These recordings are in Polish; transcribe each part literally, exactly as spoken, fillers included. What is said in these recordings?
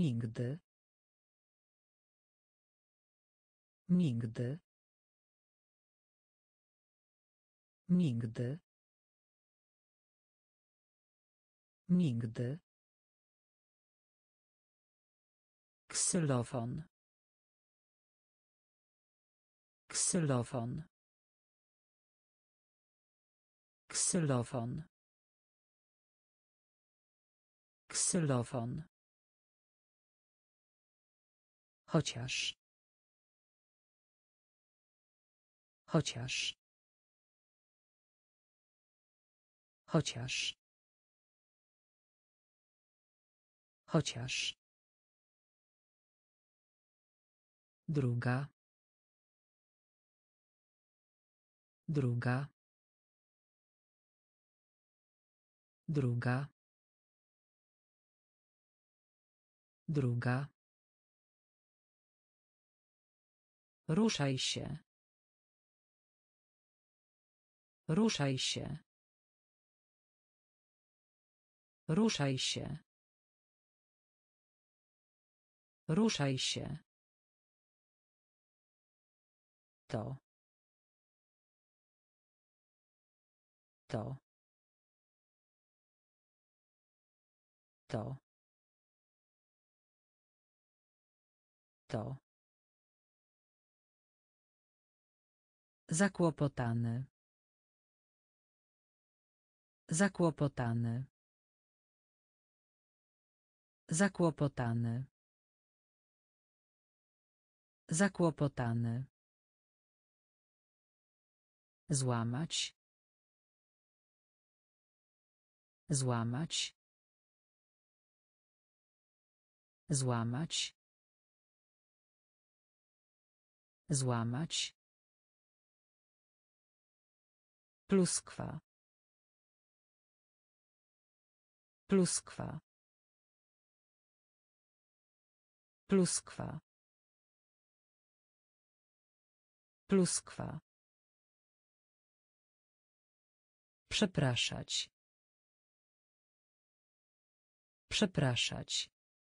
Nigdy. Nigdy. Nigdy. Nigdy. Ksylofon. Ksylofon. Ksylofon. Ksylofon. Chociaż. Chociaż. Chociaż. Chociaż. Druga. Druga. Druga. Druga. Ruszaj się. Ruszaj się. Ruszaj się. Ruszaj się. To. To. To. To. Zakłopotany. Zakłopotany. Zakłopotany. Zakłopotany. Złamać. Złamać. Złamać. Złamać. Pluskwa. Pluskwa. Pluskwa. Pluskwa. Przepraszać. Przepraszać.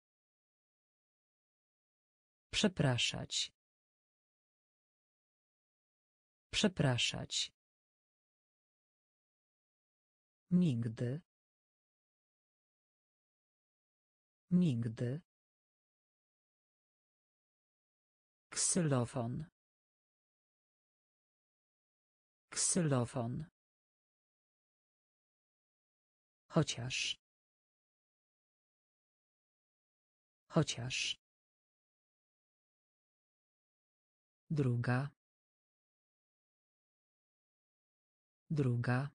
Przepraszać. Przepraszać. Nigdy. Nigdy. Ksylofon. Ksylofon. Chociaż. Chociaż. Druga. Druga.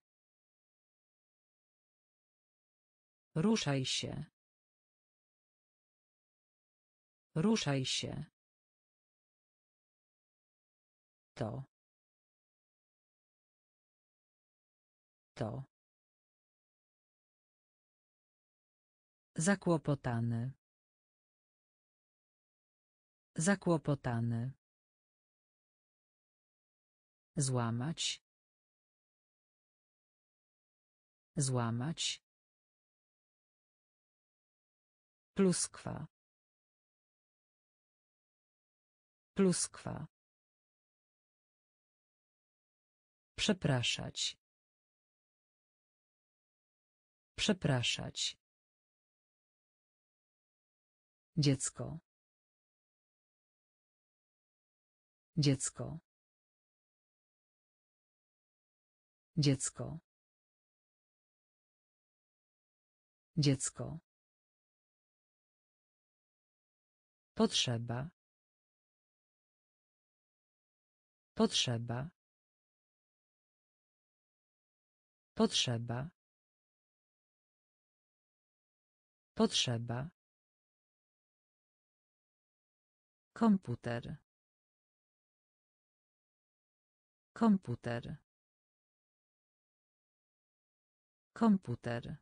Ruszaj się. Ruszaj się. To. To. Zakłopotany. Zakłopotany. Złamać. Złamać. Pluskwa. Pluskwa. Przepraszać. Przepraszać. Dziecko. Dziecko. Dziecko. Dziecko. Potrzeba. Potrzeba. Potrzeba. Potrzeba. Komputer. Komputer. Komputer.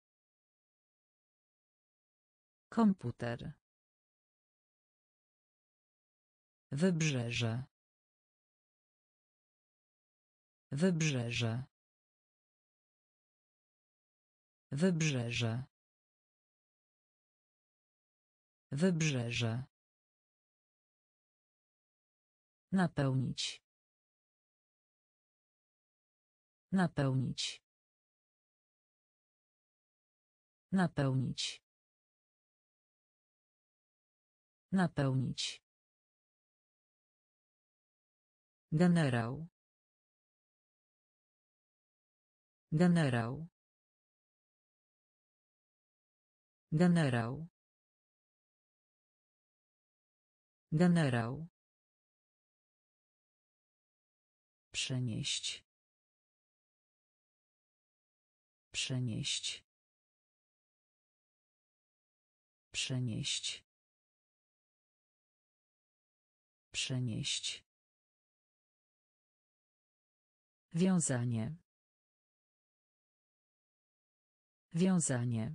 Komputer. Wybrzeże. Wybrzeże. Wybrzeże. Wybrzeże. Napełnić. Napełnić. Napełnić. Napełnić. Generał. Generał. Generał. Generał. Przenieść. Przenieść. Przenieść. Przenieść. Wiązanie. Wiązanie.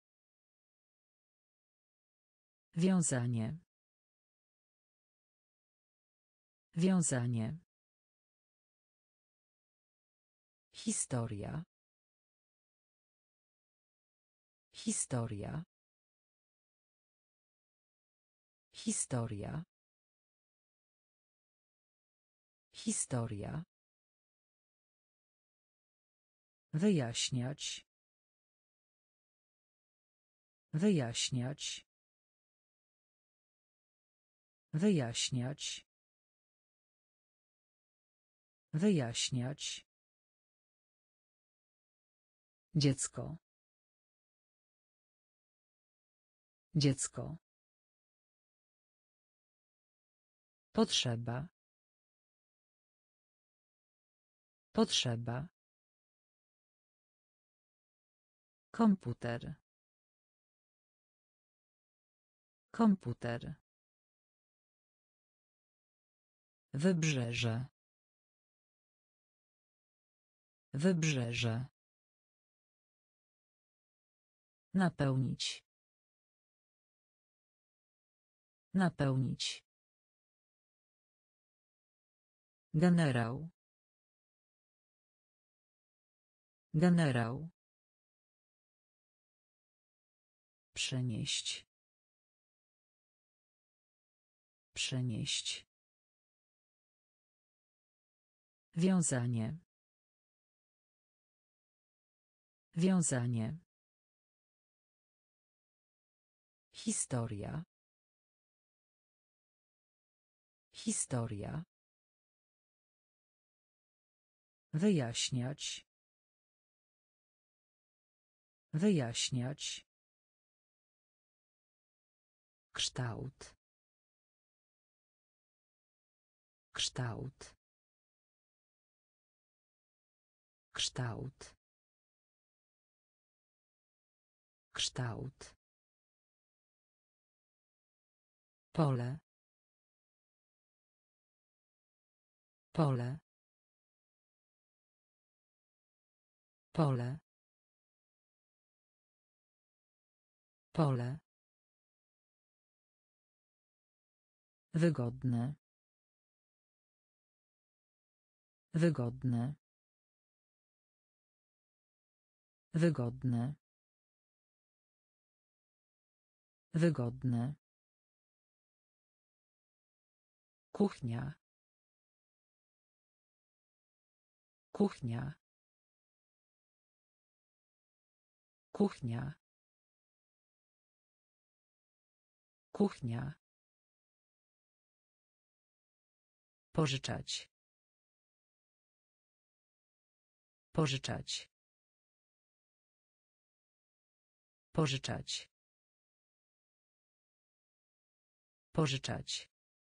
Wiązanie. Wiązanie. Historia. Historia. Historia. Historia. Wyjaśniać. Wyjaśniać. Wyjaśniać. Wyjaśniać. Dziecko. Dziecko. Potrzeba. Potrzeba. Komputer. Komputer. Wybrzeże. Wybrzeże. Napełnić. Napełnić. Generał. Generał. Przenieść. Przenieść. Wiązanie. Wiązanie. Historia. Historia. Wyjaśniać. Wyjaśniać. Kształt. Kształt. Kształt. Kształt. Pole. Pole. Pole. Pole. Wygodne. Wygodne. Wygodne. Wygodne. Kuchnia. Kuchnia. Kuchnia. Kuchnia. Pożyczać. Pożyczać. Pożyczać. Pożyczać.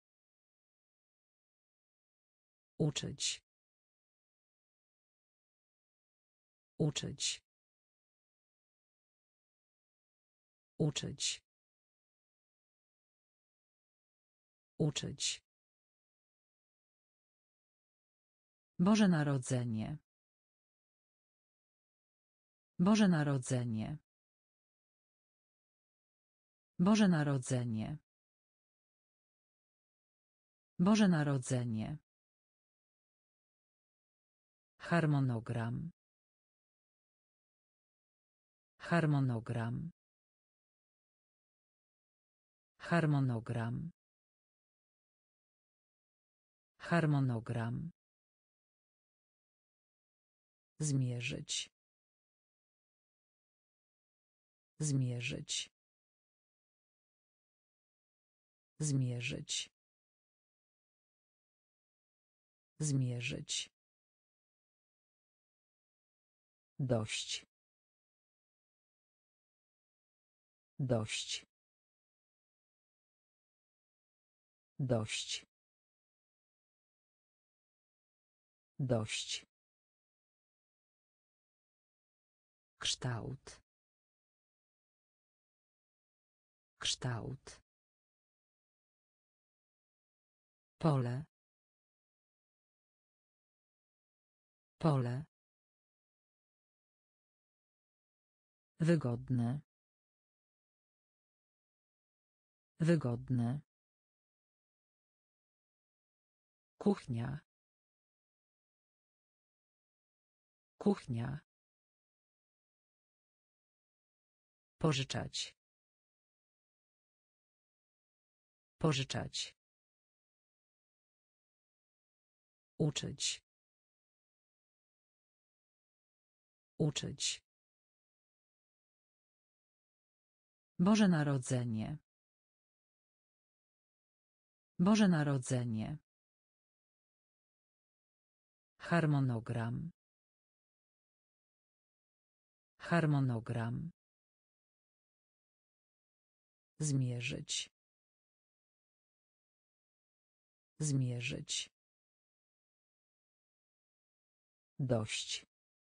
Uczyć. Uczyć. Uczyć. Uczyć. Boże Narodzenie. Boże Narodzenie. Boże Narodzenie. Boże Narodzenie. Harmonogram. Harmonogram. Harmonogram. Harmonogram. Zmierzyć. Zmierzyć. Zmierzyć. Zmierzyć. Dość. Dość. Dość. Dość. Kształt. Kształt. Pole. Pole. Wygodne. Wygodne. Kuchnia. Kuchnia. Pożyczać. Pożyczać. Uczyć. Uczyć. Boże Narodzenie. Boże Narodzenie. Harmonogram. Harmonogram. Zmierzyć. Zmierzyć. Dość.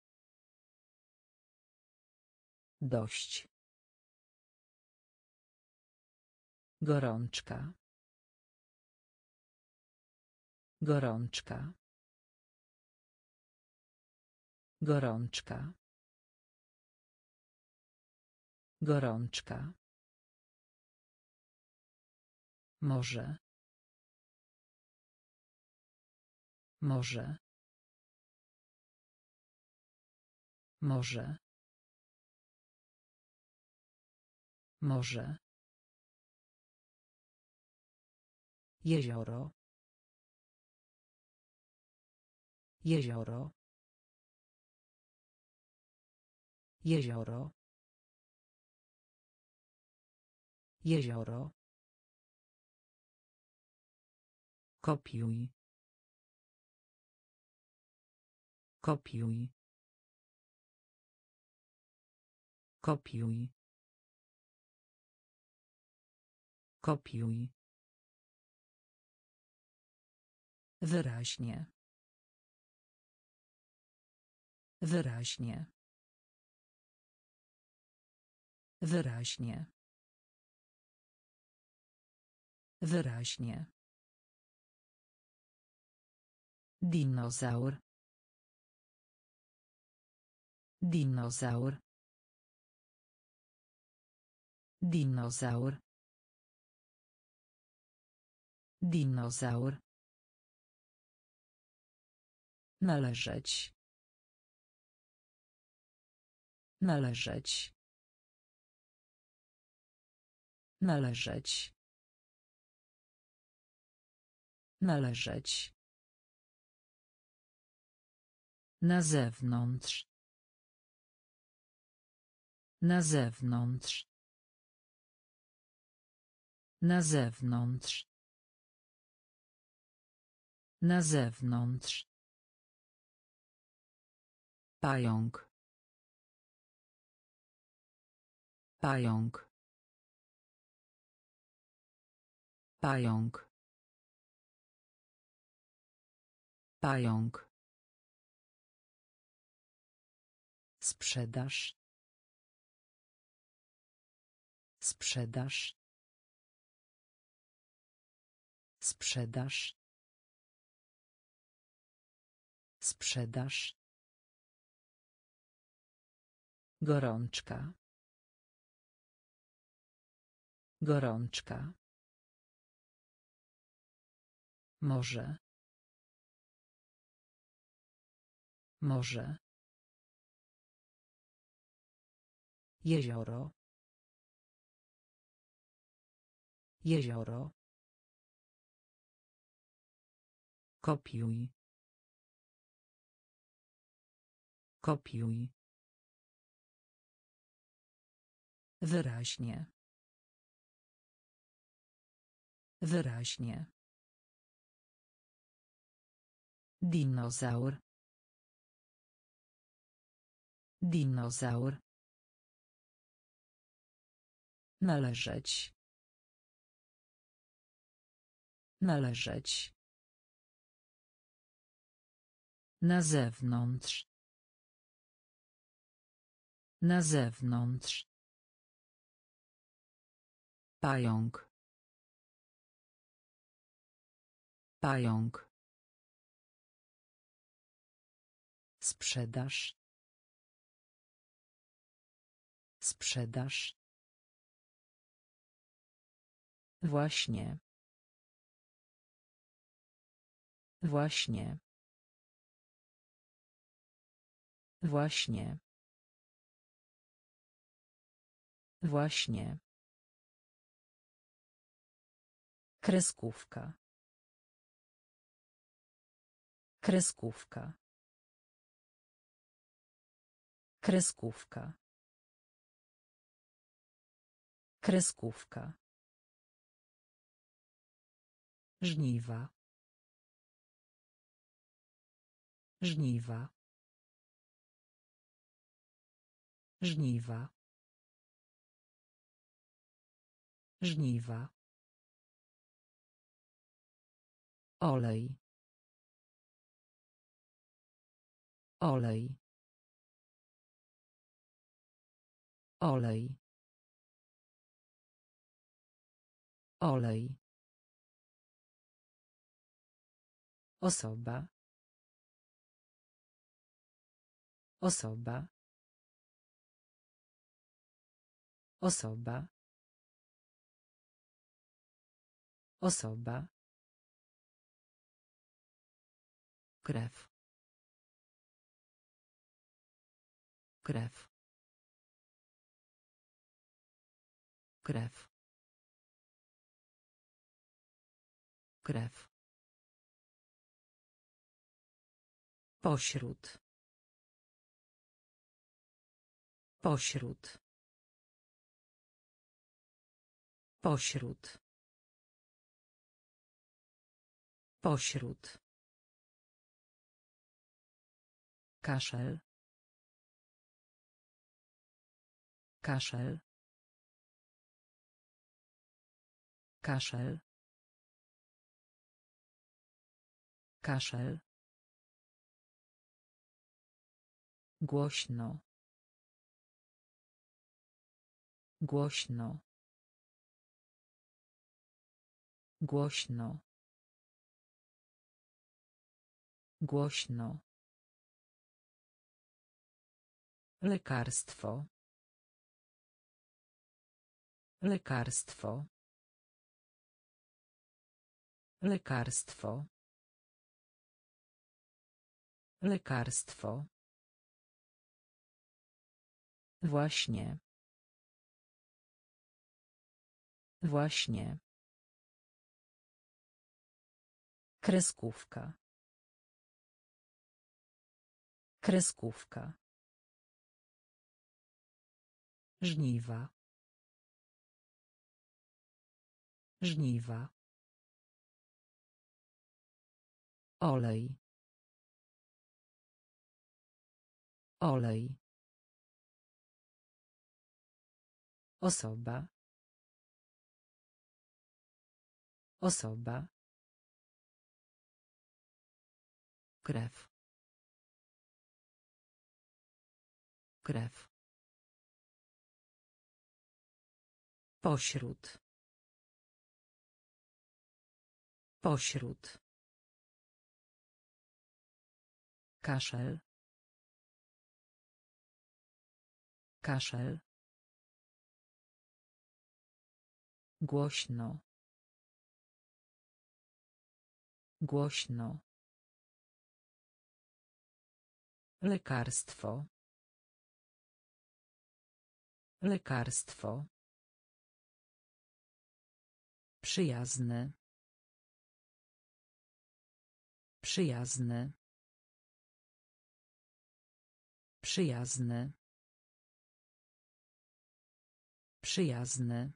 Dość. Gorączka. Gorączka. Gorączka. Gorączka. Może. Może. Może. Może. Jezioro. Jezioro. Jezioro. Jezioro. Kopiuj. Kopiuj. Kopiuj. Kopiuj. Wyraźnie. Wyraźnie. Wyraźnie. Wyraźnie. Dinozaur. Dinozaur. Dinozaur. Dinozaur. Należeć. Należeć. Należeć. Należeć. Na zewnątrz. Na zewnątrz. Na zewnątrz. Na zewnątrz. Pająk. Pająk. Pająk. Pająk. Sprzedaż. Sprzedaż. Sprzedaż. Sprzedaż. Gorączka. Gorączka. Może. Może. Jezioro. Jezioro. Kopiuj. Kopiuj. Wyraźnie. Wyraźnie. Dinozaur. Dinozaur. Należeć. Należeć. Na zewnątrz. Na zewnątrz. Pająk. Pająk. Sprzedaż. Sprzedaż. Właśnie. Właśnie. Właśnie. Właśnie. Kreskówka. Kreskówka. Kreskówka. Kreskówka. Żniwa. Żniwa. Żniwa. Żniwa. Olej. Olej. Olej. Olej. Osoba. Osoba. Osoba. Osoba. Krew. Krew. Krew. Krew. Pośród. Pośród. Pośród. Pośród. Kaszel. Kaszel. Kaszel. Kaszel. Głośno. Głośno. Głośno. Głośno. Lekarstwo. Lekarstwo. Lekarstwo. Lekarstwo. Właśnie. Właśnie. Kreskówka. Kreskówka. Żniwa. Żniwa. Olej. Olej. Osoba. Osoba. Krew. Krew. Pośród. Pośród. Kaszel. Kaszel. Głośno. Głośno. Lekarstwo. Lekarstwo. Przyjazny. Przyjazny. Przyjazny. Przyjazny.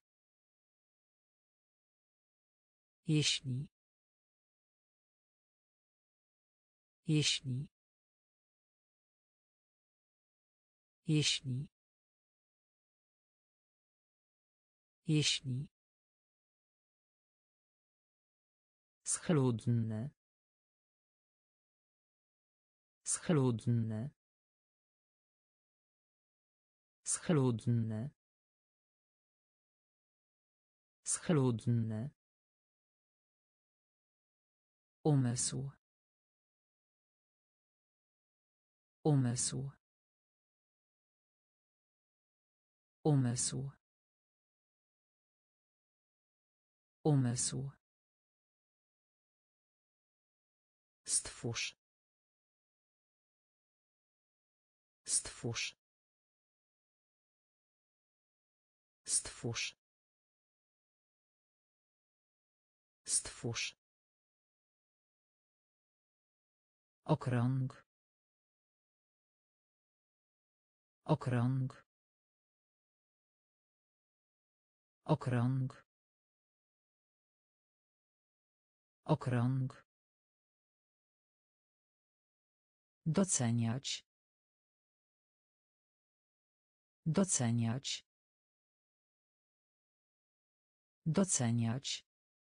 Jeśli. Jeśli. Jeśli. Jeśli. Schludny. Schludny. Schludny. Schludny. Umysł. Umysł. Umysł. Umysł. Stwórz. Stwórz. Stwórz. Stwórz. Okrąg. Okrąg. Okrąg. Okrąg. Doceniać. Doceniać. Doceniać.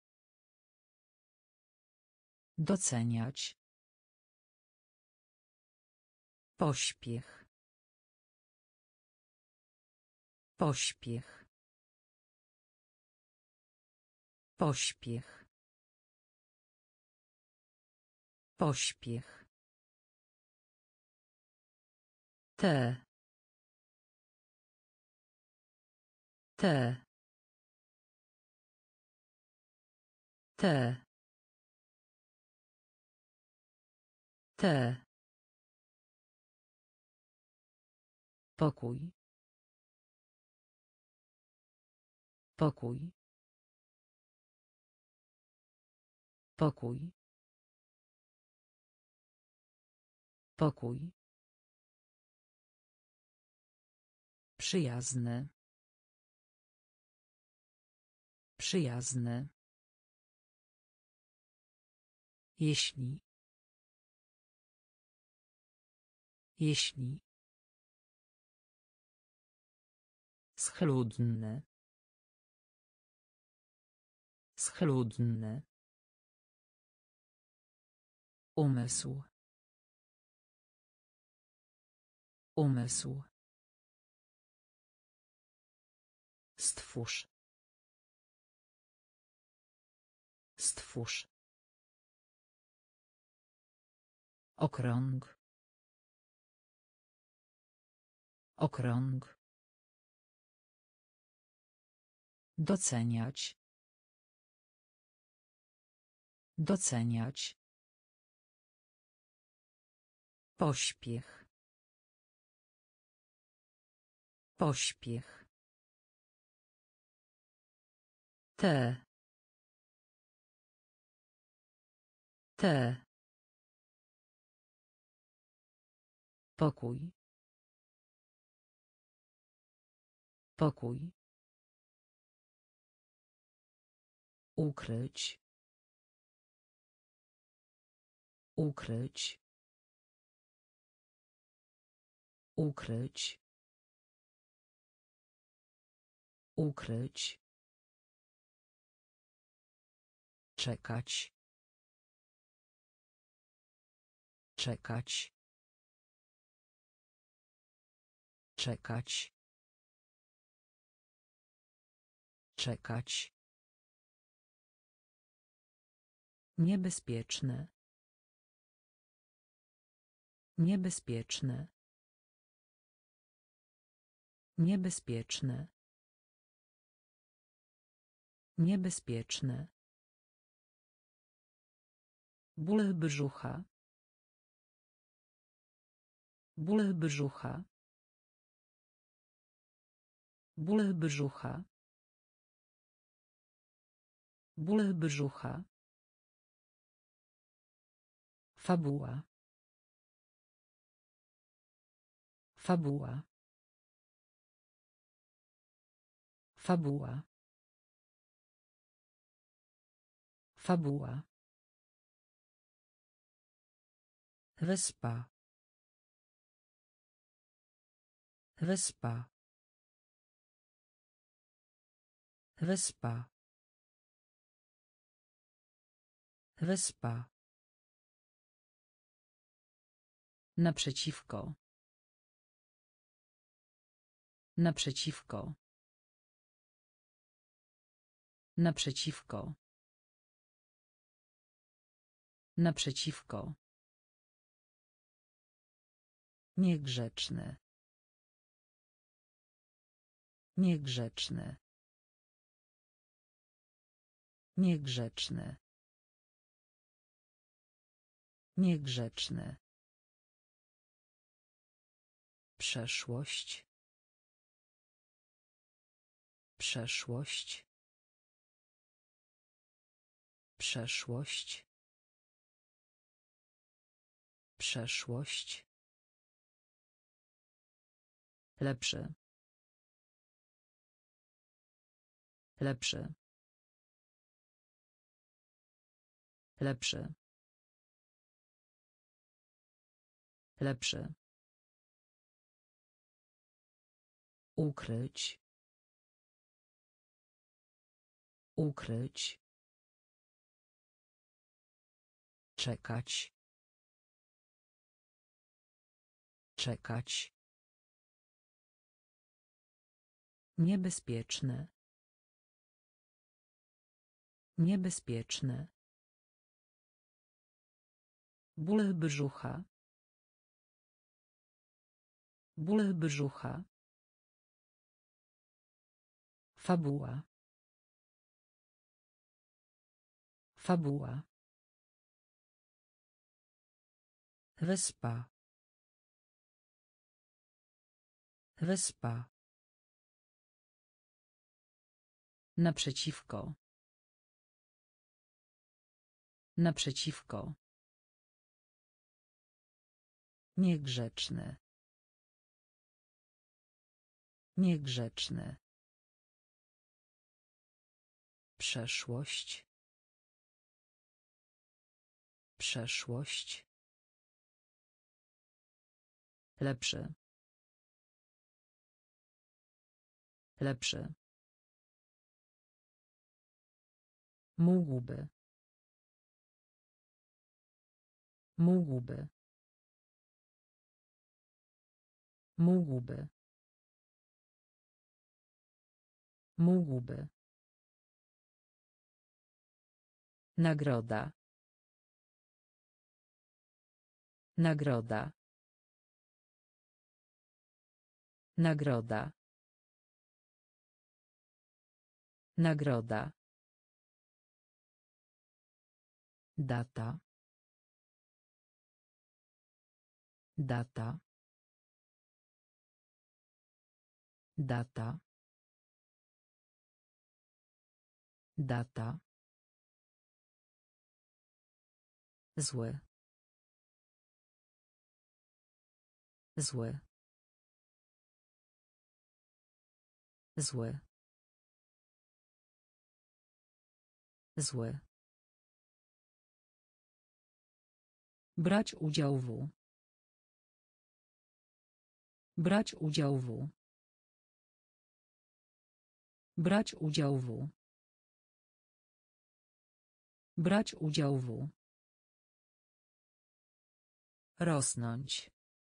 Doceniać. Pośpiech. Pośpiech. Pośpiech. Pośpiech. Te. Te. Te. Te. Pokój. Pokój. Pokój. Pokój. Przyjazny. Przyjazny. Jeśli. Jeśli. Schludny. Schludny. Umysł. Umysł. Stwórz. Stwórz. Okrąg. Okrąg. Doceniać. Doceniać. Pośpiech. Pośpiech. Te. Te. Pokój. Pokój. Ukryć. Ukryć. Ukryć. Ukryć. Czekać. Czekać. Czekać. Czekać. Niebezpieczne. Niebezpieczne. Niebezpieczne. Niebezpieczne. Ból brzucha. Ból brzucha. Ból brzucha. Ból brzucha. Fabuła. Fabuła. Fabuła. Fabuła. Wyspa. Wyspa. Wyspa. Wyspa. Naprzeciwko. Naprzeciwko. Naprzeciwko. Naprzeciwko. Niegrzeczny. Niegrzeczny. Niegrzeczny. Niegrzeczny. Przeszłość. Przeszłość. Przeszłość. Przeszłość. Lepszy. Lepszy. Lepszy. Lepszy. Ukryć. Ukryć. Czekać. Czekać. Niebezpieczne. Niebezpieczne. Ból brzucha. Ból brzucha. Fabuła. Fabuła. Wyspa. Wyspa. Naprzeciwko. Naprzeciwko. Niegrzeczny. Niegrzeczny. Przeszłość. Przeszłość. Lepszy. Lepszy. Mógłby. Mógłby. Mógłby. Mógłby. Nagroda. Nagroda. Nagroda. Nagroda. Data. Data. Data. Data. Zły. Zły. Zły. Zły. Brać udział w. Brać udział w. Brać udział w. Brać udział w. Rosnąć.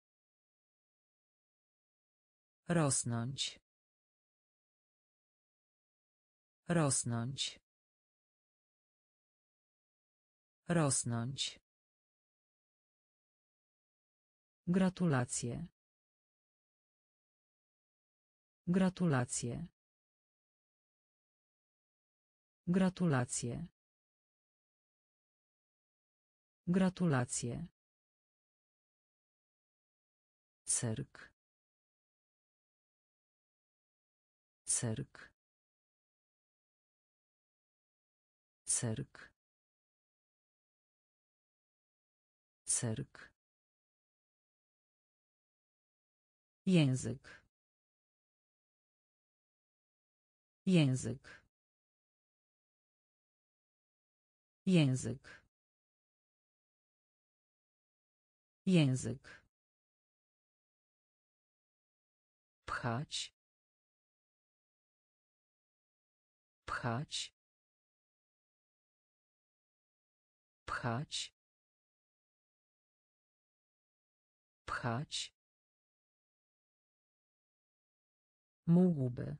Rosnąć. Rosnąć. Rosnąć. Gratulacje. Gratulacje. Gratulacje. Gratulacje. Cyrk. Cyrk. cyrk, cyrk, język, język, język, język, pchać, pchać, pchać, pchać, mógłby,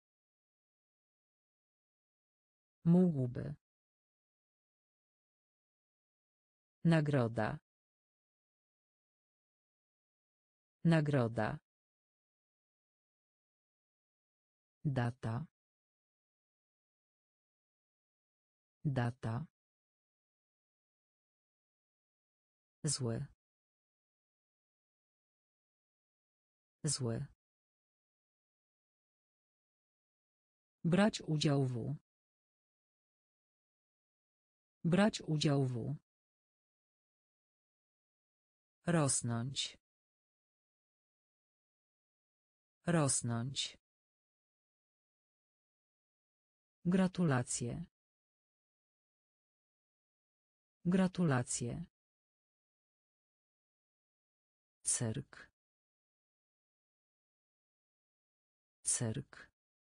mógłby, nagroda, nagroda, data, data, zły, zły, brać udział w, brać udział w, rosnąć, rosnąć, gratulacje, gratulacje, cyrk, cyrk,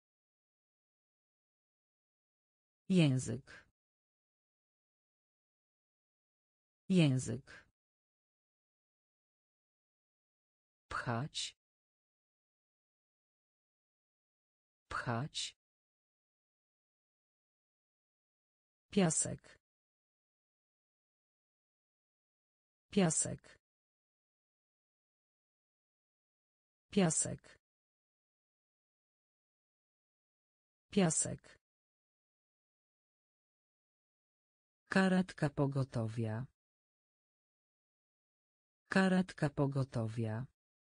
język, język, pchać, pchać, piasek, piasek, piasek, piasek, karetka pogotowia, karetka pogotowia,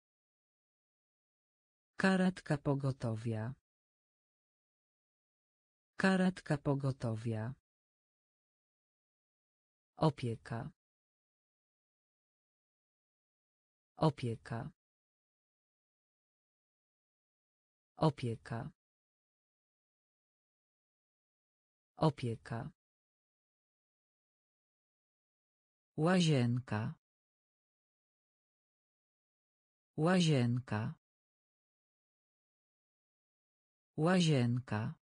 karetka pogotowia, karetka pogotowia, opieka, opieka, opieka, opieka, łazienka, łazienka, łazienka,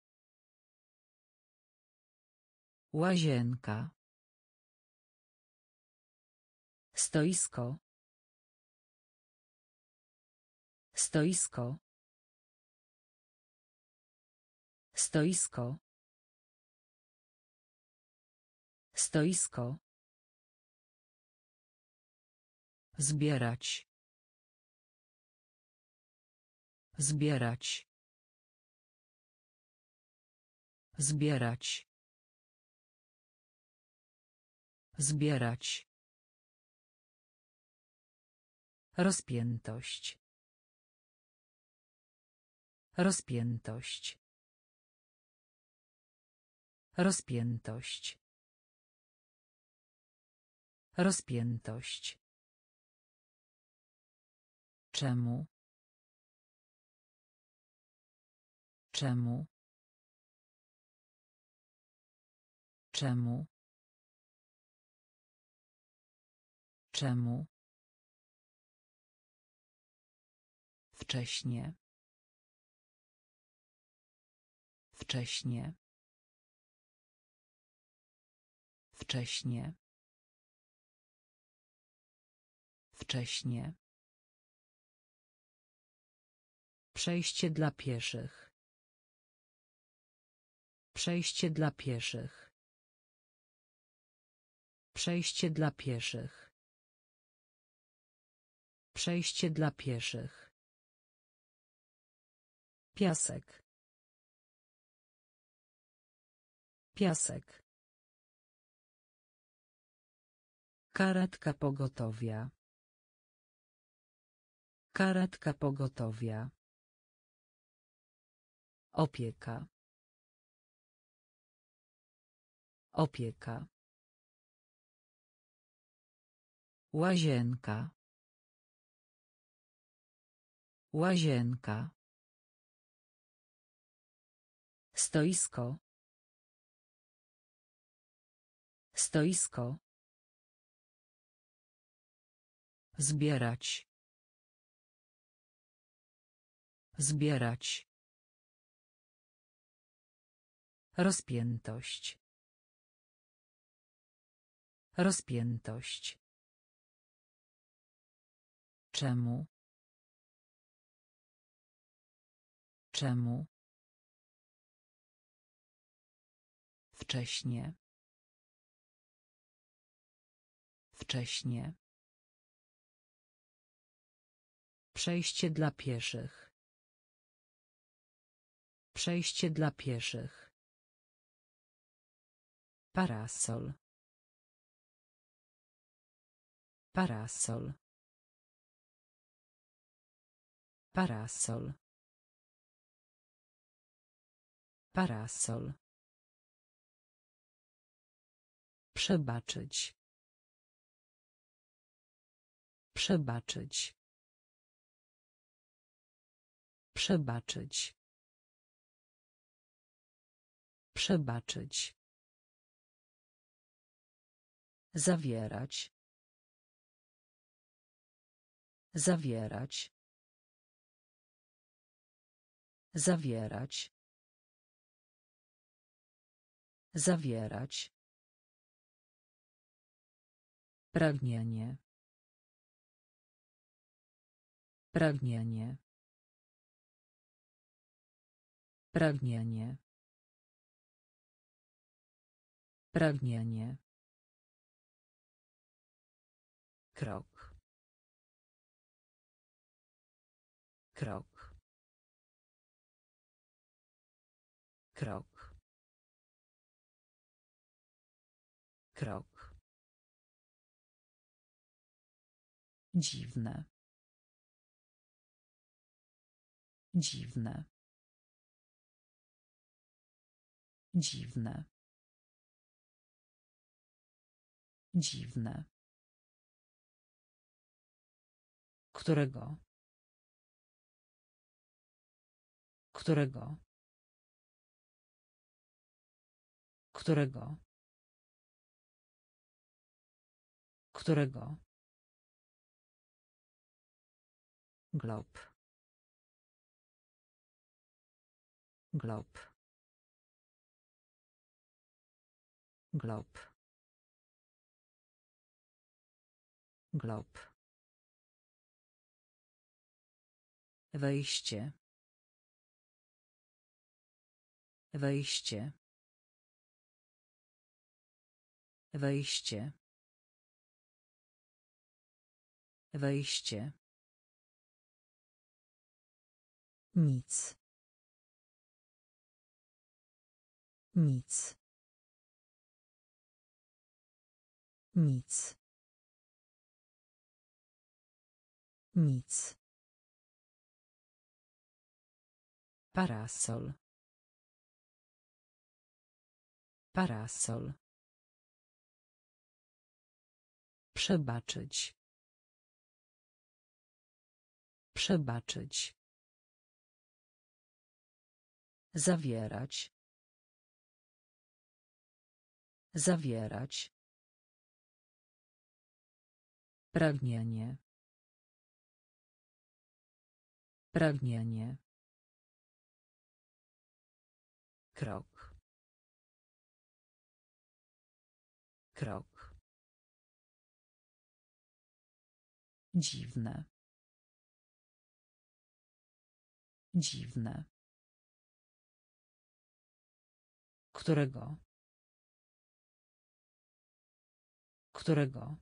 łazienka, stoisko, stoisko, stoisko, stoisko, zbierać, zbierać, zbierać, zbierać, rozpiętość, rozpiętość, rozpiętość, rozpiętość, czemu, czemu, czemu, czemu, wcześnie, wcześnie, wcześnie, wcześnie, przejście dla pieszych, przejście dla pieszych, przejście dla pieszych, przejście dla pieszych, piasek, piasek, karetka pogotowia, karetka pogotowia, opieka, Opieka. Łazienka. Łazienka. Stoisko. Stoisko. Zbierać. Zbierać. Rozpiętość. Rozpiętość. Czemu? Czemu? Wcześnie. Wcześnie. Przejście dla pieszych. Przejście dla pieszych. Parasol. Parasol. Parasol. Parasol. Przebaczyć. Przebaczyć. Przebaczyć. Przebaczyć. Zawierać. Zawierać. Zawierać. Zawierać. Pragnienie. Pragnienie. Pragnienie. Pragnienie. Krok. Krok. Krok. Krok. Dziwne. Dziwne. Dziwne. Dziwne. Którego? Którego? Którego? Którego? Glob. Glob. Glob. Glob. Wejście. Wejście. Wejście. Wejście. Nic. Nic. Nic. Nic. Parasol. Parasol. Przebaczyć. Przebaczyć. Zawierać. Zawierać. Pragnienie. Pragnienie. Krok. Krok. Dziwne. Dziwne. Którego? Którego?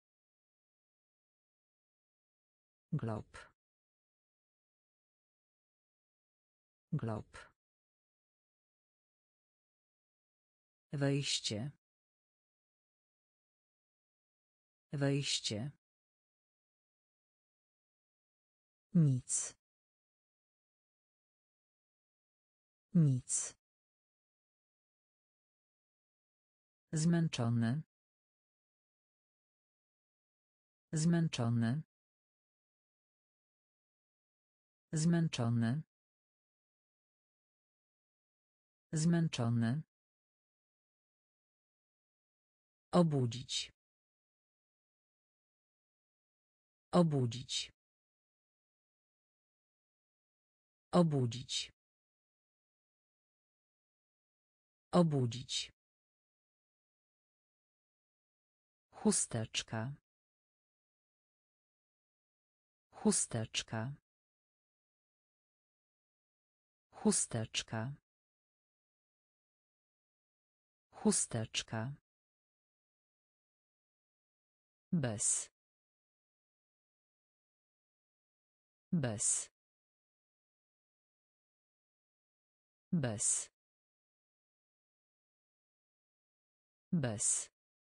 Glob. Glob. Wejście. Wejście. Nic. Nic. Zmęczony. Zmęczony. Zmęczony. Zmęczony. Obudzić. Obudzić. Obudzić. Obudzić. Chusteczka. Chusteczka. Chusteczka. Chusteczka. Bez. Bez. Bez. Bez.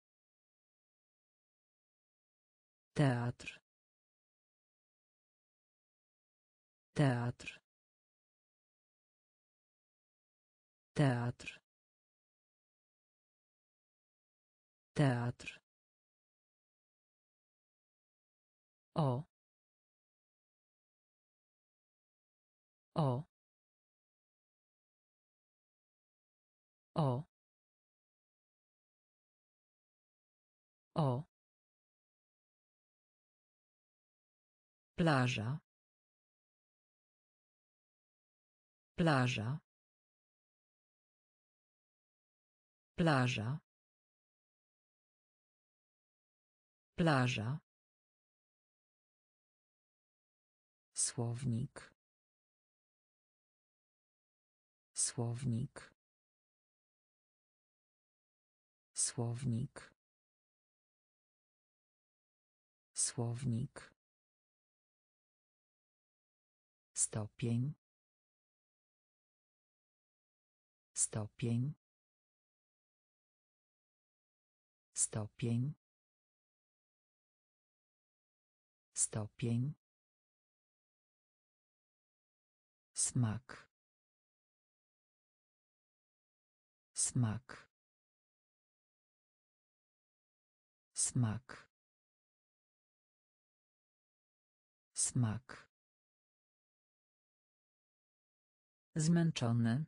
Teatr. Teatr. Teatr. Teatr. O. O. O. O. Plaża. Plaża. Plaża. Plaża. Słownik. Słownik. Słownik. Słownik. Stopień. Stopień. Stopień. Stopień. Smak. Smak. Smak. Smak. Zmęczony.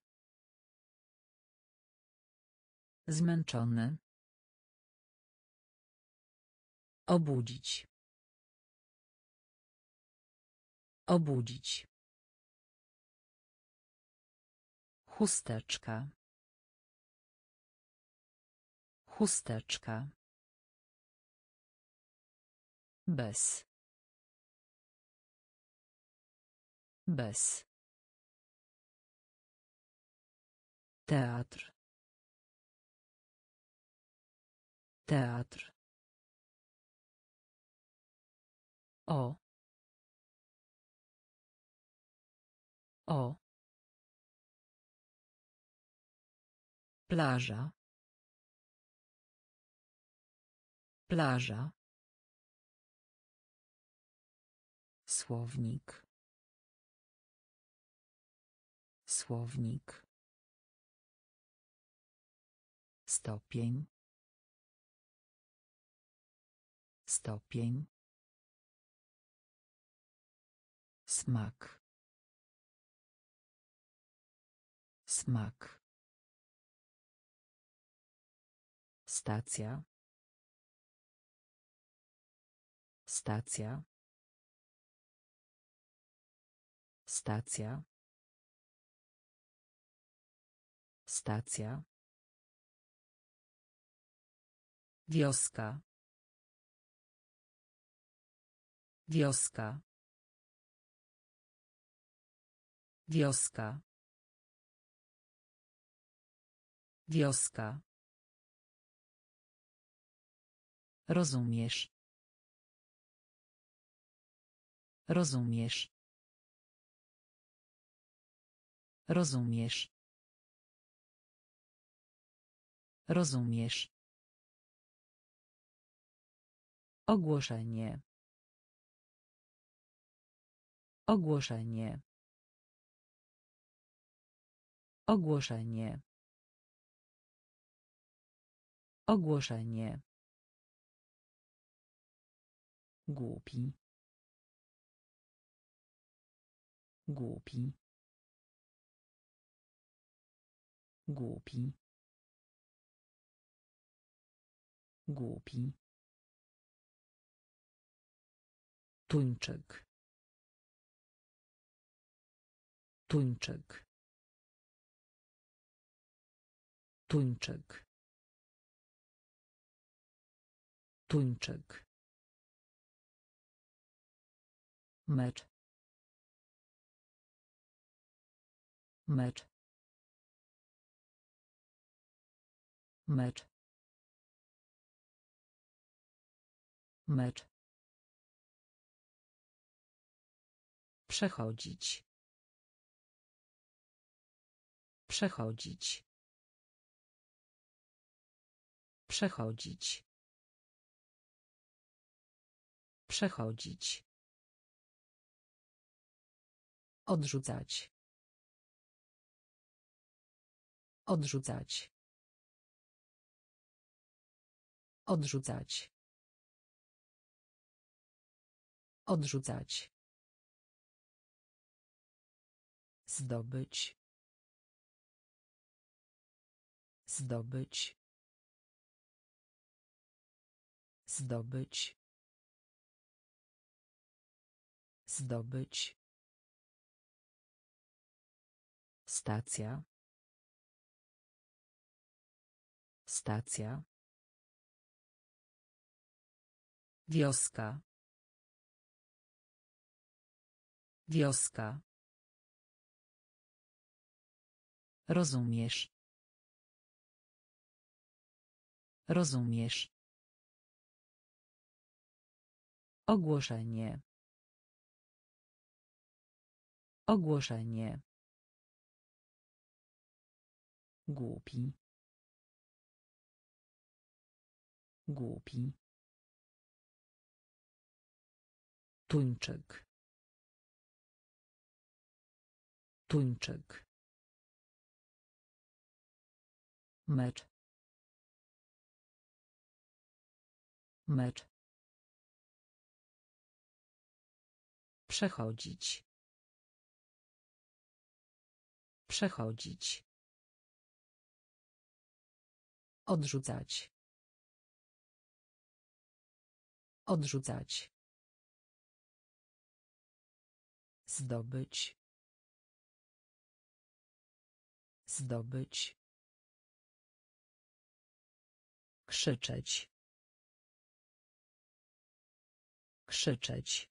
Zmęczony. Obudzić. Obudzić. Chusteczka. Chusteczka. Bez. Bez. Teatr. Teatr. O. O. Plaża. Plaża. Słownik. Słownik. Stopień. Stopień. Smak. Smak. Stacja. Stacja. Stacja. Stacja. Wioska. Wioska. Wioska. Wioska. Rozumiesz. Rozumiesz. Rozumiesz. Rozumiesz. Ogłoszenie. Ogłoszenie. Ogłoszenie. Ogłoszenie. Głupi. Głupi. Głupi. Głupi. Tuńczyk. Tuńczyk. Tuńczyk. Tuńczyk. Mecz. Mecz. Mecz. Mecz. Przechodzić. Przechodzić. Przechodzić. Przechodzić. Odrzucać. Odrzucać. Odrzucać. Odrzucać. Zdobyć. Zdobyć. Zdobyć. Zdobyć. Stacja. Stacja. Wioska. Wioska. Rozumiesz. Rozumiesz. Ogłoszenie. Ogłoszenie. Głupi. Głupi. Tuńczyk. Tuńczyk. Mecz. Mecz. Przechodzić. Przechodzić. Odrzucać. Odrzucać. Zdobyć. Zdobyć. Krzyczeć. Krzyczeć.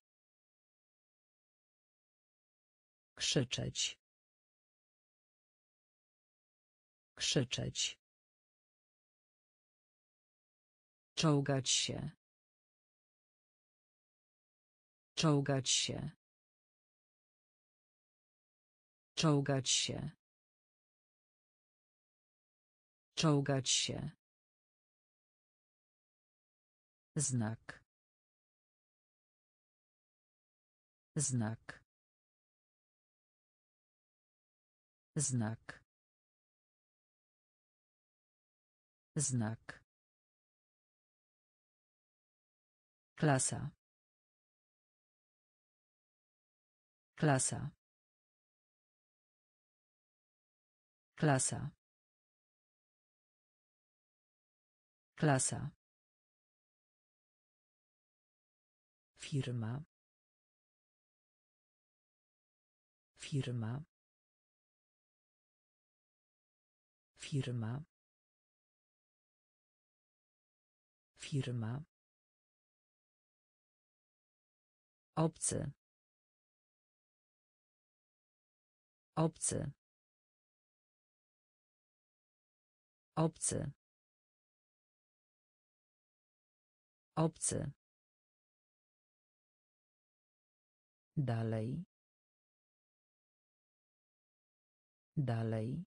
Krzyczeć. Krzyczeć. Czołgać się. Czołgać się. Czołgać się. Czołgać się. Znak. Znak. Znak. Znak. Klasa. Klasa. Klasa. Klasa. Firma. Firma. Firma. Firma. Obcy. Obcy. Obcy. Obcy. Dalej. Dalej.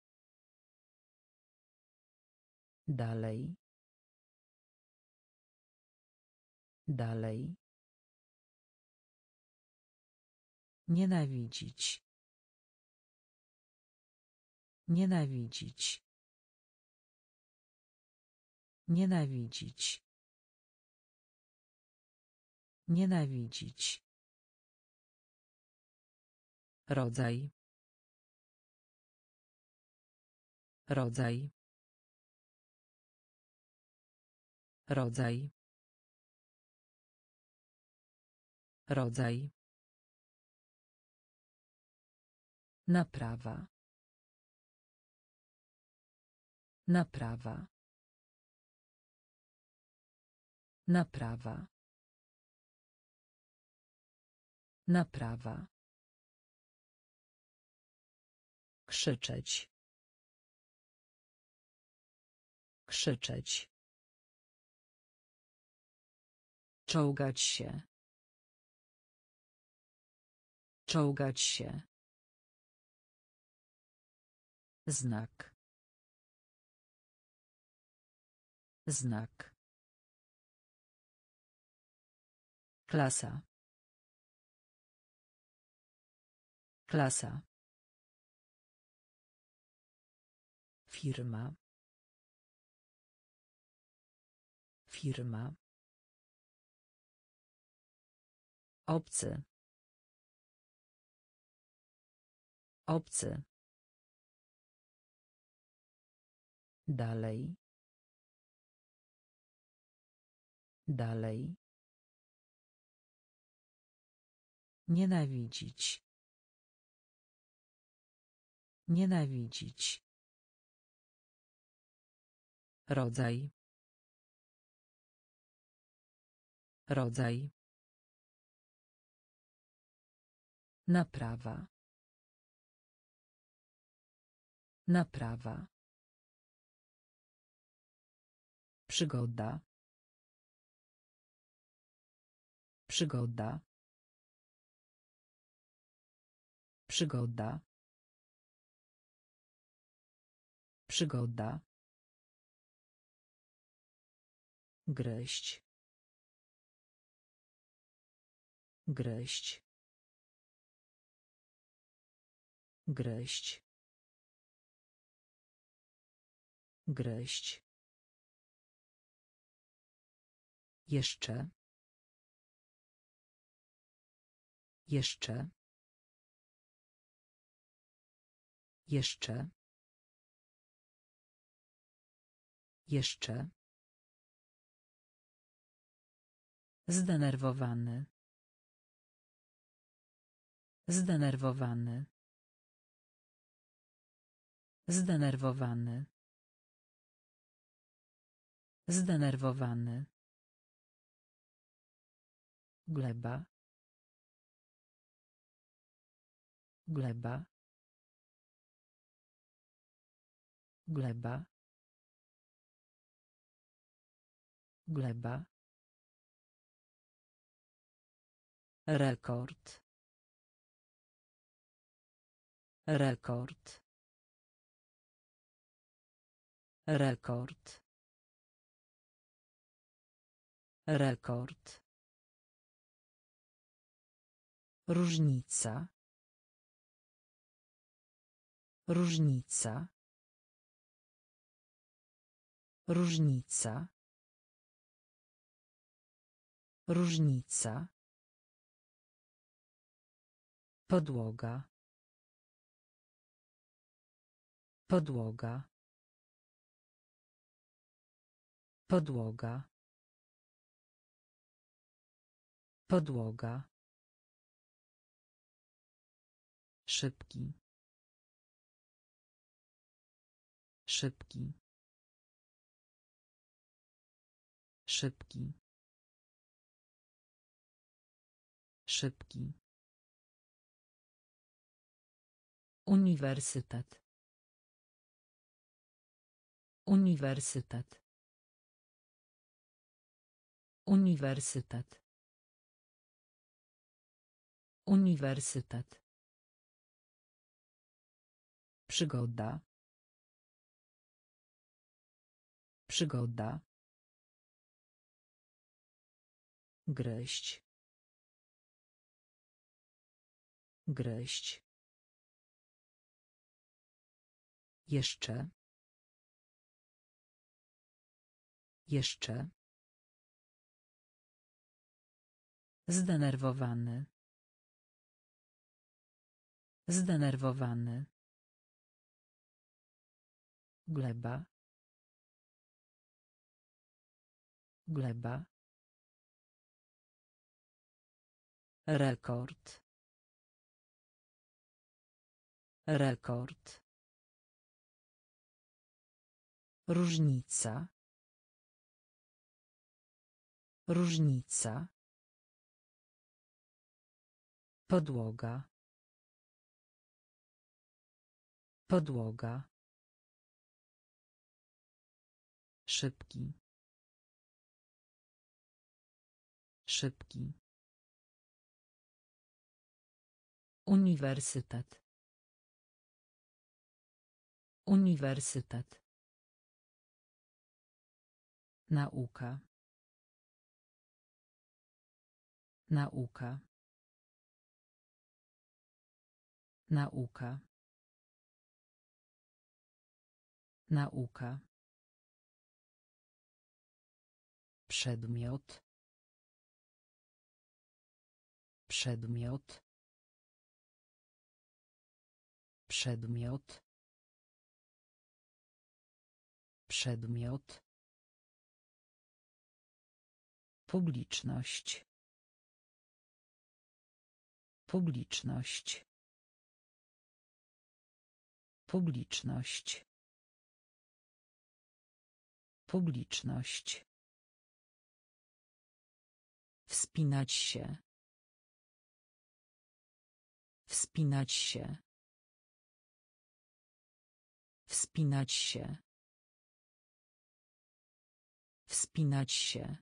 Dalej. Dalej. Nienawidzić. Nienawidzić. Nienawidzić. Nienawidzić. Rodzaj. Rodzaj. Rodzaj. Rodzaj. Naprawa. Naprawa. Naprawa. Naprawa. Krzyczeć. Krzyczeć. Czołgać się. Czołgać się. Znak. Znak. Klasa. Klasa. Firma. Firma. Obcy. Obcy. Dalej. Dalej. Nienawidzić. Nienawidzić. Rodzaj. Rodzaj. Naprawa. Naprawa. Przygoda. Przygoda. Przygoda. Przygoda. Gryźć. Gryźć. Gryźć. Gryźć. Jeszcze. Jeszcze. Jeszcze. Jeszcze. Zdenerwowany. Zdenerwowany. Zdenerwowany. Zdenerwowany. Gleba. Gleba. Gleba. Gleba. Rekord. Rekord. Rekord. Rekord. Różnica. Różnica. Różnica. Różnica. Podłoga. Podłoga. Podłoga. Podłoga. Szybki. Szybki. Szybki. Szybki. Uniwersytet. Uniwersytet. Uniwersytet. Uniwersytet. Przygoda. Przygoda. Gryźć. Gryźć. Jeszcze. Jeszcze. Zdenerwowany. Zdenerwowany. Gleba. Gleba. Rekord. Rekord. Różnica. Różnica. Podłoga. Podłoga. Szybki. Szybki. Uniwersytet. Uniwersytet. Nauka. Nauka. Nauka. Nauka. Przedmiot. Przedmiot. Przedmiot. Przedmiot. Publiczność. Publiczność. Publiczność. Publiczność. Wspinać się. Wspinać się. Wspinać się. Wspinać się.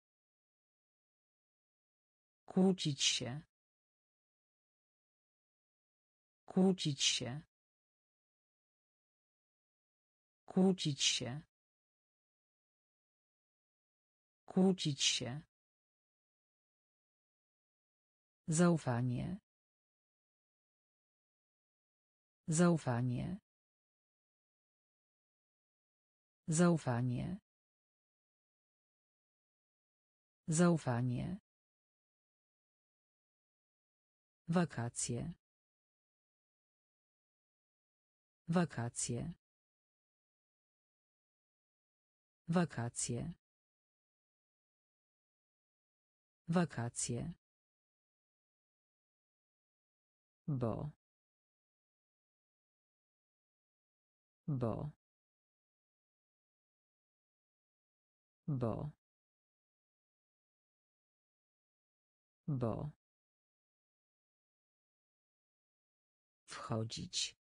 Kłócić się. Kłócić się. Kłócić się. Kłócić się. Zaufanie. Zaufanie. Zaufanie. Zaufanie. Wakacje. Wakacje. Wakacje. Wakacje. Bo. Bo. Bo. Bo. Wchodzić.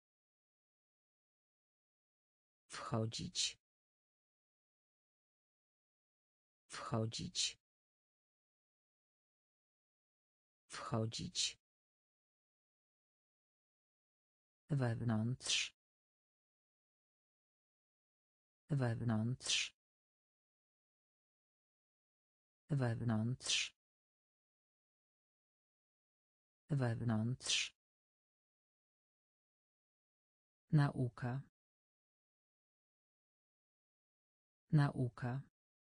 Wchodzić. Wchodzić. Wchodzić. Wewnątrz. Wewnątrz. Wewnątrz. Wewnątrz. Nauka. Nauka.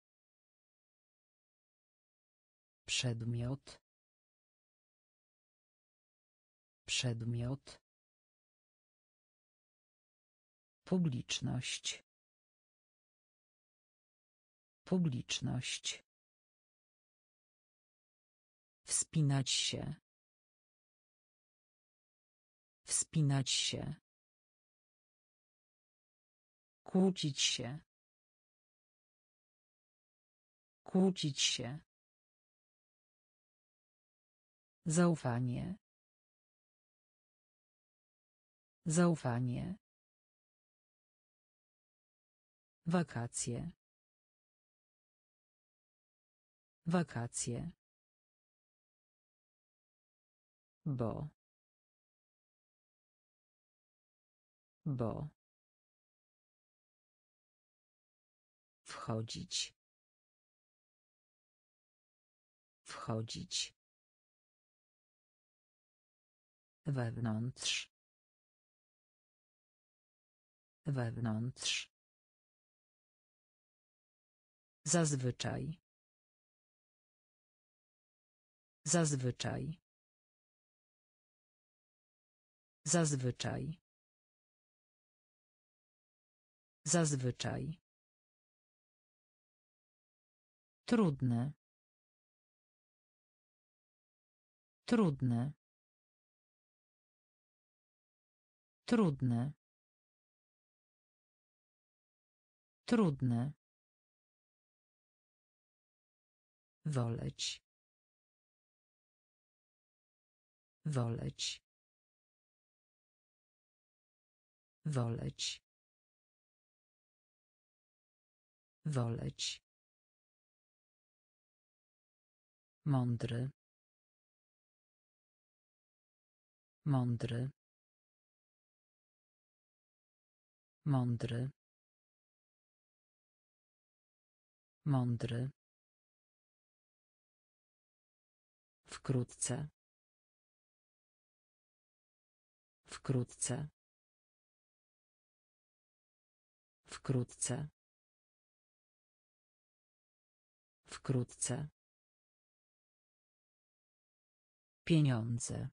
Przedmiot. Przedmiot. Publiczność. Publiczność. Wspinać się. Wspinać się. Kłócić się. Kłócić się. Zaufanie. Zaufanie. Wakacje. Wakacje. Bo. Bo. Wchodzić. Wchodzić. Wewnątrz. Wewnątrz. Zazwyczaj. Zazwyczaj. Zazwyczaj. Zazwyczaj. Trudne. Trudne. Trudne. Trudne. Woleć. Woleć. Woleć. Woleć. Mądry. Mądry. Mądry. Mądry. Wkrótce. Wkrótce. Wkrótce. Wkrótce. Pieniądze.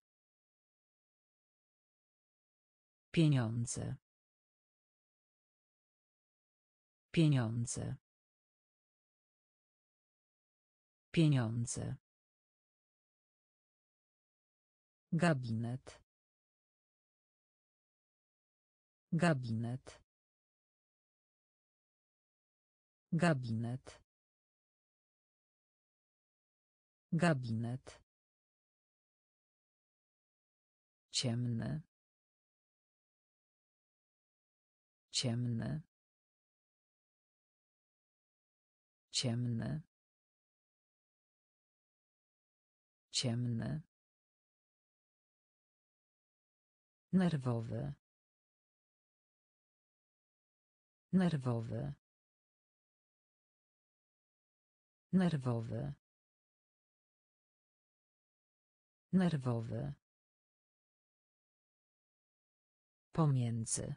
Pieniądze. Pieniądze. Pieniądze. Gabinet. Gabinet. Gabinet. Gabinet. Ciemny. Ciemny. Ciemny. Ciemny. Nerwowy. Nerwowy. Nerwowy. Nerwowy. Pomiędzy.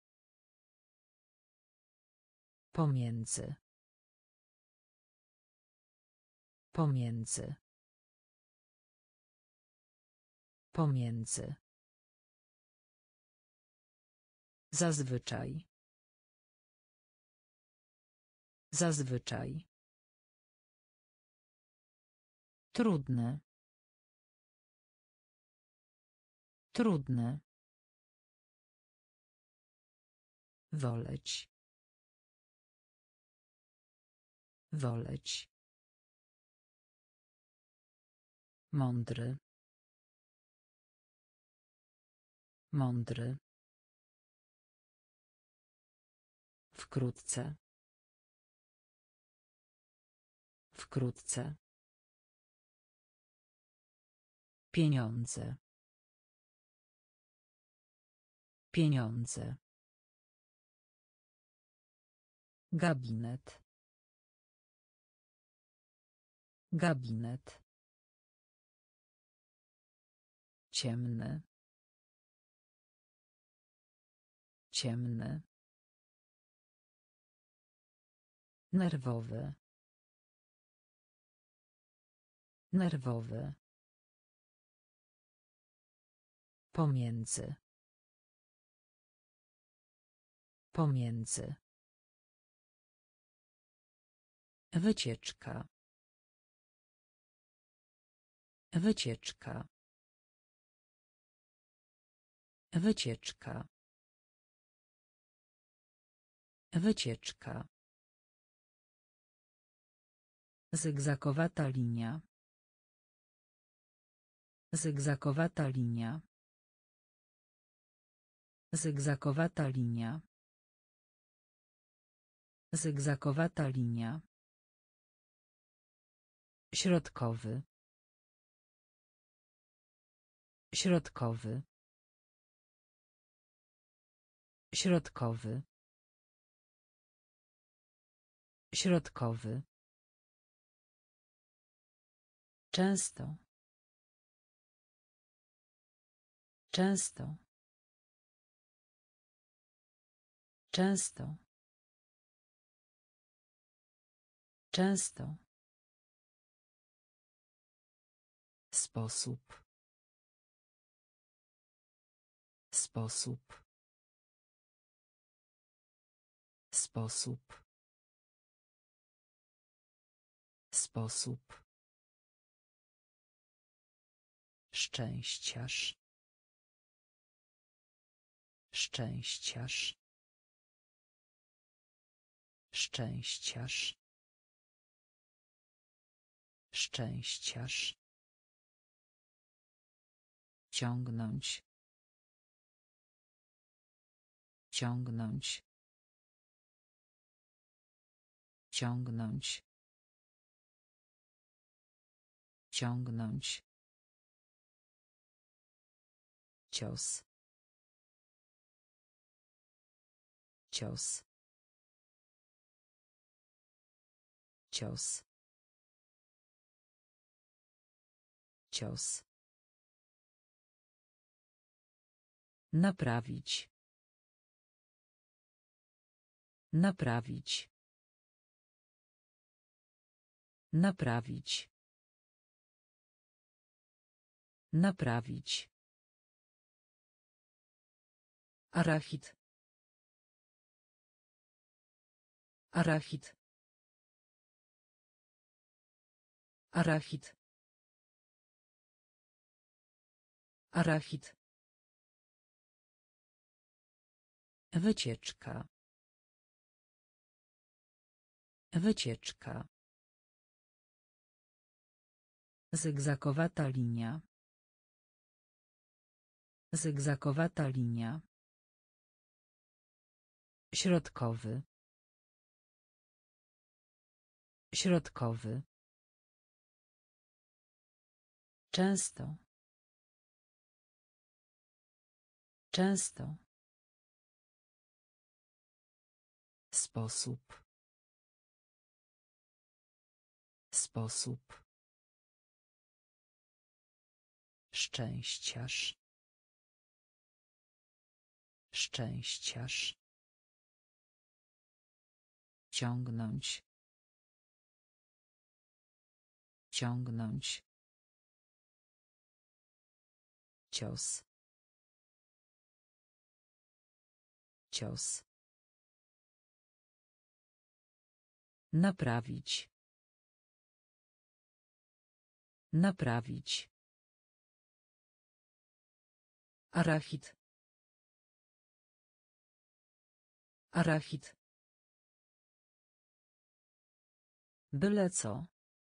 Pomiędzy. Pomiędzy. Pomiędzy. Zazwyczaj. Zazwyczaj. Trudne. Trudne. Woleć. Woleć. Mądry. Mądry. Wkrótce. Wkrótce. Pieniądze. Pieniądze. Gabinet. Gabinet. Ciemny. Ciemny. Nerwowy. Nerwowy. Pomiędzy. Pomiędzy. Wycieczka. Wycieczka. Wycieczka. Wycieczka. Zygzakowata linia. Zygzakowata linia. Zygzakowata linia. Zygzakowata linia. Środkowy. Środkowy. Środkowy. Środkowy. Często. Często. Często. Często. Sposób. Sposób. Sposób. Sposób. Szczęściarz. Szczęściarz. Szczęściarz. Szczęściarz. Ciągnąć. Ciągnąć. Ciągnąć. Ciągnąć. Cios. Cios. Cios. Cios. Naprawić. Naprawić. Naprawić. Naprawić. Arachid. Arachid. Arachid. Arachid. Wycieczka. Wycieczka. Zygzakowata linia. Zygzakowata linia. Środkowy. Środkowy. Często. Często. Sposób. Sposób. Szczęściarz. Szczęściarz. Ciągnąć. Ciągnąć. Cios. Cios. Naprawić. Naprawić. Arachid. Arachid. Byle co.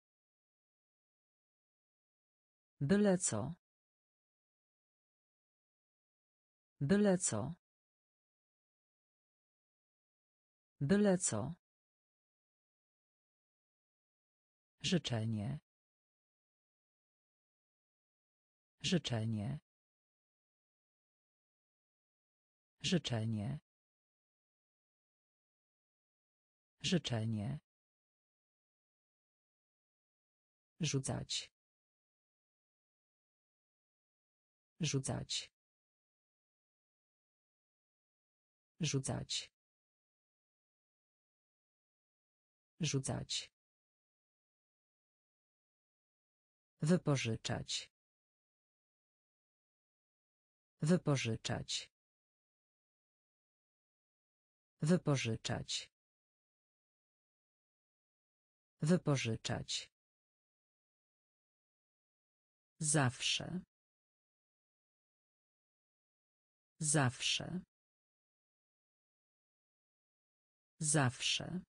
Byle co. Byle co. Byle co. Życzenie. Życzenie. Życzenie. Życzenie. Rzucać. Rzucać. Rzucać. Rzucać. Wypożyczać. Wypożyczać. Wypożyczać. Wypożyczać. Zawsze. Zawsze. Zawsze.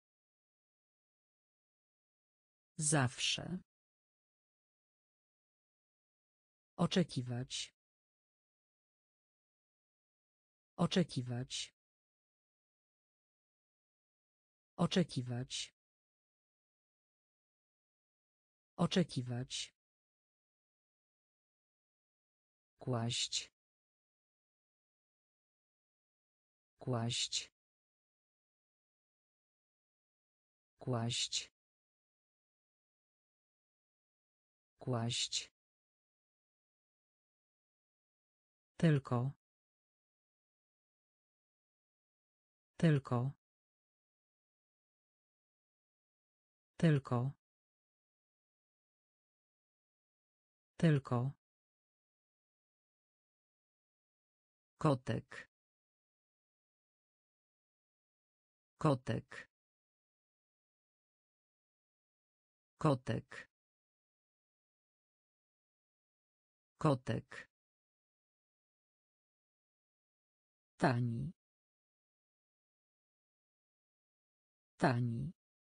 Zawsze. Oczekiwać. Oczekiwać. Oczekiwać. Oczekiwać. Kłaść. Kłaść. Kłaść. Kłaść. Tylko. Tylko. Tylko. Tylko. Kotek. Kotek. Kotek. Kotek. Tani. Tani.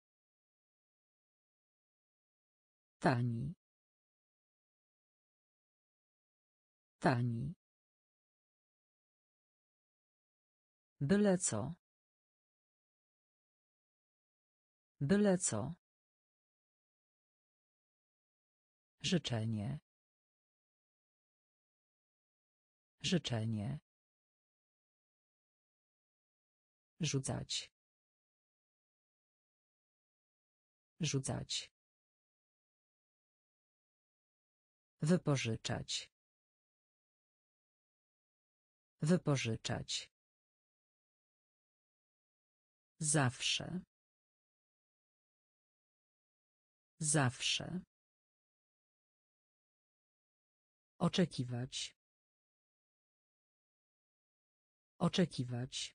Tani. Tani. Byle co. Byle co. Życzenie. Życzenie. Rzucać. Rzucać. Wypożyczać. Wypożyczać. Zawsze. Zawsze. Oczekiwać. Oczekiwać.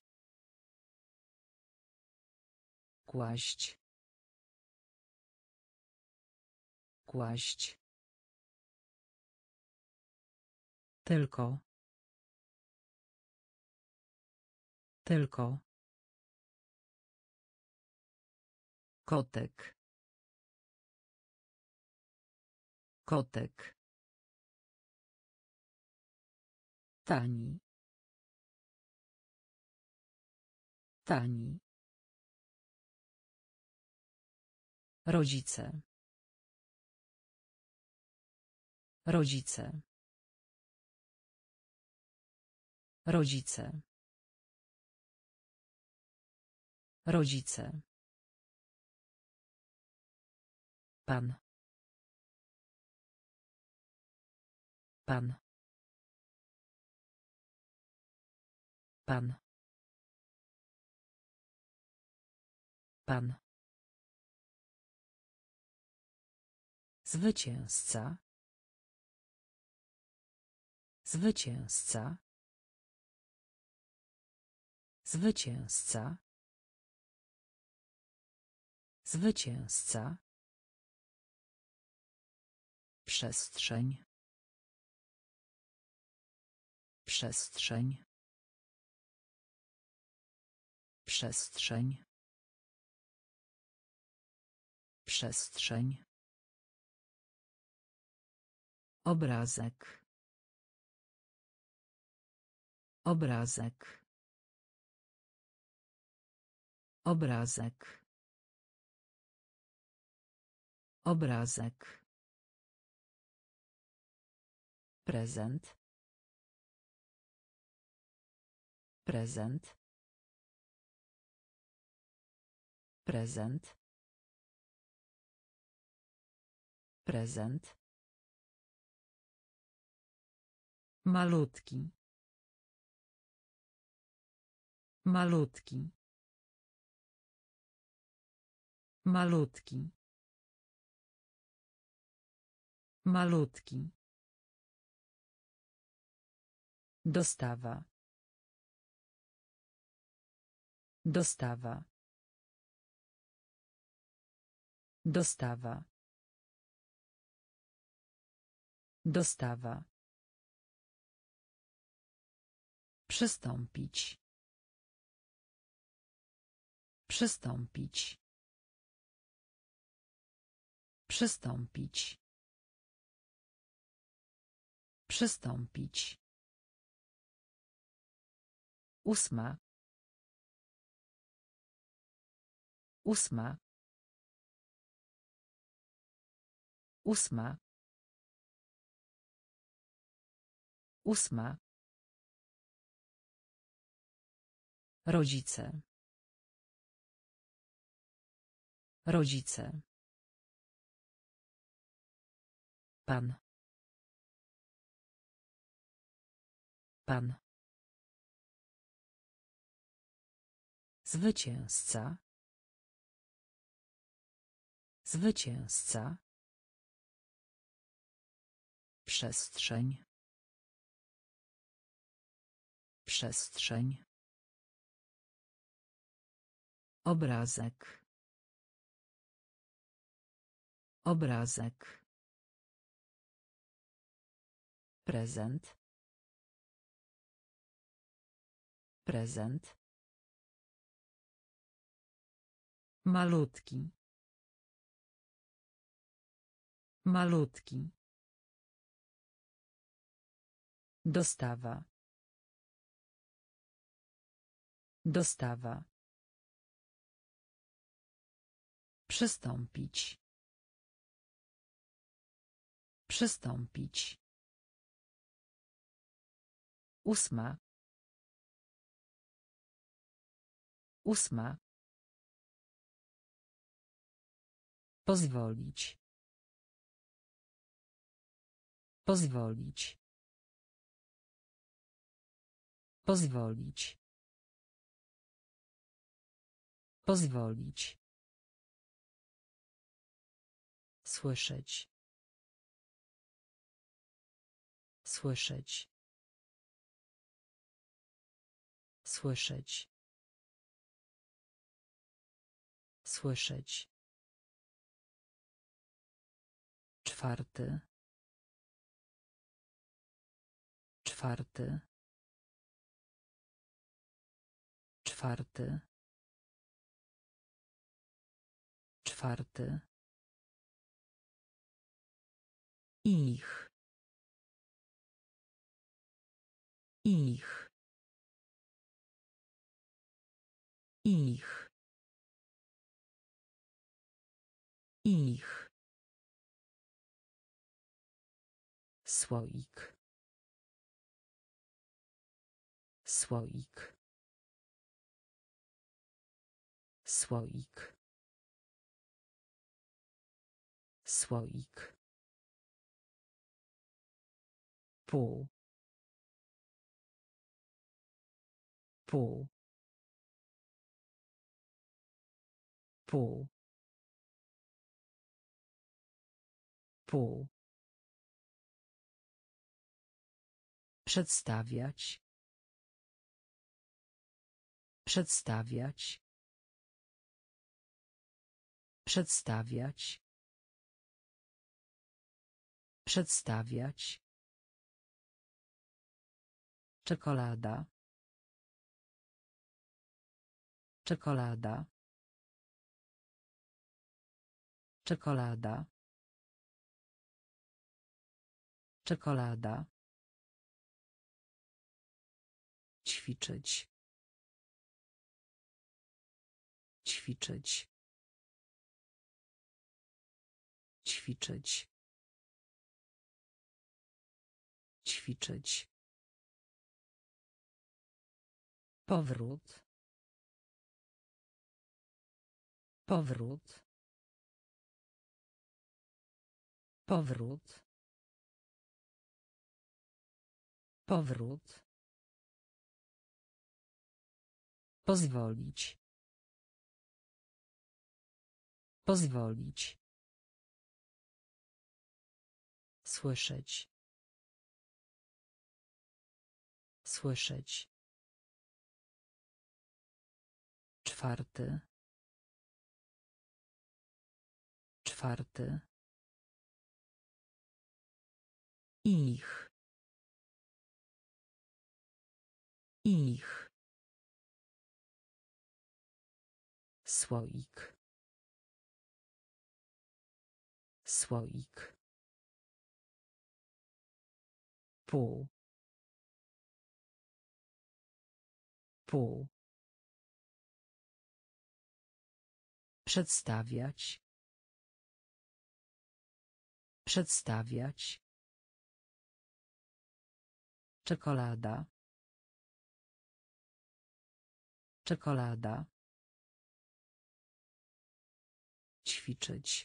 Kłaść. Kłaść. Tylko. Tylko. Kotek. Kotek. Tani. Tani. Rodzice. Rodzice. Rodzice. Rodzice. Pan. Pan. Pan. Pan. Zwycięzca. Zwycięzca. Zwycięzca. Zwycięzca. Przestrzeń. Przestrzeń. Przestrzeń. Przestrzeń. Obrazek. Obrazek. Obrazek. Obrazek. Prezent. Prezent. Prezent. Prezent. Malutki. Malutki. Malutki. Malutki. Dostawa. Dostawa. Dostawa. Dostawa. Przystąpić. Przystąpić. Przystąpić. Przystąpić. Ósma. Ósma. Ósma. Ósma. Rodzice. Rodzice. Pan. Pan. Zwycięzca. Zwycięzca. Przestrzeń. Przestrzeń. Obrazek. Obrazek. Prezent. Prezent. Malutki. Malutki. Dostawa. Dostawa. Przystąpić. Przystąpić. Ósma. Ósma. Pozwolić. Pozwolić. Pozwolić. Pozwolić. Słyszeć. Słyszeć. Słyszeć. Słyszeć. Czwarty. Czwarty. Czwarty. Czwarty. Ich. Ich. Ich. Ich. Słoik. Słoik. Słoik. Słoik. Pół. Pół. Pół. Pół. Przedstawiać. Przedstawiać. Przedstawiać. Przedstawiać. Czekolada. Czekolada. Czekolada. Czekolada. Ćwiczyć. Ćwiczyć. Ćwiczyć. Ćwiczyć. Powrót. Powrót. Powrót. Powrót. Pozwolić. Pozwolić. Słyszeć. Słyszeć. Czwarty. Czwarty. Ich. Ich. Słoik. Słoik. Pół. Pół. Przedstawiać. Przedstawiać. Czekolada. Czekolada. Ćwiczyć.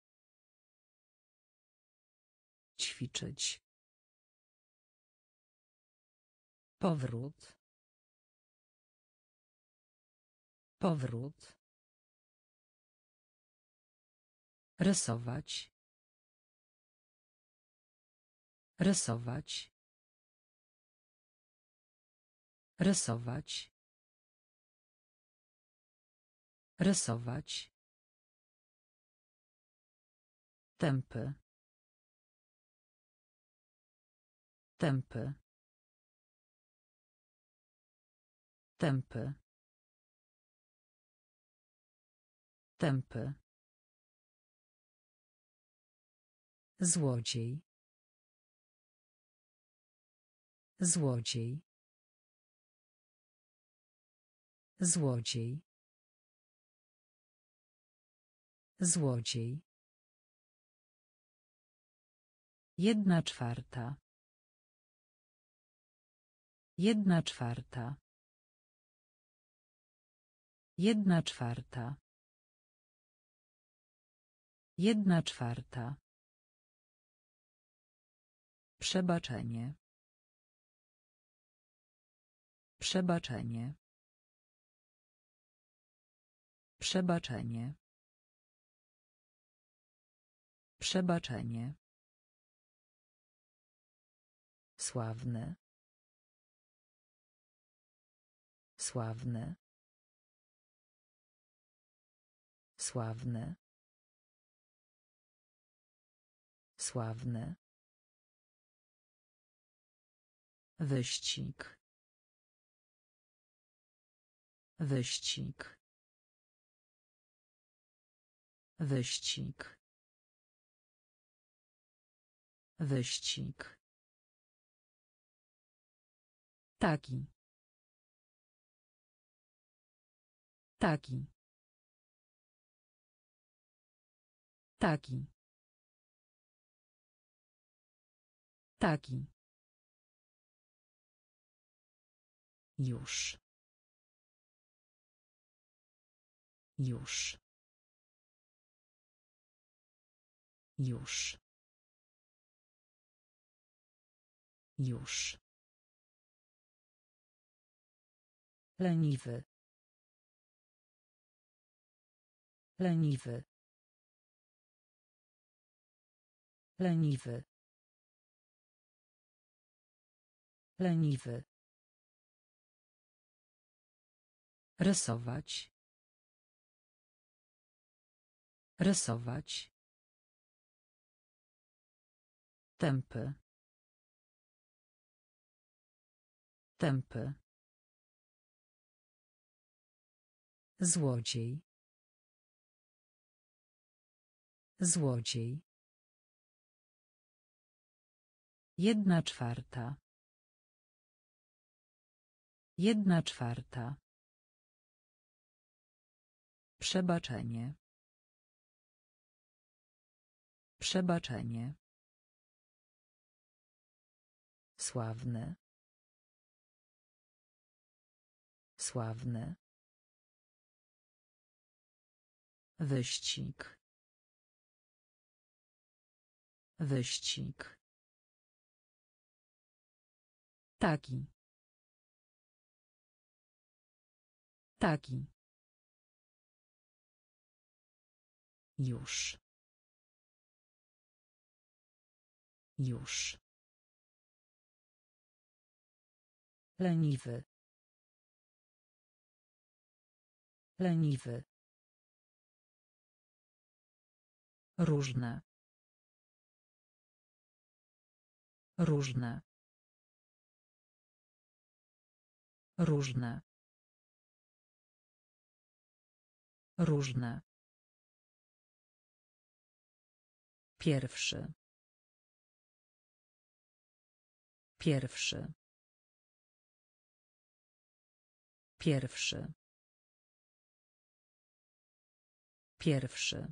Ćwiczyć. Powrót. Powrót. Rysować. Rysować. Rysować. Rysować. Tępy. Tępy. Tępy. Tępy. Złodziej. Złodziej. Złodziej. Złodziej. Jedna czwarta. Jedna czwarta. Jedna czwarta. Jedna czwarta. Przebaczenie. Przebaczenie. Przebaczenie. Przebaczenie. Sławny. Sławny. Sławny. Sławny. Wyścig. Wyścig. Wyścig. Wyścig. Taki. Taki. Taki. Taki. Już. Już. Już. Już. Leniwy. Leniwy. Leniwy. Leniwy. Rysować. Rysować. Tępy. Tępy. Złodziej. Złodziej. Jedna czwarta. Jedna czwarta. Przebaczenie. Przebaczenie. Sławny. Sławny. Wyścig. Wyścig. Taki. Taki. Już. Już. Leniwy. Leniwy. Różne. Różne. Różne. Różne. Pierwszy. Pierwszy. Pierwszy. Pierwszy.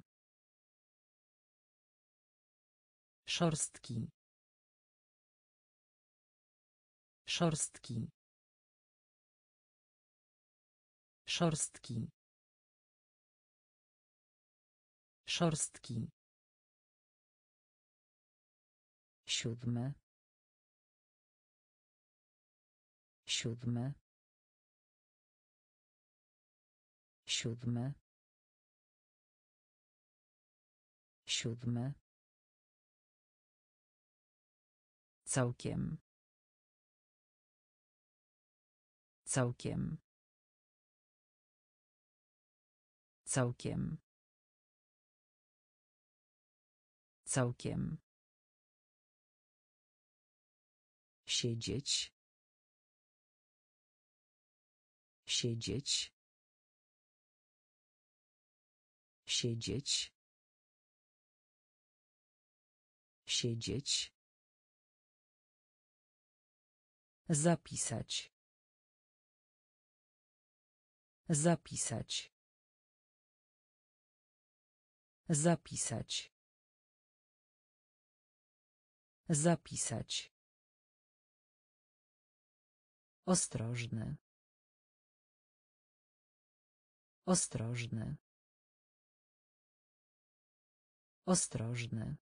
Szorstki. Szorstki. Szorstki. Szorstki. Siódmy. Siódmy. Siódmy. Siódmy. Całkiem. Całkiem. Całkiem. Całkiem. Siedzieć. Siedzieć. Siedzieć. Siedzieć. Zapisać. Zapisać. Zapisać. Zapisać. Ostrożny. Ostrożny. Ostrożny.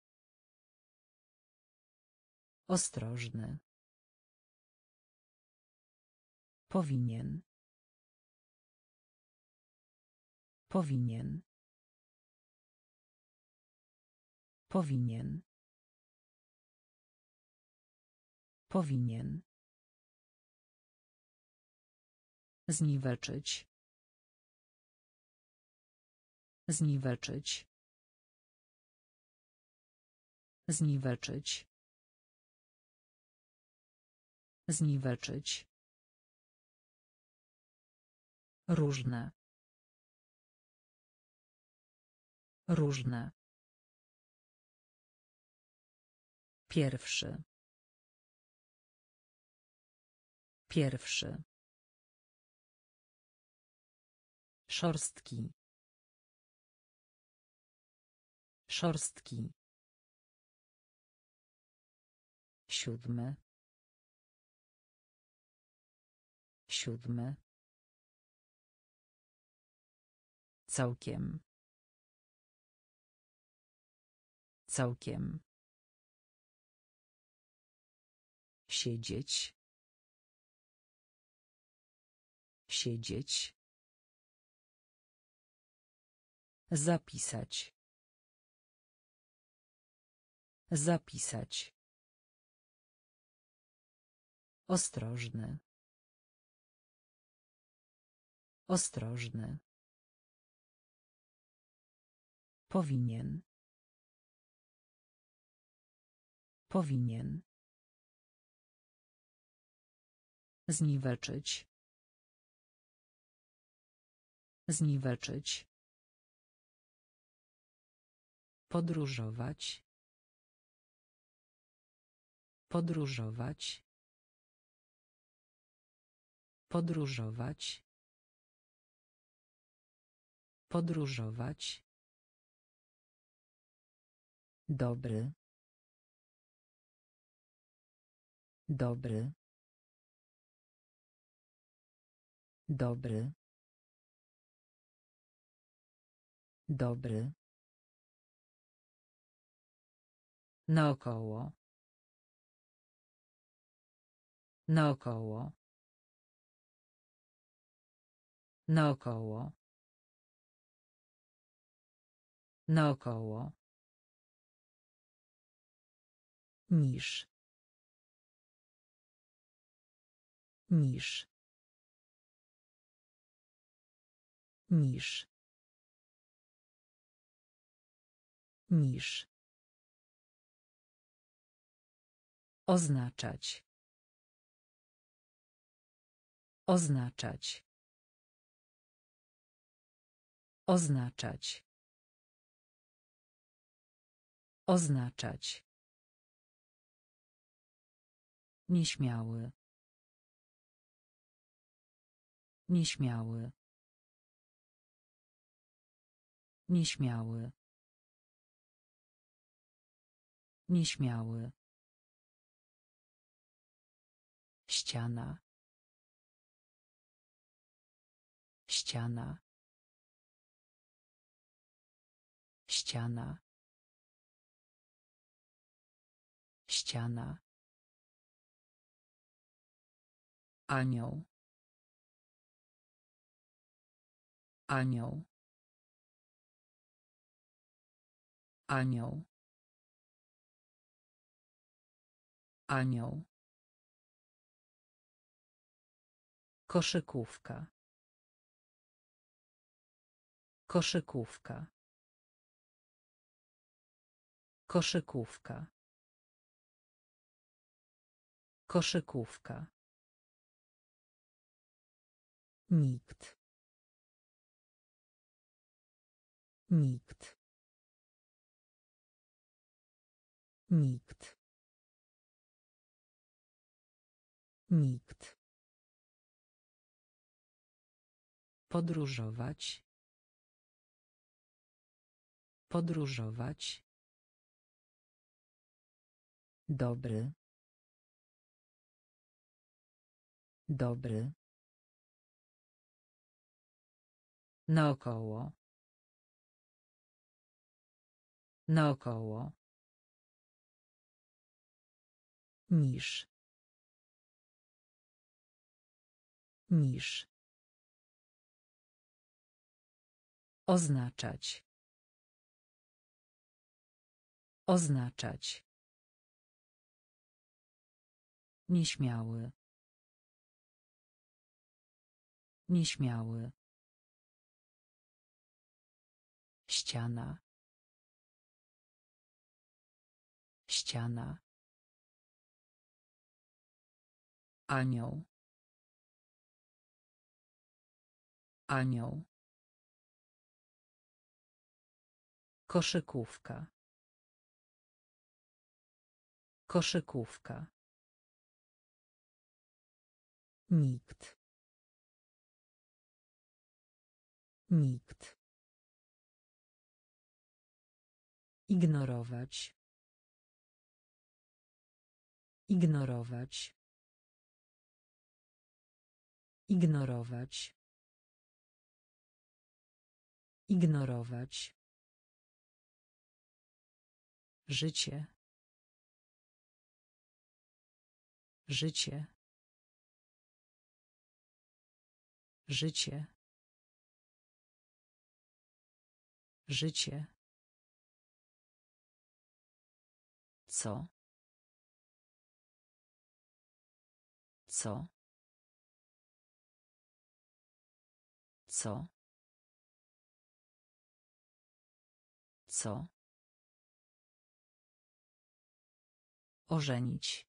Ostrożny. Powinien. Powinien. Powinien. Powinien. Zniweczyć. Zniweczyć. Zniweczyć. Zniweczyć. Różne. Różne. Pierwszy. Pierwszy. Szorstki. Szorstki. Siódmy. Siódmy. Całkiem. Całkiem. Siedzieć. Siedzieć. Zapisać. Zapisać. Ostrożny. Ostrożny. Powinien. Powinien. Zniweczyć. Zniweczyć. Podróżować. Podróżować. Podróżować. Podróżować. Dobry. Dobry. Dobry. Dobry. Naokoło. Naokoło. Naokoło. Naokoło. Niż. Niż. Niż. Niż. Oznaczać. Oznaczać. Oznaczać. Oznaczać. Nieśmiały. Nieśmiały. Nieśmiały. Nieśmiały. Ściana. Ściana. Ściana. Ściana. Anioł. Anioł. Anioł. Anioł. Koszykówka. Koszykówka. Koszykówka. Koszykówka. Nikt. Nikt. Nikt. Nikt. Podróżować. Podróżować. Dobry. Dobry. Naokoło. Naokoło. Niż. Niż. Oznaczać. Oznaczać. Nieśmiały. Nieśmiały. Ściana. Ściana. Anioł. Anioł. Koszykówka. Koszykówka. Nikt. Nikt. Ignorować. Ignorować. Ignorować. Ignorować. Życie. Życie. Życie. Życie. Co? Co? Co? Co? Ożenić.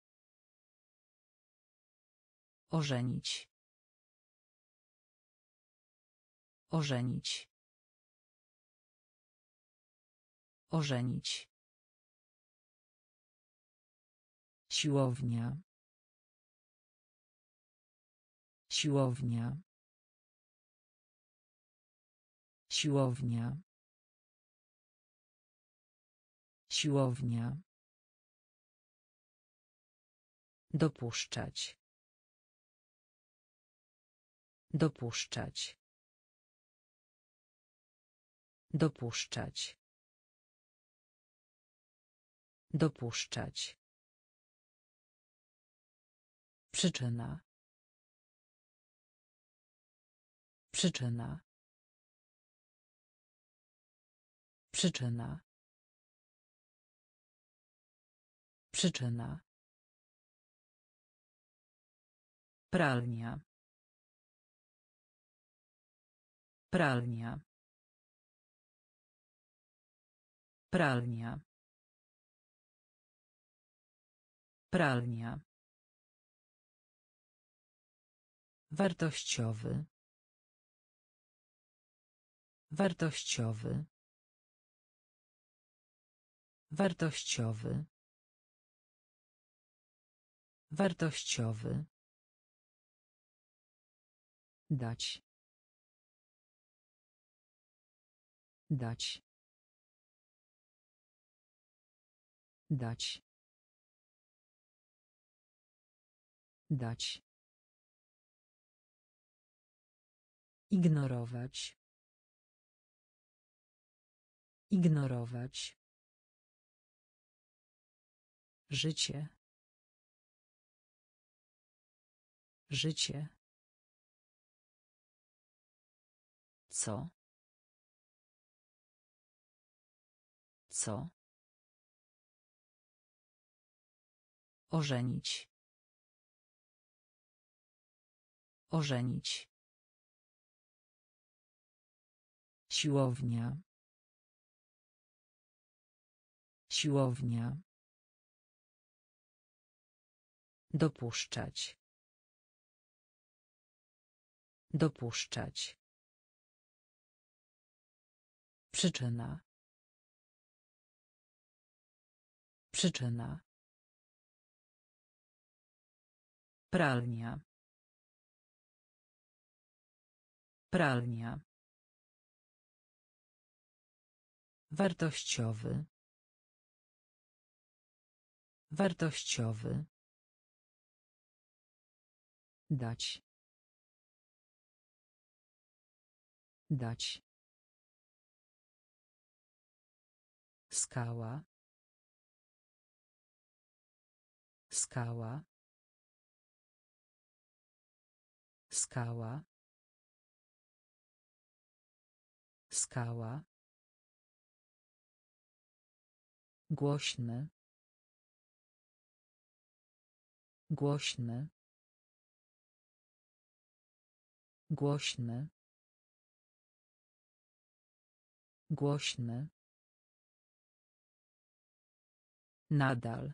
Ożenić. Ożenić. Ożenić. Siłownia. Siłownia. Siłownia. Siłownia. Dopuszczać. Dopuszczać. Dopuszczać. Dopuszczać. Przyczyna. Przyczyna. Przyczyna. Przyczyna. Pralnia. Pralnia. Pralnia. Pralnia. Wartościowy. Wartościowy. Wartościowy. Wartościowy. Dać. Dać. Dać. Dać. Ignorować. Ignorować. Życie. Życie. Co? Co? Ożenić. Ożenić. Siłownia. Siłownia. Dopuszczać. Dopuszczać. Przyczyna. Przyczyna. Pralnia. Pralnia. Wartościowy. Wartościowy. Dać. Dać. Skała. Skała. Skała. Skała. Głośny. Głośny. Głośny. Głośny. Nadal.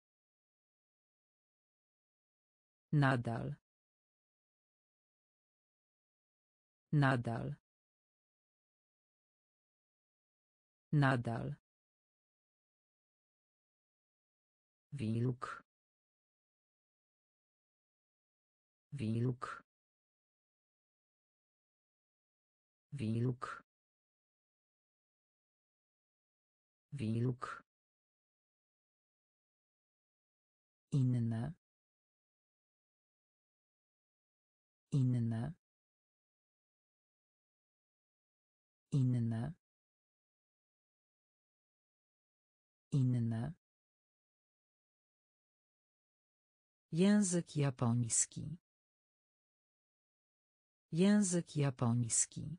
Nadal. Nadal. Nadal. Wilk. Wilk. Wilk. Wilk. Inne. Inne. Inne. Inne. Język japoński. Język japoński.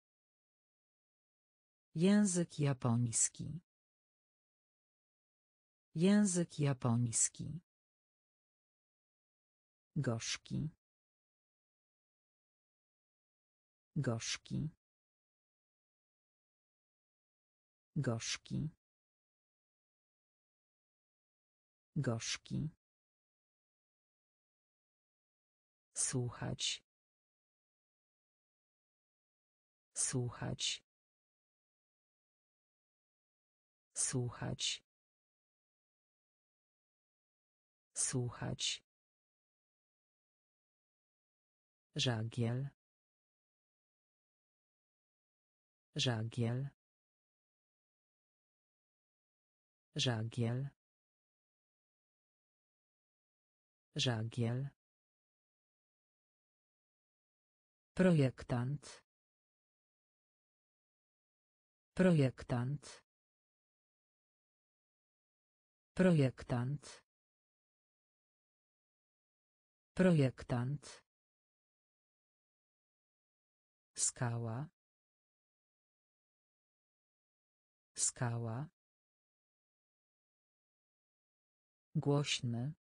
Język japoński. Język japoński. Gorzki. Gorzki. Gorzki. Gorzki. Słuchać. Słuchać. Słuchać. Słuchać. Żagiel. Żagiel. Żagiel. Żagiel. Projektant. Projektant. Projektant. Projektant. Skała. Skała. Głośny.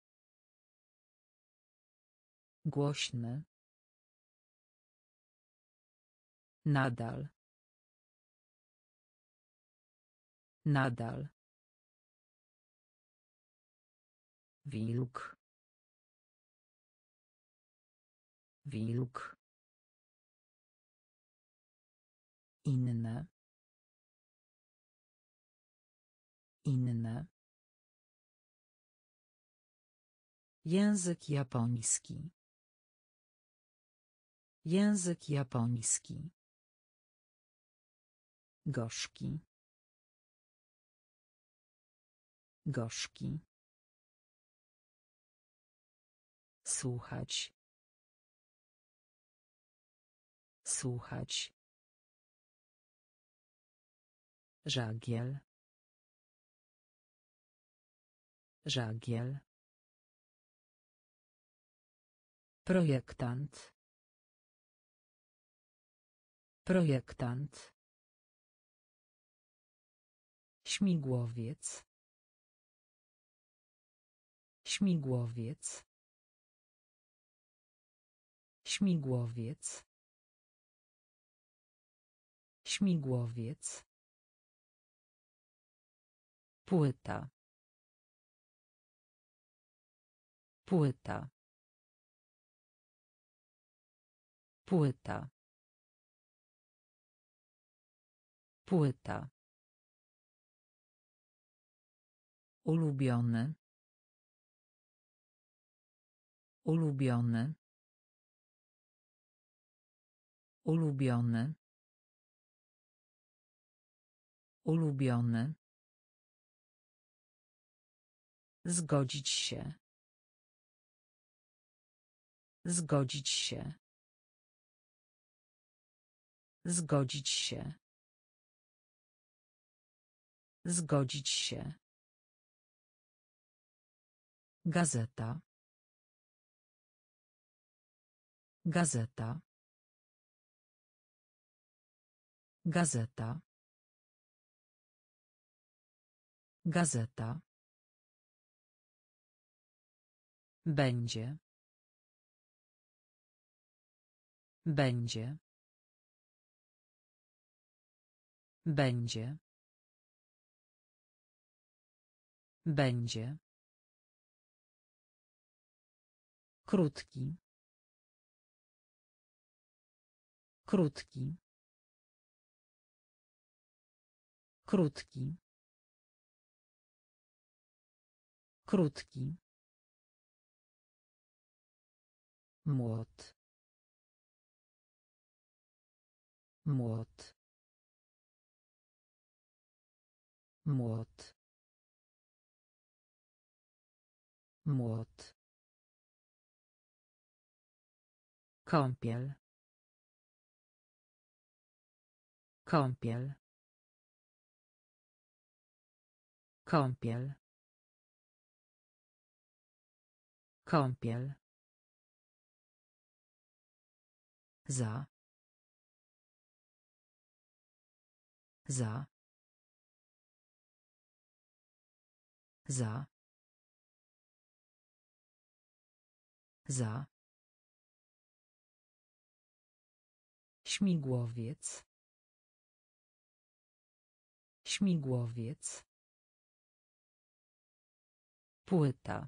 Głośny. Nadal. Nadal. Wilk. Wilk. Inne. Inne. Język japoński. Język japoński. Gorzki. Gorzki. Słuchać. Słuchać. Żagiel. Żagiel. Projektant. Projektant. Śmigłowiec. Śmigłowiec. Śmigłowiec. Śmigłowiec. Płyta. Płyta. Płyta. Płyta. Ulubiony. Ulubiony. Ulubiony. Ulubiony. Zgodzić się. Zgodzić się. Zgodzić się. Zgodzić się. Gazeta. Gazeta. Gazeta. Gazeta. Będzie. Będzie. Będzie. Będzie. Krótki. Krótki. Krótki. Krótki. Młot. Młot. Młot. Młot. Kąpiel. Kąpiel. Kąpiel. Kąpiel. Za. Za. Za. Za. Śmigłowiec. Śmigłowiec. Płyta.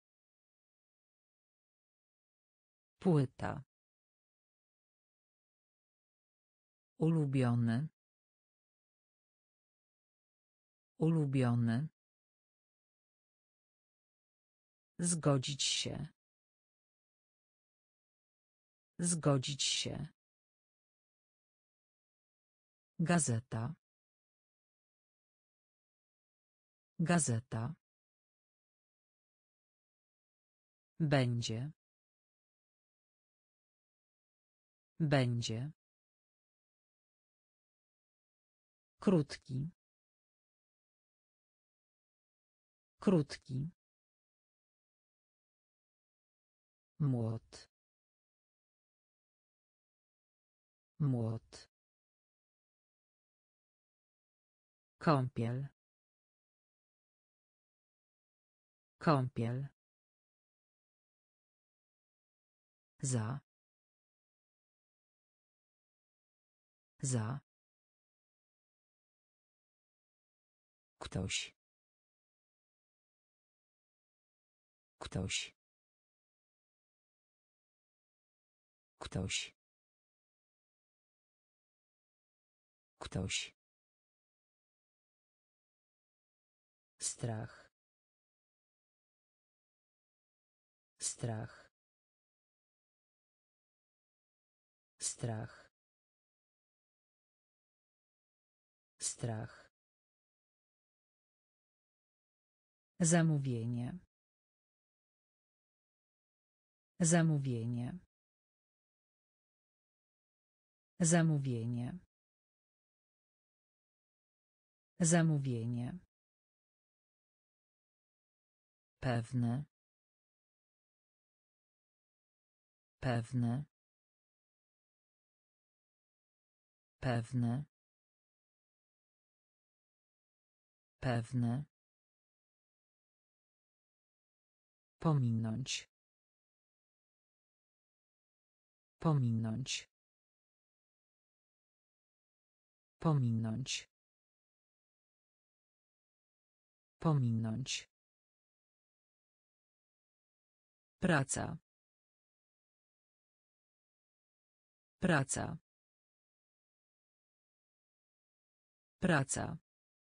Płyta. Ulubiony. Ulubiony. Zgodzić się. Zgodzić się. Gazeta. Gazeta. Będzie. Będzie. Krótki. Krótki. Młot. Młot. Kąpiel. Kąpiel. Za. Za. Ktoś. Ktoś. Ktoś. Ktoś. Strach. Strach. Strach. Strach. Zamówienie. Zamówienie. Zamówienie. Zamówienie. Pewne. Pewne. Pewne. Pewny. Pominąć. Pominąć. Pominąć. Pominąć. Praca. Praca. Praca.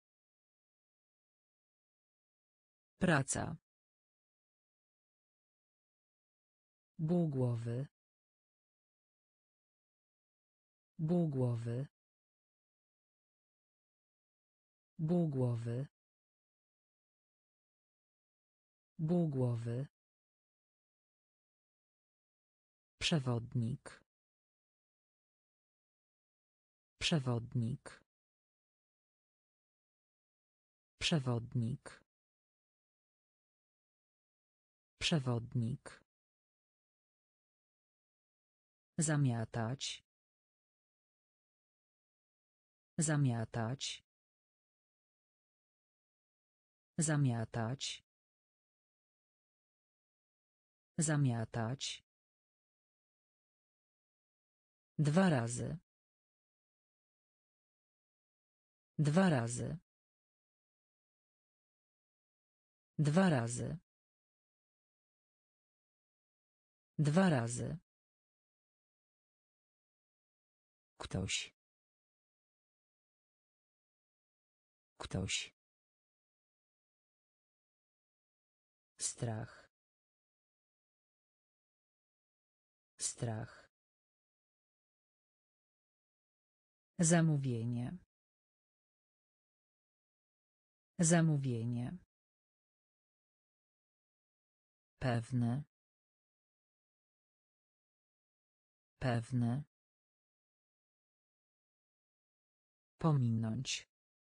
Praca. Ból głowy. Ból głowy. Ból głowy. Ból głowy. Przewodnik. Przewodnik. Przewodnik. Przewodnik. Zamiatać. Zamiatać. Zamiatać. Zamiatać. Dwa razy. Dwa razy. Dwa razy. Dwa razy. Ktoś. Ktoś. Strach. Strach. Zamówienie. Zamówienie. Pewny. Pewny. Pominąć.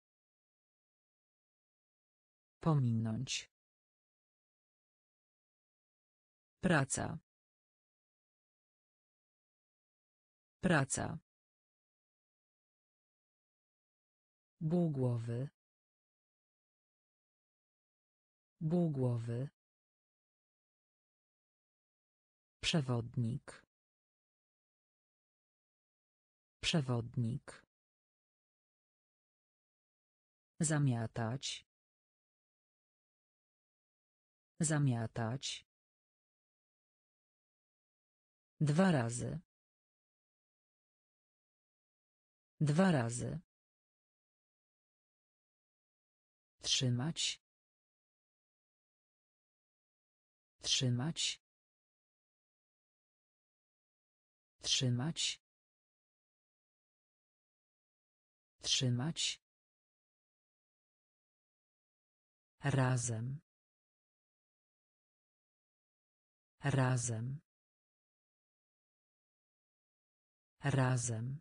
Pominąć. Praca. Praca. Ból głowy. Ból głowy. Przewodnik. Przewodnik. Zamiatać. Zamiatać. Dwa razy. Dwa razy. Trzymać. Trzymać. Trzymać. Trzymać. Razem. Razem. Razem.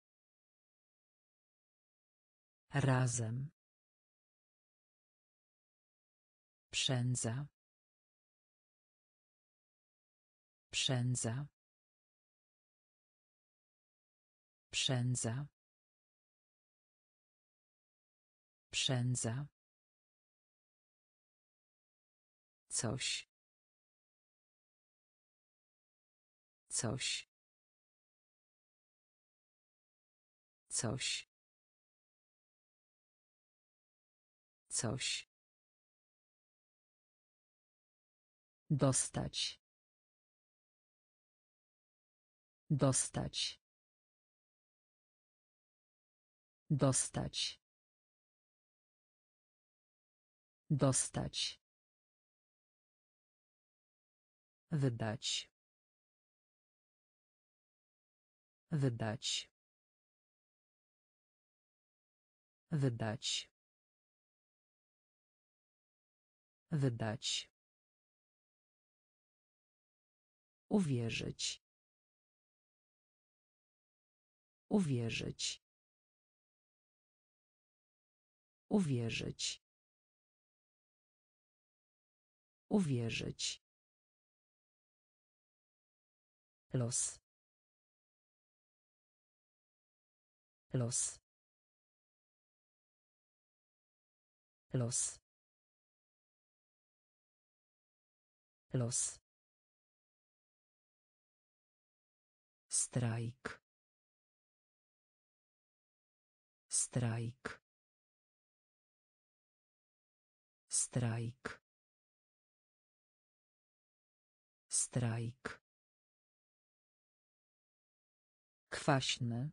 Razem. Przędza. Przędza. Przędza. Przędza. Coś. Coś. Coś. Coś. Dostać. Dostać. Dostać. Dostać. Wydać. Wydać. Wydać. Wydać. Uwierzyć. Uwierzyć. Uwierzyć. Uwierzyć. Los. Los. Los. Los. Strajk. Strajk. Strajk. Strajk. Kwaśny.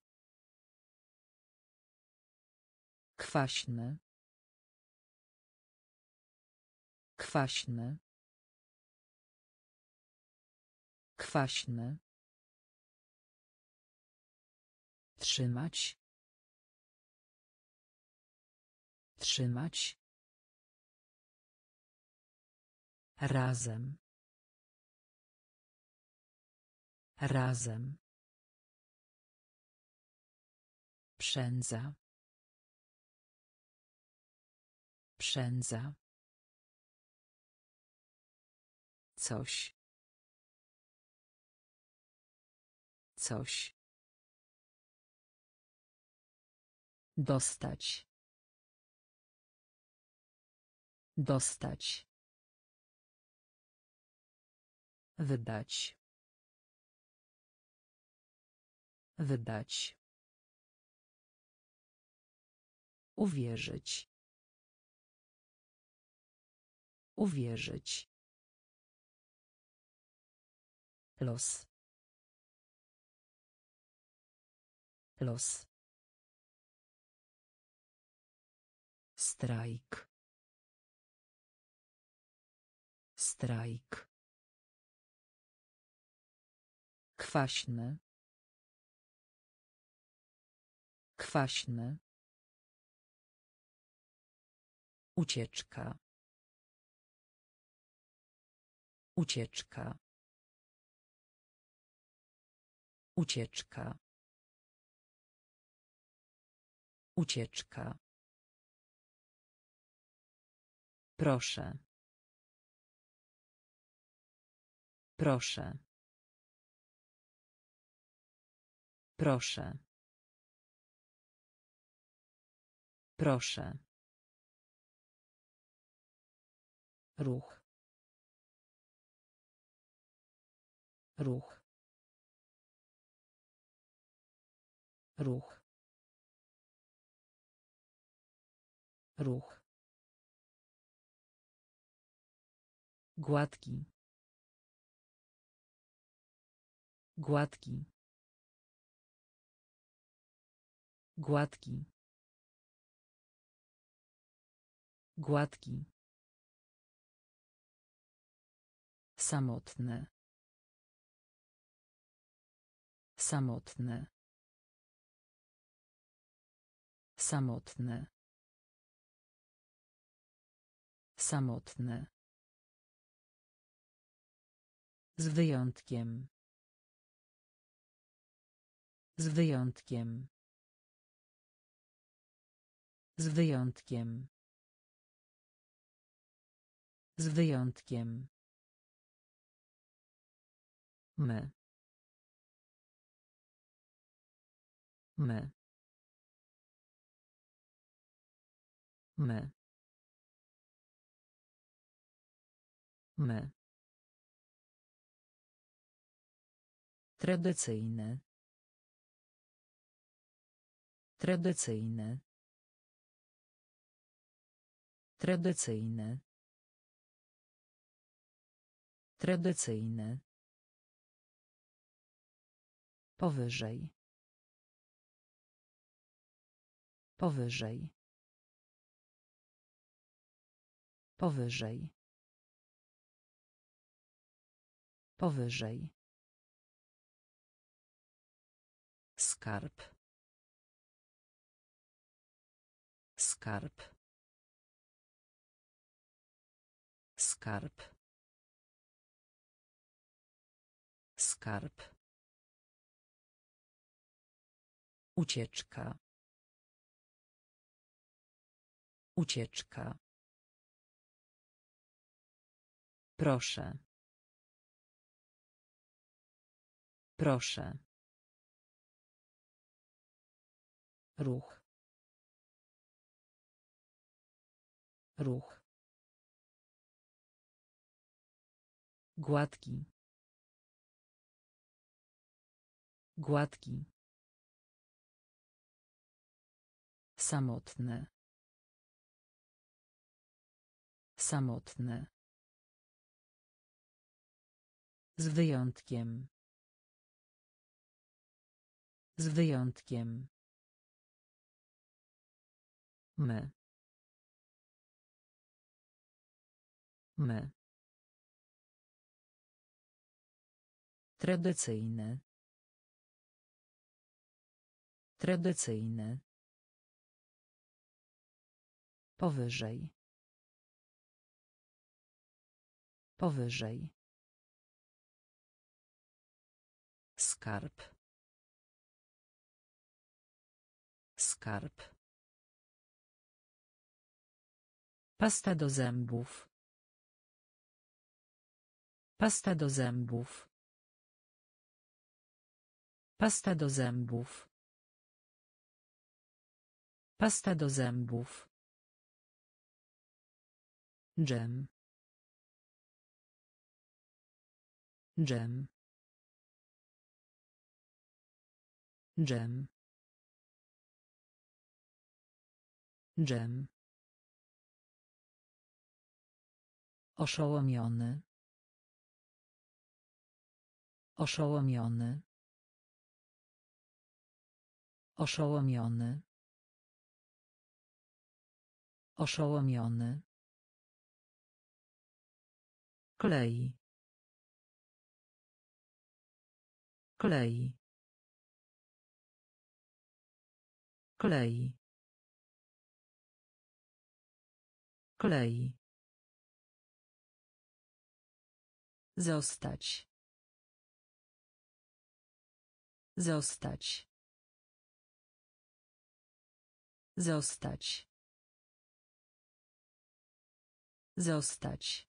Kwaśny. Kwaśny. Kwaśny. Trzymać. Trzymać. Razem. Razem. Przędza. Przędza. Coś. Coś. Dostać. Dostać. Wydać. Wydać. Uwierzyć. Uwierzyć. Los. Los. Strajk. Strajk. Kwaśny. Kwaśny. Ucieczka. Ucieczka. Ucieczka. Ucieczka. Proszę. Proszę. Proszę. Proszę. Ruch. Ruch. Ruch. Ruch. Gładki. Gładki. Gładki. Gładki. Samotne. Samotne. Samotne. Samotne. Z wyjątkiem. Z wyjątkiem. Z wyjątkiem. Z wyjątkiem. My. My. My. My. Tradycyjne. Tradycyjne. Tradycyjne. Tradycyjne. Powyżej. Powyżej. Powyżej. Powyżej. Skarb. Skarb. Skarb. Skarb. Ucieczka. Ucieczka. Proszę. Proszę. Ruch. ruch, gładki, gładki, samotne, samotne, z wyjątkiem, z wyjątkiem, my, my, tradycyjne, tradycyjne, powyżej, powyżej, skarb, skarb, pasta do zębów, pasta do zębów, pasta do zębów, pasta do zębów, dżem, dżem, dżem, dżem, oszołomiony, oszołomiony, oszołomiony, oszołomiony, klei, klei, klei, klei, zostać, zostać, zostać, zostać,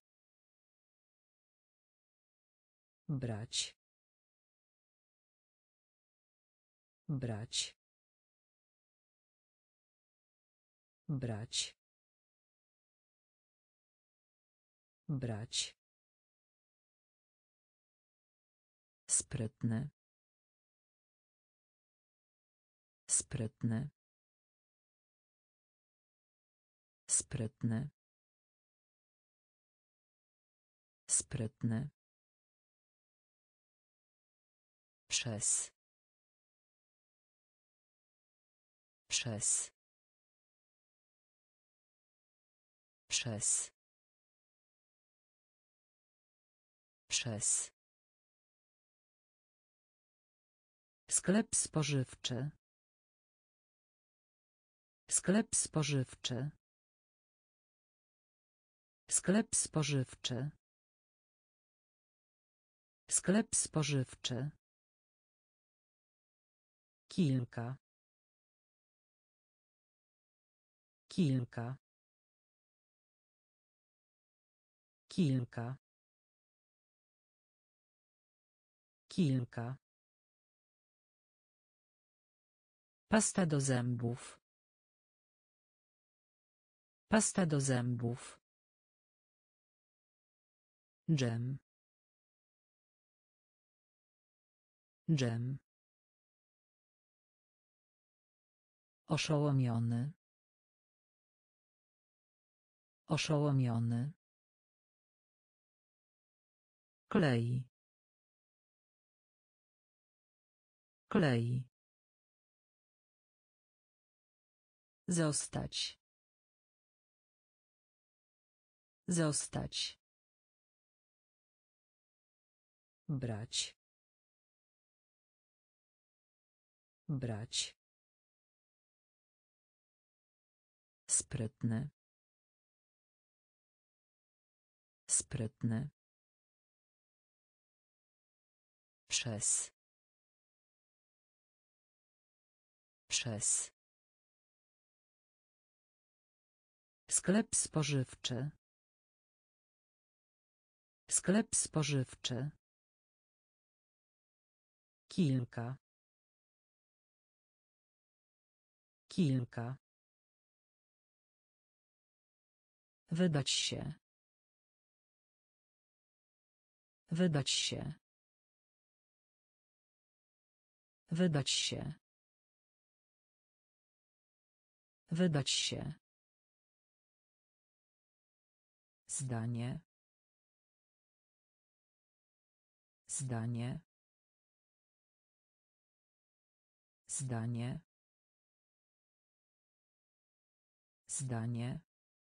brać, brać, brać, brać, sprytny, sprytny, sprytny, sprytny, przez, przez, przez, przez, sklep spożywczy, sklep spożywczy, sklep spożywczy, sklep spożywczy, kilka, kilka, kilka, kilka, pasta do zębów, pasta do zębów, dżem, dżem, oszołomiony, oszołomiony, klei, klei, zostać, zostać, brać, brać, sprytny, sprytny, przez, przez, sklep spożywczy, sklep spożywczy, kilka, kilka, Wydać się. Wydać się. Wydać się. Wydać się. Zdanie. Zdanie. Zdanie. Zdanie.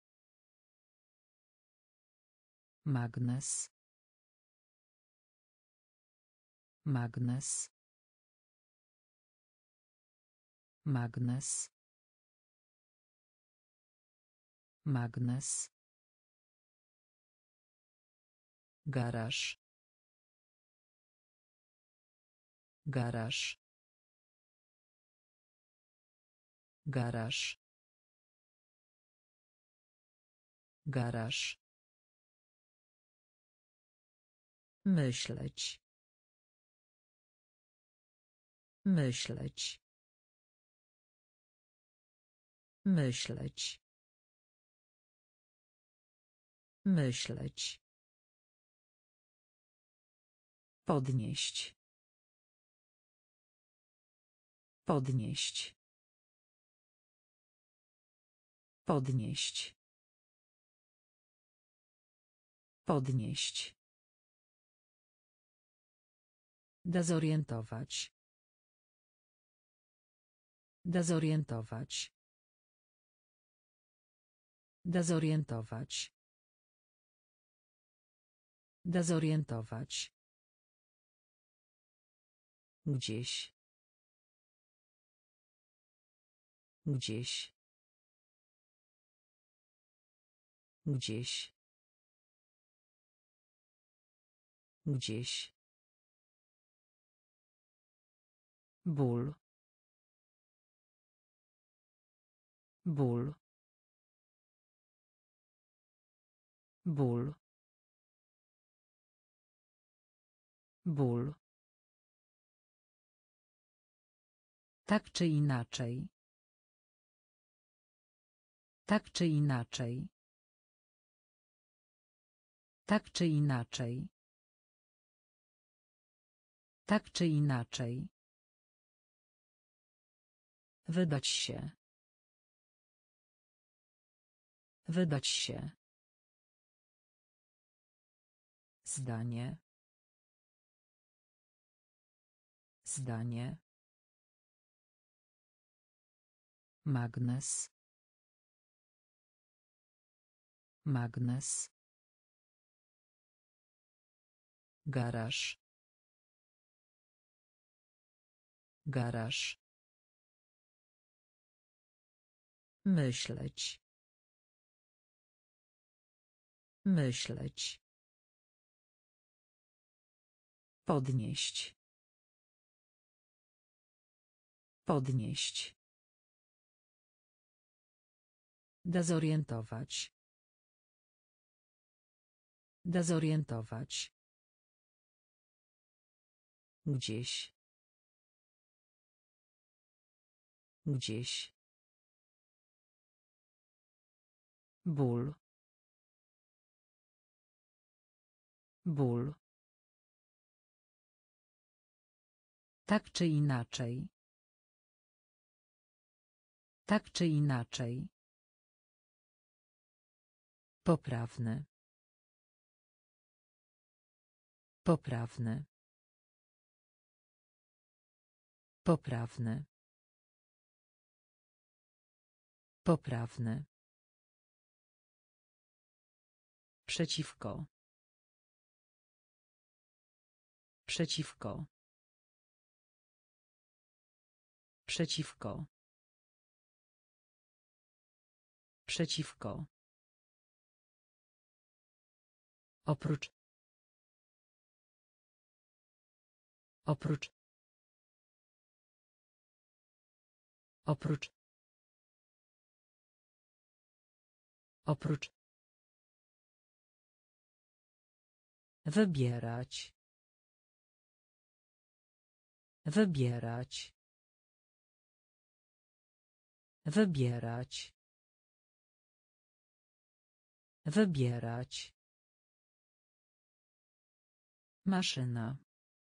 Magnes. Magnes. Magnes. Magnes. Garaż. Garaż. Garaż. Garaż. Myśleć. Myśleć. Myśleć. Myśleć. Podnieść. Podnieść. Podnieść. Podnieść. Dezorientować. Dezorientować. Dezorientować. Dezorientować. Gdzieś. Gdzieś. Gdzieś. Gdzieś. Ból. Ból. Ból. Ból. Tak czy inaczej. Tak czy inaczej. Tak czy inaczej. Tak czy inaczej. Wydać się. Wydać się. Zdanie. Zdanie. Magnes. Magnes. Garaż. Garaż. Myśleć. Myśleć. Podnieść. Podnieść. Dezorientować. Dezorientować. Gdzieś. Gdzieś. Ból. Ból. Tak czy inaczej. Tak czy inaczej. Poprawny. Poprawny. Poprawny. Poprawny. Przeciwko. Przeciwko. Przeciwko. Przeciwko. Oprócz. Oprócz. Oprócz. Oprócz. Wybierać. Wybierać. Wybierać. Wybierać. Maszyna.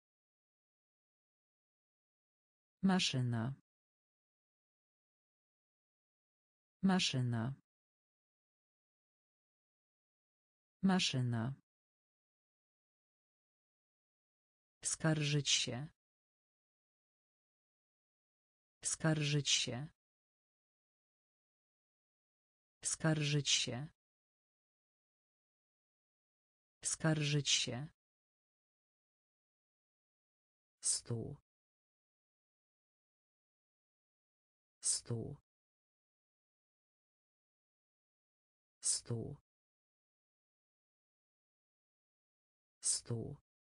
Maszyna. Maszyna. Maszyna. Skarżyć się. Skarżyć się. Skarżyć się. Skarżyć się. Stół. Stół. Stół. Stół.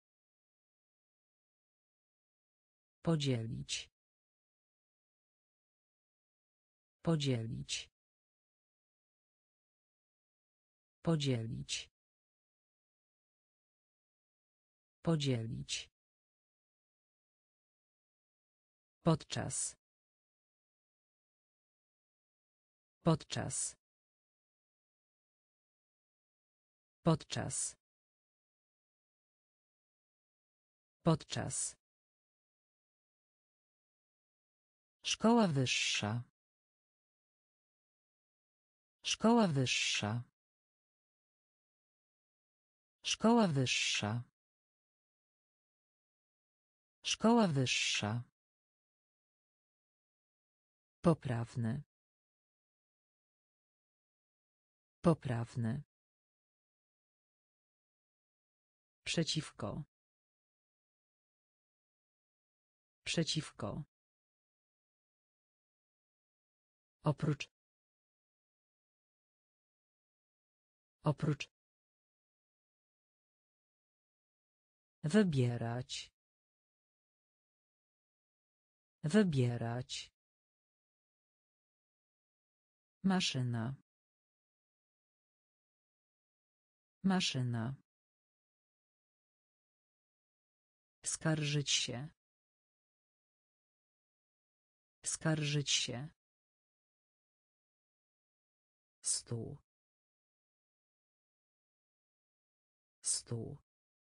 Podzielić. Podzielić. Podzielić. Podzielić. Podczas. Podczas. Podczas. Podczas. Szkoła wyższa. Szkoła wyższa. Szkoła wyższa. Szkoła wyższa. Poprawny. Poprawny. Przeciwko. Przeciwko. Oprócz. Oprócz. Wybierać. Wybierać. Maszyna. Maszyna. Skarżyć się. Skarżyć się. Stół. Stół.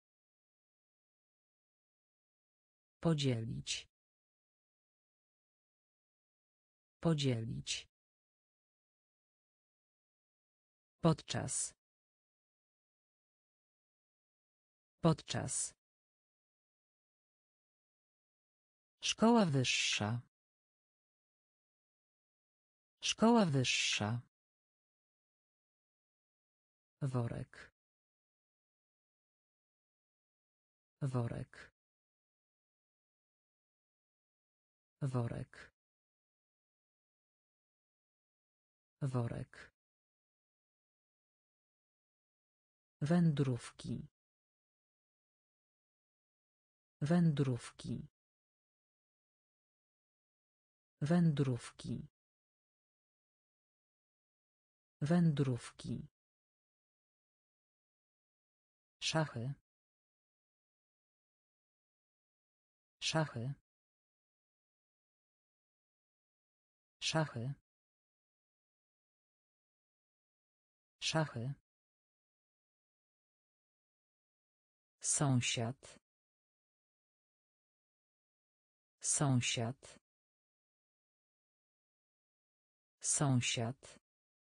Podzielić. Podzielić. Podczas. Podczas. Szkoła wyższa. Szkoła wyższa. Worek. Worek. Worek. Worek. Wędrówki. Wędrówki. Wędrówki. Wędrówki. Szachy. Szachy. Szachy. Szachy. Sąsiad. Sąsiad. Sąsiad.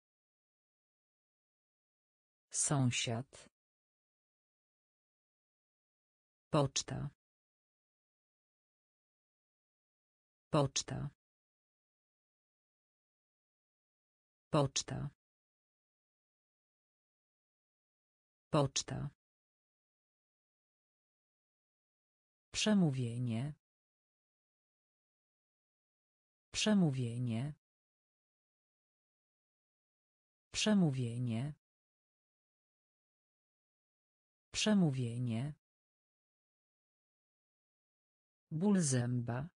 Sąsiad. Poczta. Poczta. Poczta. Poczta. Przemówienie. Przemówienie. Przemówienie. Przemówienie. Ból zęba.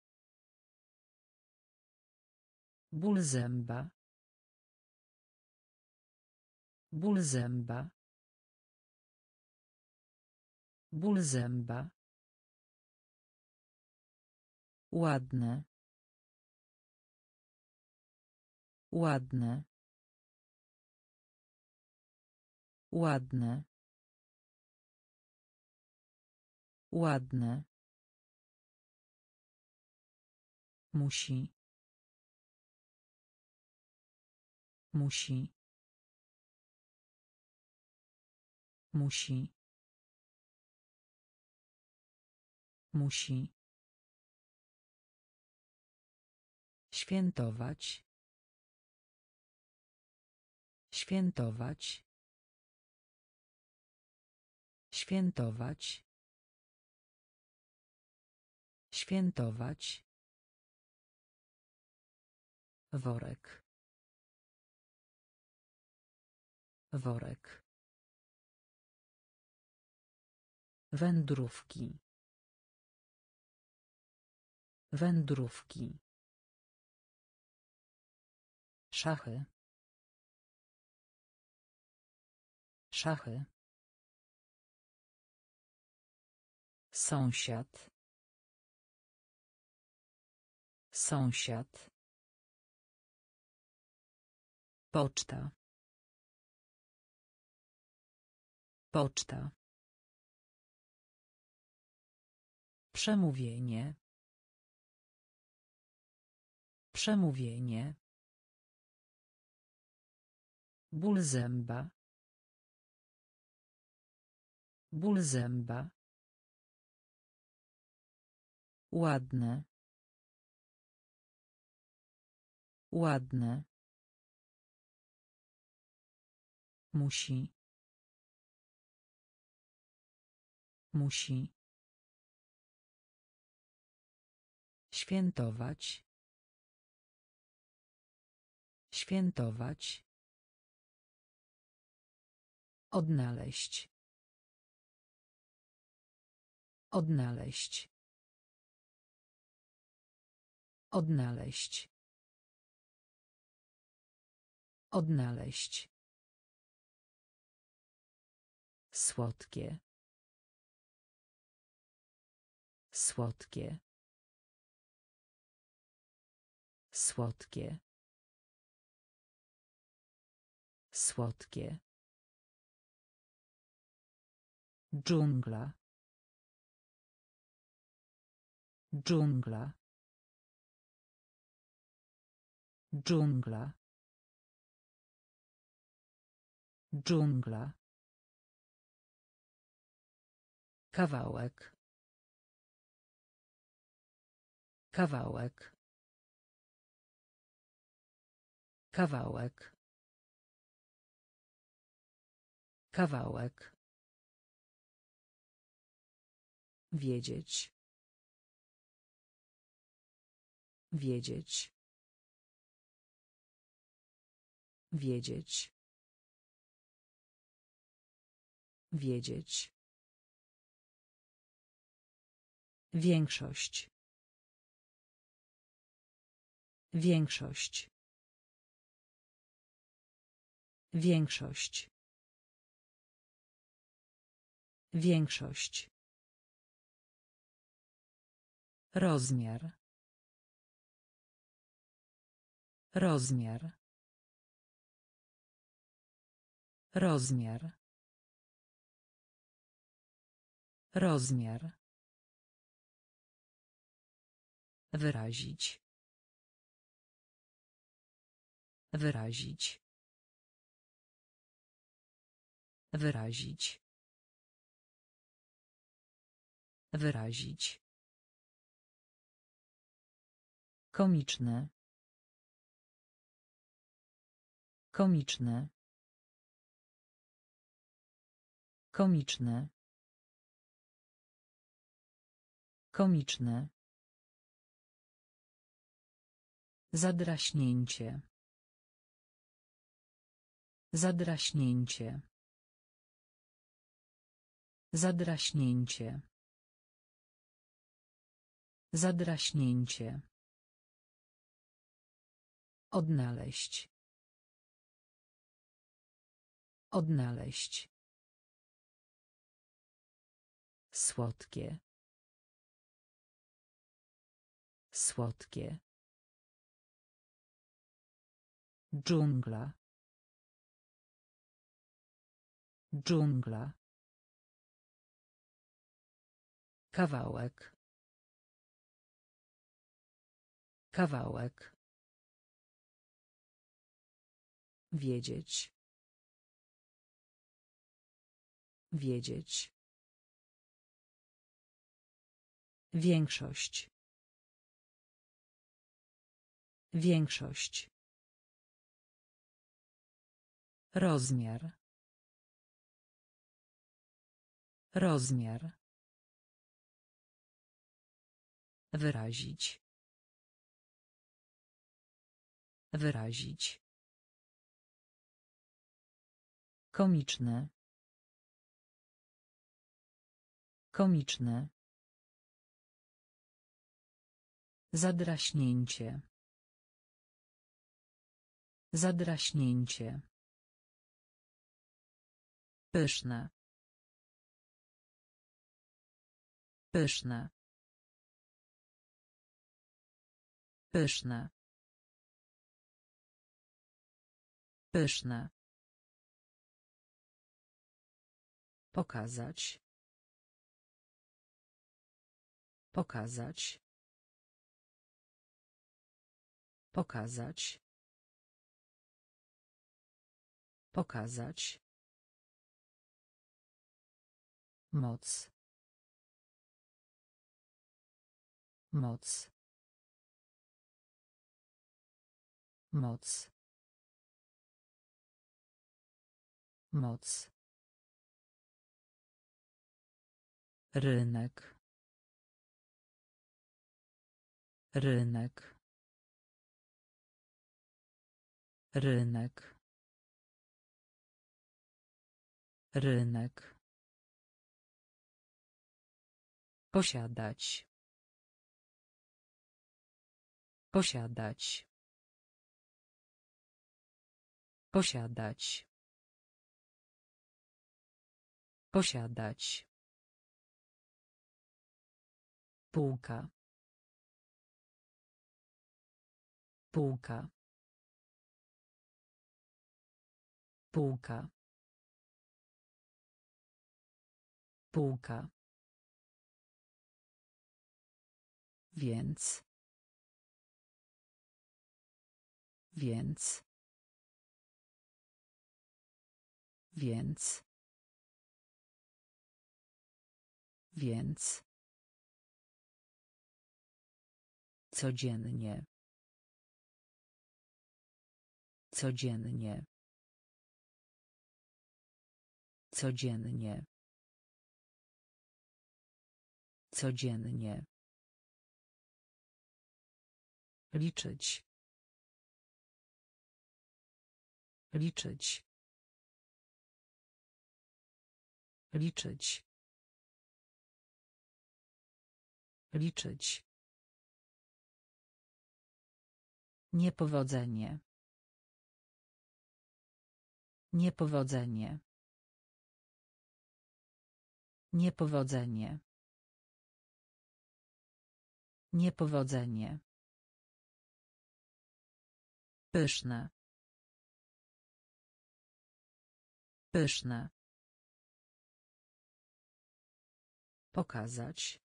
Ból zęba. Ból zęba. Ból zęba. Ładne. Ładne. Ładne. Ładne. Musi. Musi. Musi. Musi. Świętować. Świętować. Świętować. Świętować. Worek. Worek. Wędrówki. Wędrówki. Szachy. Szachy. Sąsiad. Sąsiad. Poczta. Poczta. Przemówienie. Przemówienie. Ból zęba. Ból zęba. Ładne. Ładne. Musi. Musi. Świętować. Świętować. Odnaleźć. Odnaleźć. Odnaleźć. Odnaleźć. Słodkie. Słodkie. Słodkie. Słodkie. Dżungla. Dżungla. Dżungla. Dżungla. Kawałek. Kawałek. Kawałek. Kawałek. Wiedzieć. Wiedzieć. Wiedzieć. Wiedzieć. Większość. Większość. Większość. Większość. Rozmiar. Rozmiar. Rozmiar. Rozmiar. Wyrazić. Wyrazić. Wyrazić. Wyrazić. Komiczne. Komiczne. Komiczne. Komiczne. Zadraśnięcie. Zadraśnięcie. Zadraśnięcie. Zadraśnięcie. Odnaleźć. Odnaleźć. Słodkie. Słodkie. Dżungla. Dżungla. Kawałek. Kawałek. Wiedzieć. Wiedzieć. Większość. Większość. Rozmiar. Rozmiar. Wyrazić. Wyrazić. Komiczne. Komiczne. Zadraśnięcie. Zadraśnięcie. Pyszne. Pyszne. Pyszne. Pyszne. Pokazać. Pokazać. Pokazać. Pokazać. Moc. Moc. Moc. Moc. Rynek. Rynek. Rynek. Rynek. Posiadać. Posiadać. Posiadać. Posiadać. Półka. Półka. Półka. Półka. Więc. Więc. Więc. Więc. Codziennie. Codziennie. Codziennie. Codziennie. Liczyć. Liczyć. Liczyć. Liczyć. Niepowodzenie. Niepowodzenie. Niepowodzenie. Niepowodzenie. Pyszne. Pyszne. Pokazać.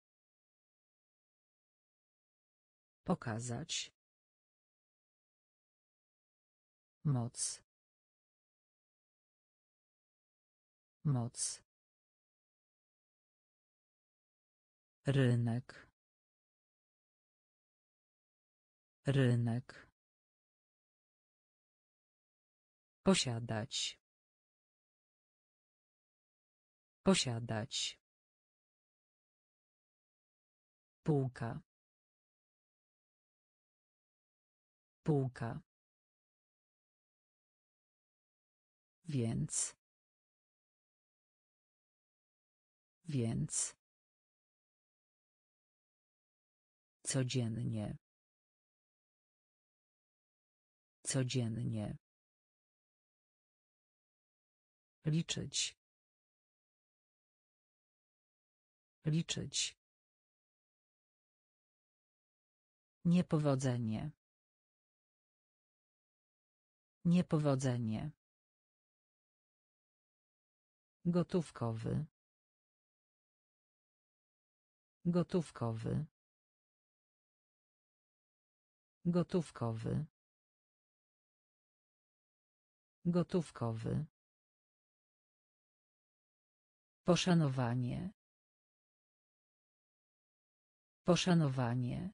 Pokazać. Moc. Moc. Rynek. Rynek. Posiadać. Posiadać. Półka. Półka. Więc. Więc. Codziennie. Codziennie. Liczyć. Liczyć. Niepowodzenie. Niepowodzenie. Gotówkowy. Gotówkowy. Gotówkowy. Gotówkowy. Poszanowanie. Poszanowanie.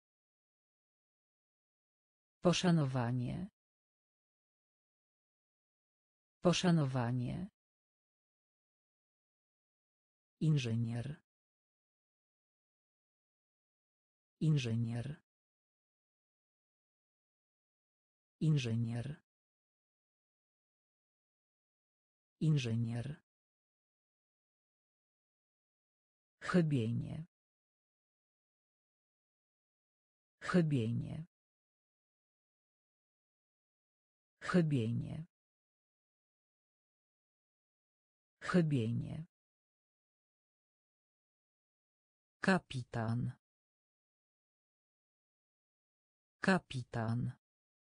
Poszanowanie. Poszanowanie. Inżynier. Inżynier. Inżynier. Inżynier. Chybienie. Chybienie. Chybienie. Chybienie. Kapitan. Kapitan.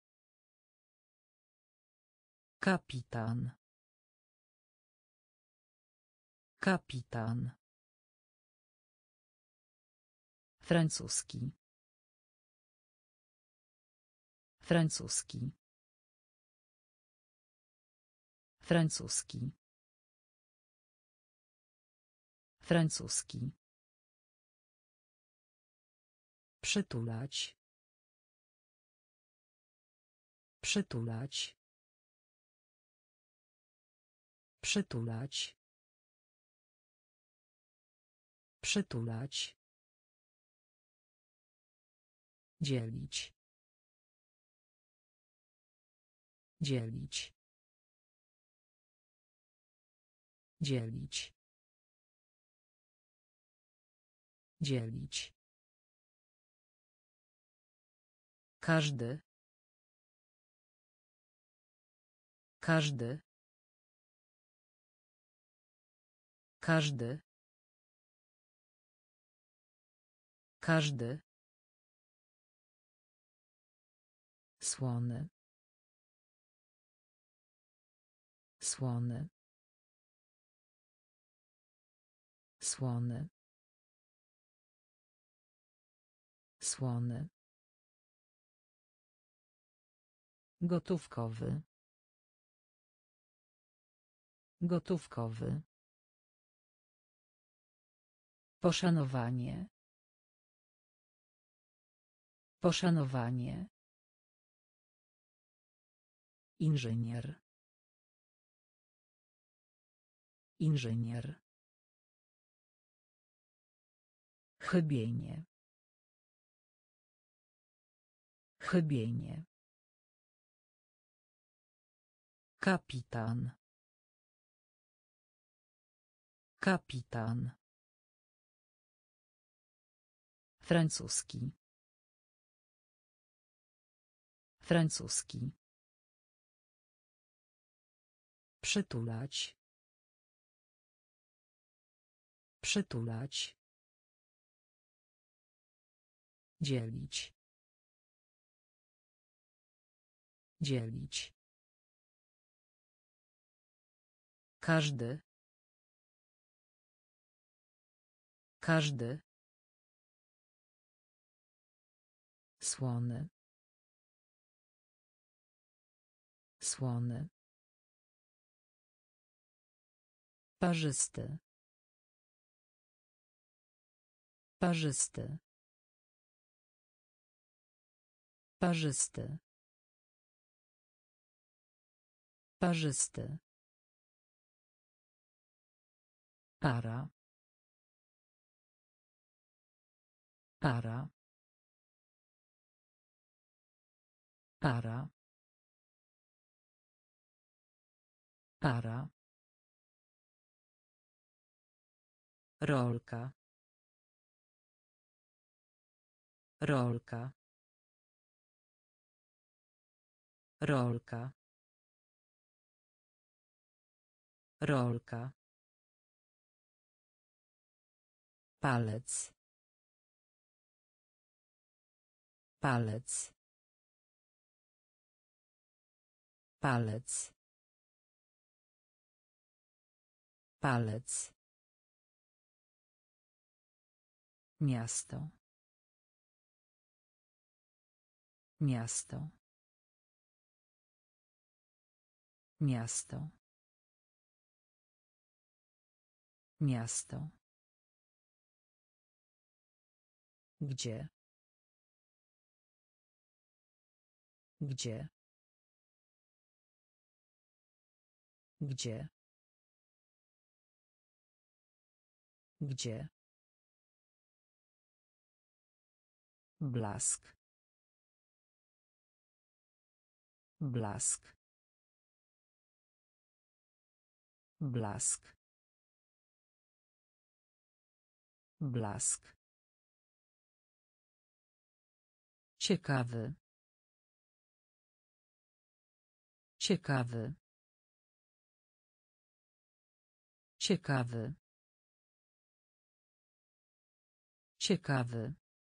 Kapitan. Kapitan. Francuski. Francuski. Francuski. Francuski. Przytulać. Przytulać. Przytulać. Przytulać. Dzielić. Dzielić. Dzielić. Dzielić. Każdy. Każdy. Każdy. Każdy. Słony. Słony. Słony. Słony. Gotówkowy. Gotówkowy. Poszanowanie. Poszanowanie. Inżynier. Inżynier. Chybienie. Chybienie. Kapitan. Kapitan. Francuski. Francuski. Przytulać. Przytulać. Dzielić. Dzielić. Każdy. Każdy. Słony. Słony. Parzysty. Parzysty. Parzysty. Parzysty. Para. Para. Para. Para. Rolka. Rolka. Rolka. Rolka. Palec. Palec. Palec. Palec. Miasto. Miasto. Miasto. Miasto. Gdzie? Gdzie? Gdzie? Gdzie? Blask. Blask. Blask. Blask. Ciekawy. Ciekawy. Ciekawy. Ciekawy.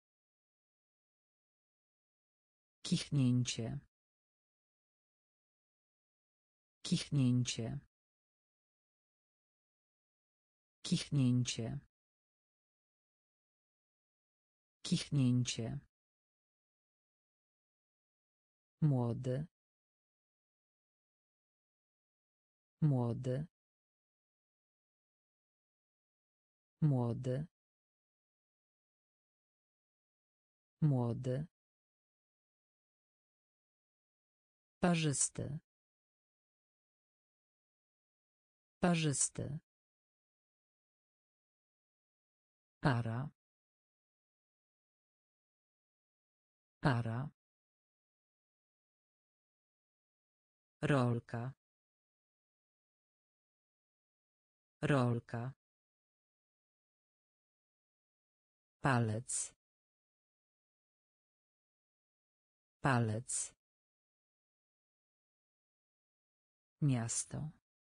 Kichnięcie. Kichnięcie. Kichnięcie. Kichnięcie. Młody. Młody. Młody. Młody. Parzysty. Parzysty. Para. Para. Rolka. Rolka. Palec. Palec. Miasto.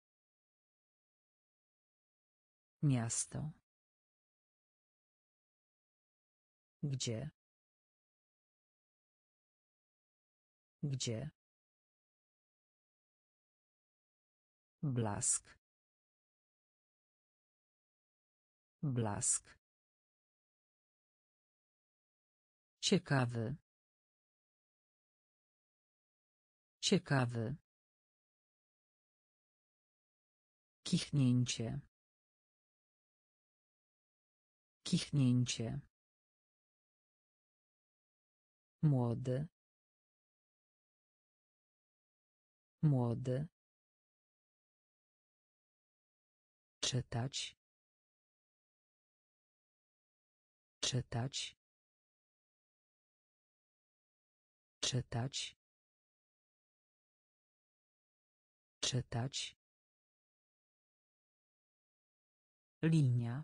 Miasto. Gdzie? Gdzie? Blask. Blask. Ciekawy. Ciekawy. Kichnięcie. Kichnięcie. Młody. Młody. Czytać. Czytać. Czytać. Czytać. Linia.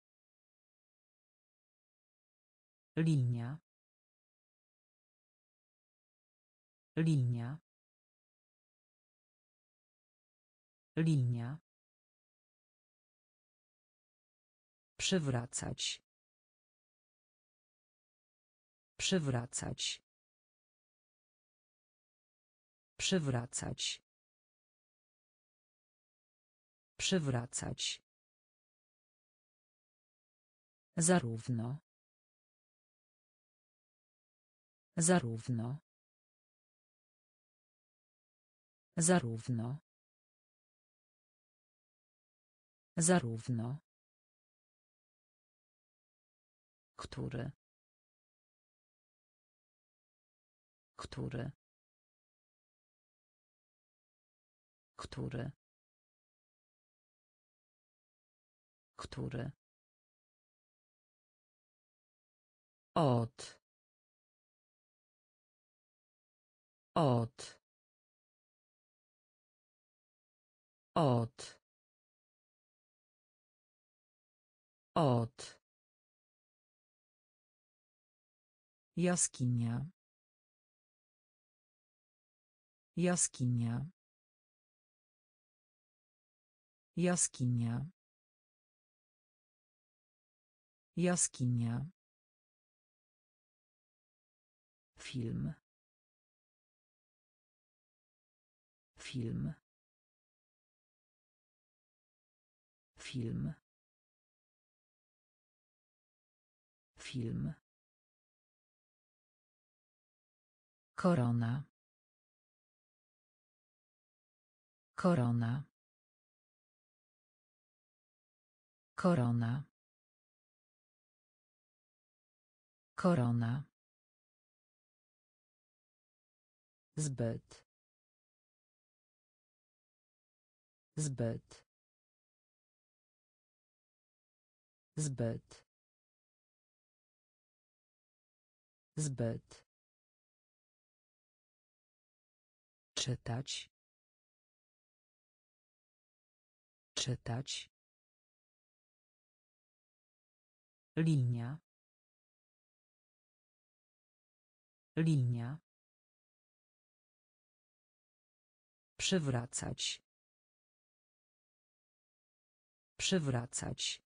Linia. Linia. Linia. Przywracać. Przywracać. Przywracać. Przywracać. Zarówno. Zarówno. Zarówno. Zarówno. Który. Który. Który. Który. Od. Od. Od. Od. Jaskinia. Jaskinia. Jaskinia. Jaskinia. Film. Film. Film. Film. Korona. Korona. Korona. Korona. Zbyt. Zbyt. Zbyt. Zbyt. Czytać. Czytać. Linia. Linia. Przywracać. Przywracać.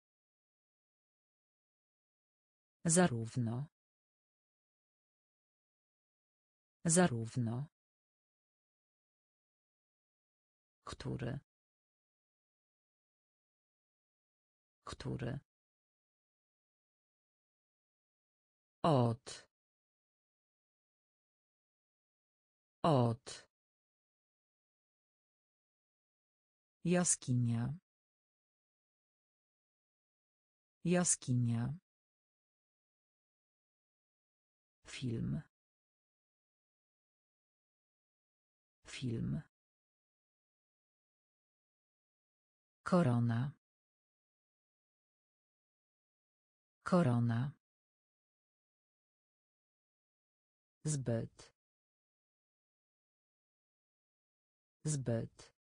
Zarówno. Zarówno. Który. Który. Od. Od. Jaskinia. Jaskinia. Film. Film. Korona. Korona. Zbyt. Zbyt.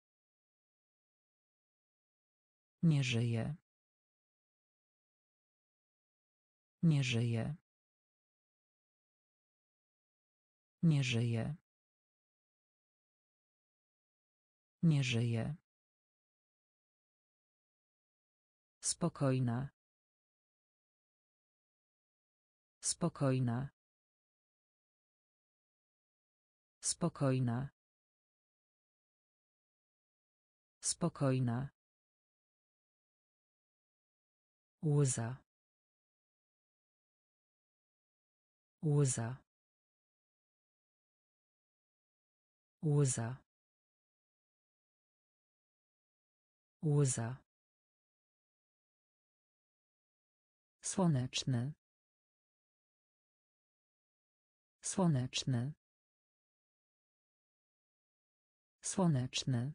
Nie żyje. Nie żyje. Nie żyje. Nie żyje. Spokojna. Spokojna. Spokojna. Spokojna. Łza. Łza. Łza. Łza. Słoneczny. Słoneczny. Słoneczny.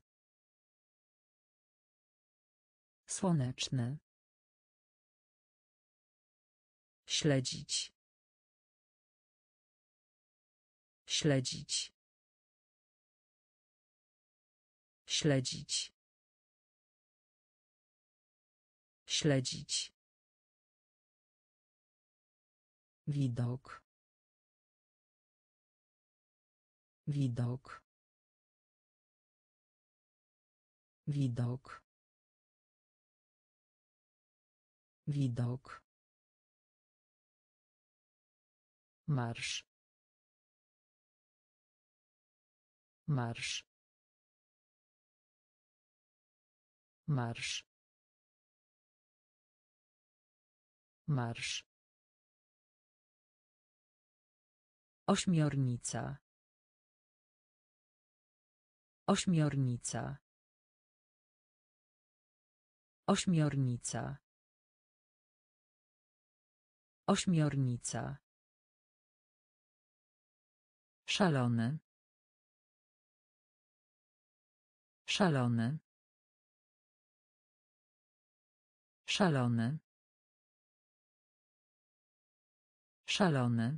Słoneczny. Śledzić. Śledzić. Śledzić. Śledzić. Widok. Widok. Widok. Widok. Marsz. Marsz. Marsz. Marsz. Ośmiornica. Ośmiornica. Ośmiornica. Ośmiornica. Szalony. Szalony. Szalony. Szalony.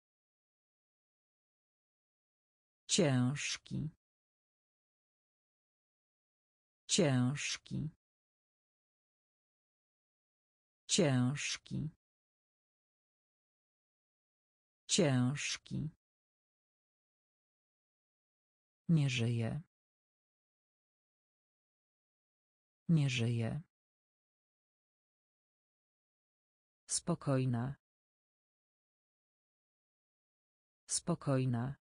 Ciężki. Ciężki. Ciężki. Ciężki. Nie żyje. Nie żyje. Spokojna. Spokojna.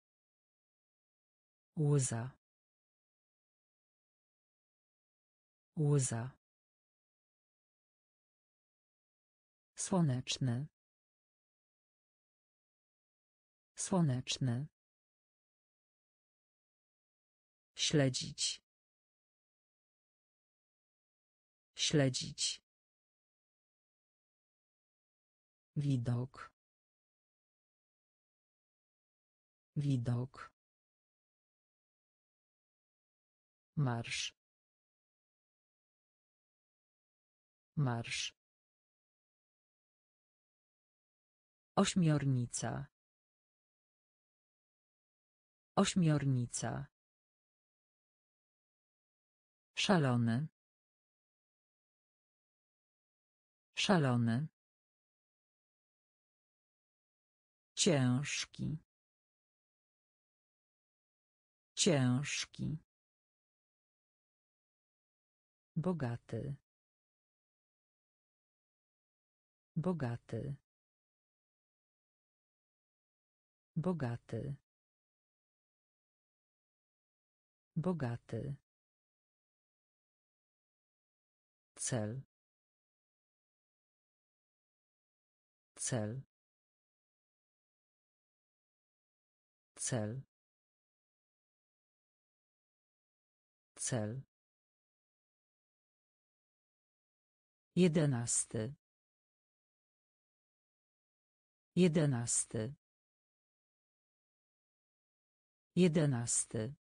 Łza. Łza. Słoneczny. Słoneczny. Śledzić. Śledzić. Widok. Widok. Marsz. Marsz. Ośmiornica. Ośmiornica. Szalony. Szalony. Ciężki. Ciężki. Bogaty. Bogaty. Bogaty. Bogaty. Cel. Cel. Cel. Cel. Jedenasty. Jedenasty. Jedenasty.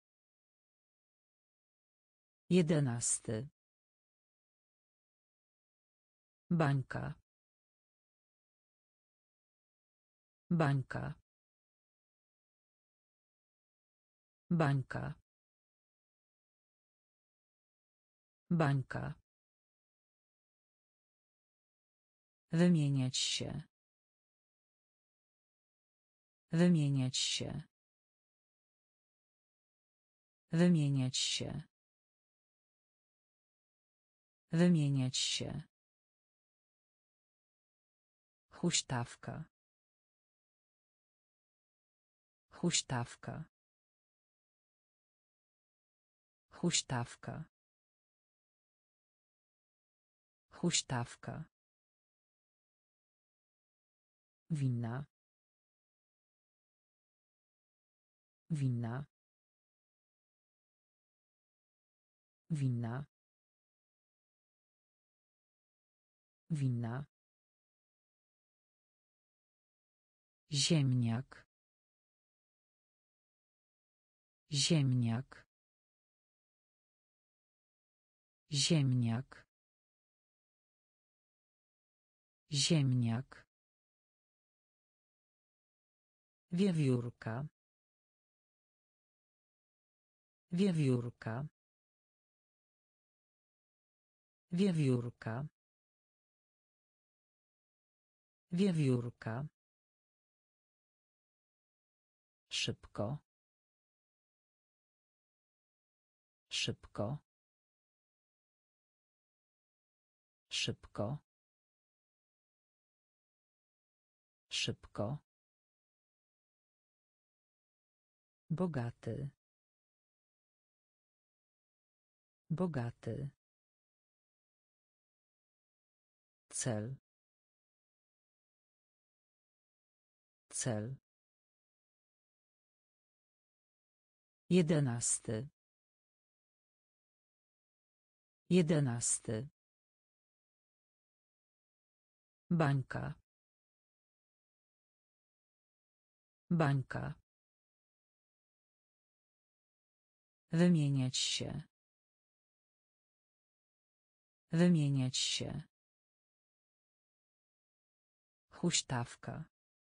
Jedenasty. Bańka. Bańka. Bańka. Bańka. Wymieniać się. Wymieniać się. Wymieniać się. Wymieniać się. Huśtawka. Huśtawka. Huśtawka. Huśtawka. Winna. Winna. Winna. Winna. Ziemniak. Ziemniak. Ziemniak. Ziemniak. Wiewiórka. Wiewiórka. Wiewiórka. Wiewiórka. Szybko. Szybko. Szybko. Szybko. Bogaty. Bogaty. Cel. Cel. Jedenasty. Jedenasty. Bańka. Bańka. Wymieniać się. Wymieniać się. Huśtawka.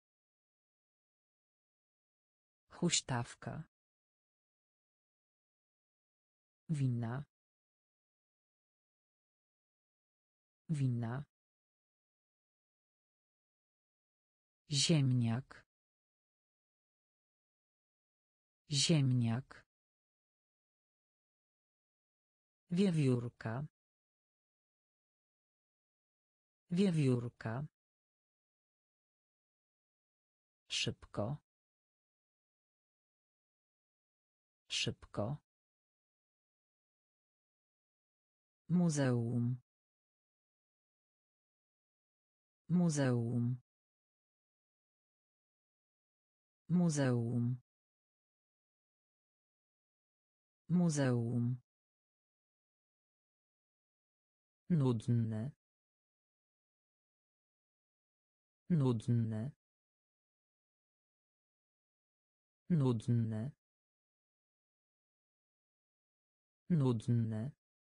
Huśtawka. Winna. Winna. Ziemniak. Ziemniak. Wiewiórka. Wiewiórka. Szybko. Szybko. Muzeum. Muzeum. Muzeum. Muzeum. Nudne. Nudne. Nudne. Nudne.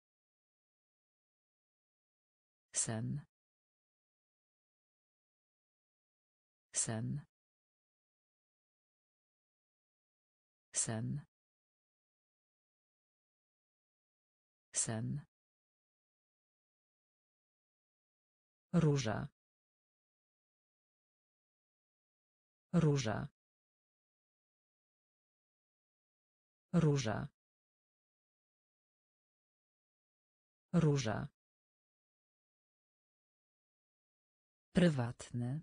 Sen. Sen. Sen. Sen. Róża. Róża. Róża. Róża. Prywatny.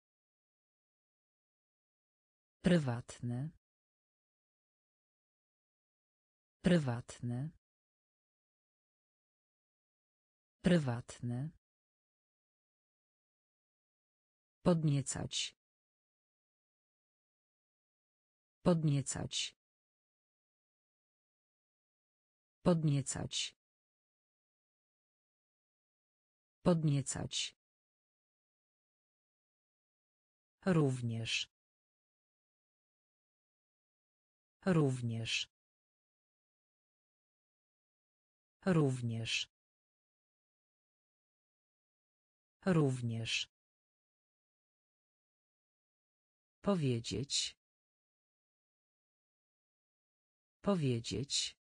Prywatny. Prywatny. Prywatny. Podniecać. Podniecać. Podniecać. Podniecać. Również. Również. Również. Również. Powiedzieć. Powiedzieć.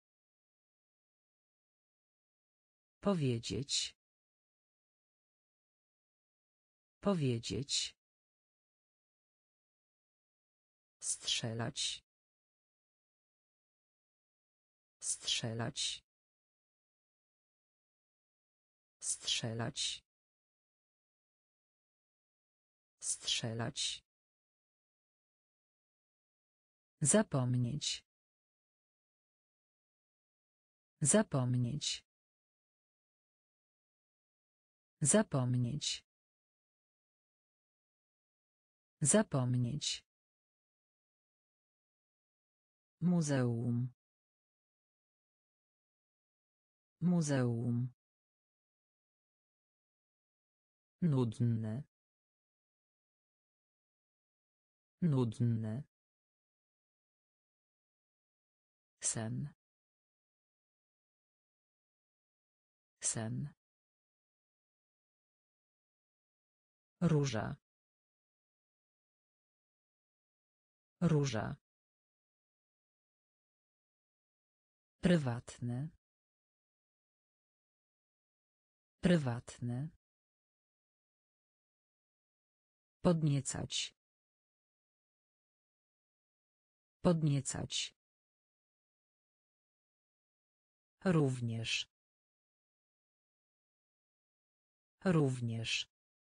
Powiedzieć. Powiedzieć. Strzelać. Strzelać. Strzelać. Strzelać. Zapomnieć. Zapomnieć. Zapomnieć. Zapomnieć. Muzeum. Muzeum. Nudne. Nudne. Sen. Sen. Róża. Róża. Prywatny. Prywatny. Podniecać. Podniecać. Również. Również.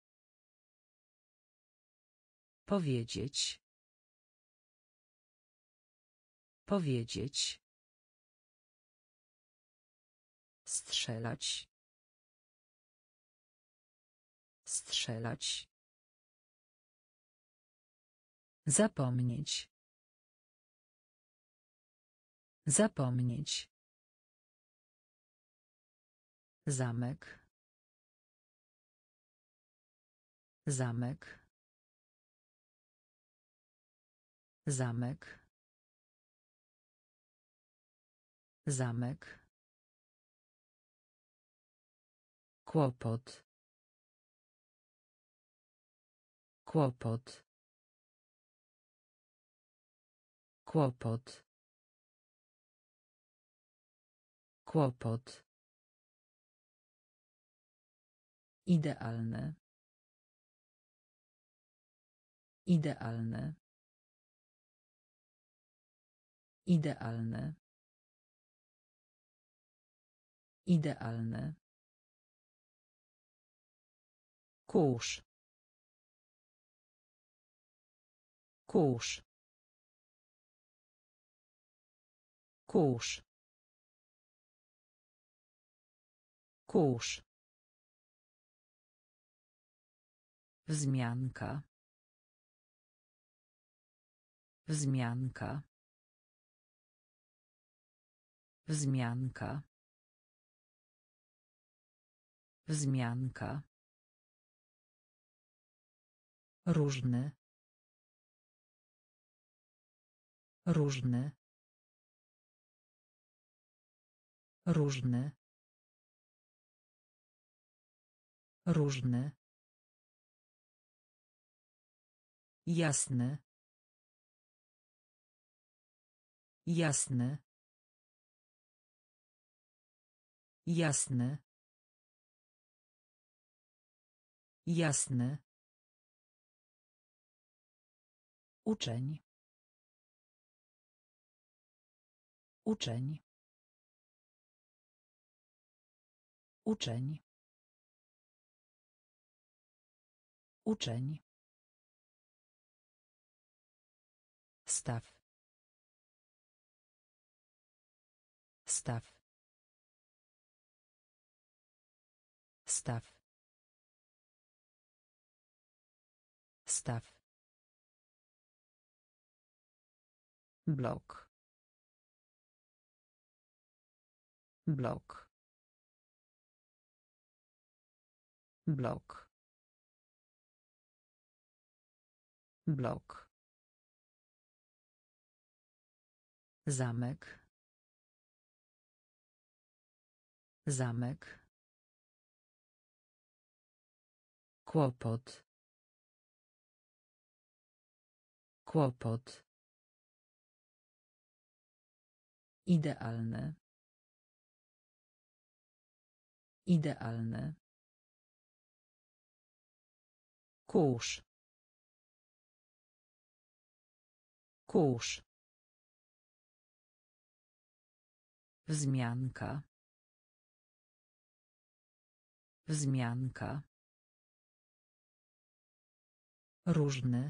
Powiedzieć. Powiedzieć. Strzelać. Strzelać. Zapomnieć. Zapomnieć. Zamek. Zamek. Zamek. Zamek. Kłopot. Kłopot. Kłopot. Kłopot. Idealne. Idealne. Idealne. Idealne. Kurz. Kurz. Kurz. Kurz. Wzmianka. Wzmianka. Wzmianka. Wzmianka. Różny. Różny. Różny. Różny. Jasny. Jasny. Jasny. Jasny. Uczeń. Uczeń. Uczeń. Uczeń. Staw. Staw. Staw. Staw. Blok. Blok. Blok. Blok. Zamek. Zamek. Kłopot. Kłopot. Idealne. Idealne. Kurz. Kurz. Wzmianka. Wzmianka. Różny.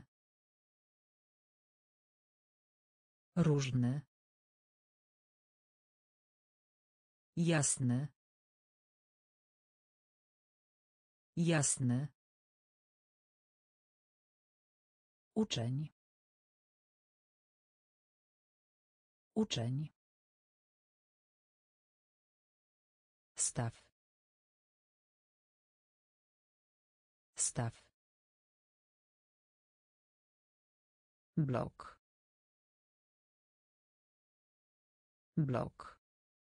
Różny. Jasny. Jasny. Uczeń. Uczeń. Staw. Staw. Blok. Blok.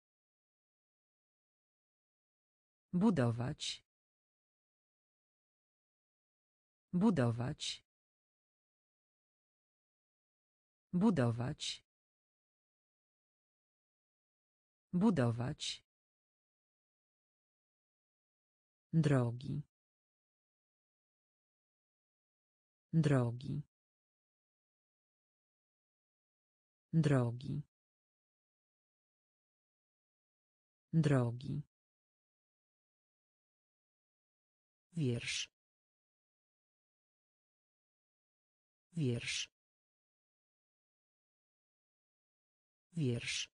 Budować. Budować. Budować. Budować. Drogi. Drogi. Drogi. Drogi. Wiersz. Wiersz. Wiersz.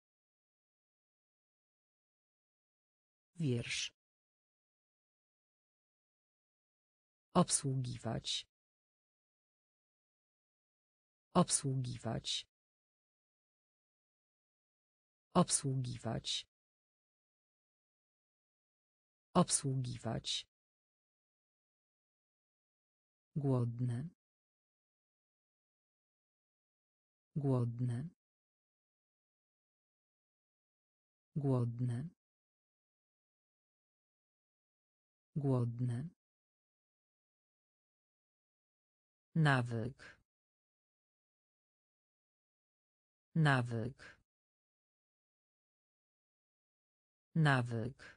Wiersz. Obsługiwać. Obsługiwać. Obsługiwać. Obsługiwać. Głodne. Głodne. Głodne. Głodne. Nawyk. Nawyk. Nawyk.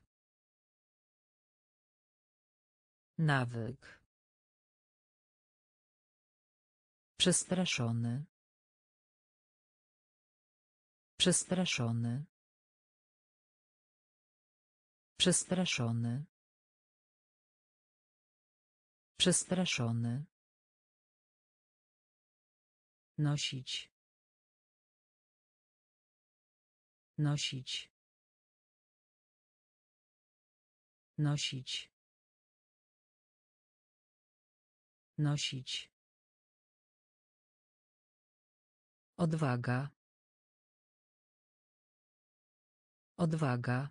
Nawyk. Przestraszony. Przestraszony. Przestraszony. Przestraszony. Nosić. Nosić. Nosić. Nosić. Odwaga. Odwaga.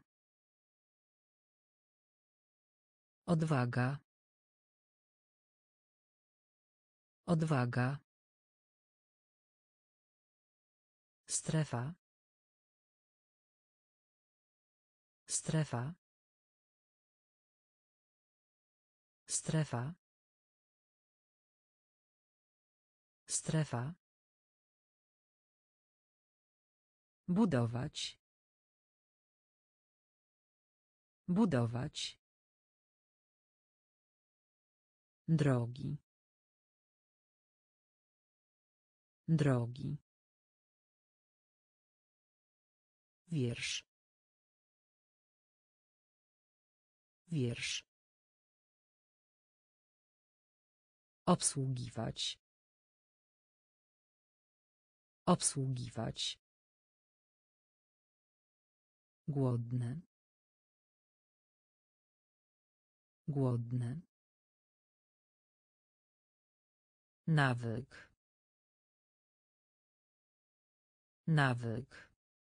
Odwaga. Odwaga. Strefa. Strefa. Strefa. Strefa. Budować. Budować. Drogi. Drogi. Wiersz. Wiersz. Obsługiwać. Obsługiwać. Głodny. Głodny. Nawyk. Nawyk.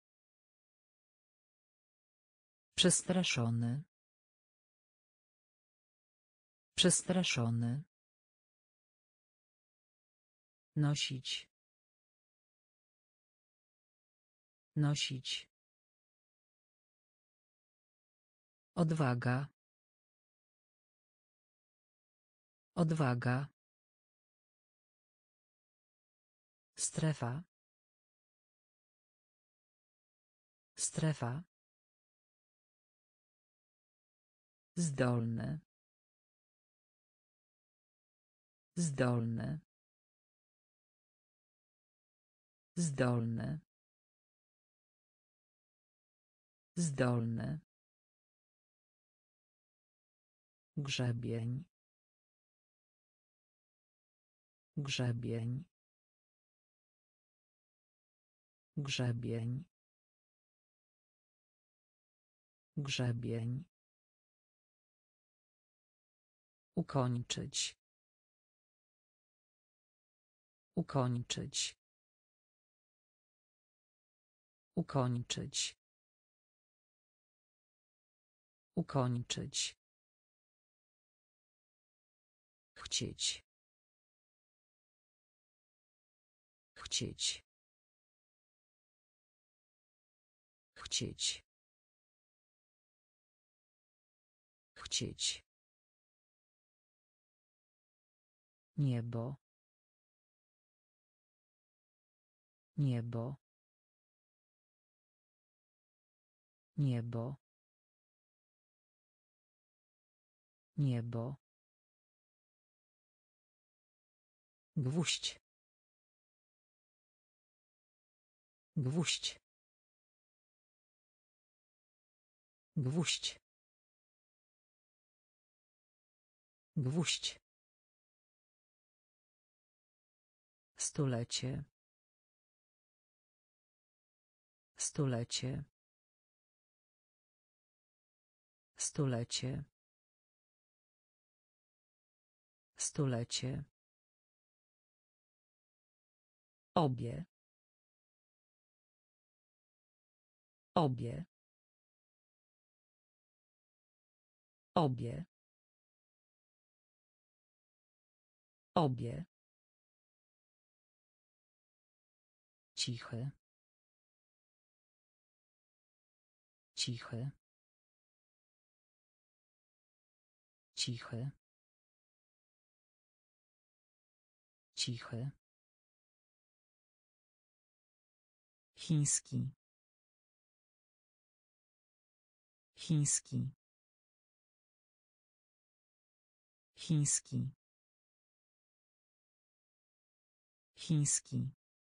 Przestraszony. Przestraszony. Nosić. Nosić. Odwaga. Odwaga. Strefa. Strefa. Zdolny. Zdolny. Zdolny. Zdolny. Grzebień. Grzebień. Grzebień. Grzebień. Ukończyć. Ukończyć. Ukończyć. Ukończyć. Chcieć. Chcieć. Chcieć. Chcieć. Niebo. Niebo. Niebo. Niebo. Gwóźdź. Gwóźdź. Gwóźdź. Gwóźdź. Stulecie. Stulecie. Stulecie. Stulecie. Obie. Obie. Obie. Obie. Cichy. Cichy. Cichy. Cichy. Chiński. Chiński. Chiński. Chiński.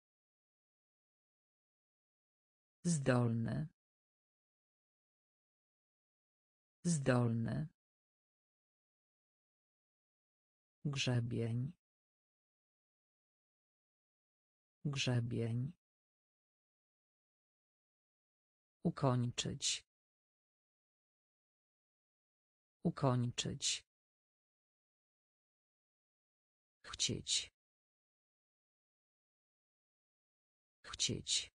Zdolny. Zdolny. Grzebień. Grzebień. Ukończyć. Ukończyć. Chcieć. Chcieć.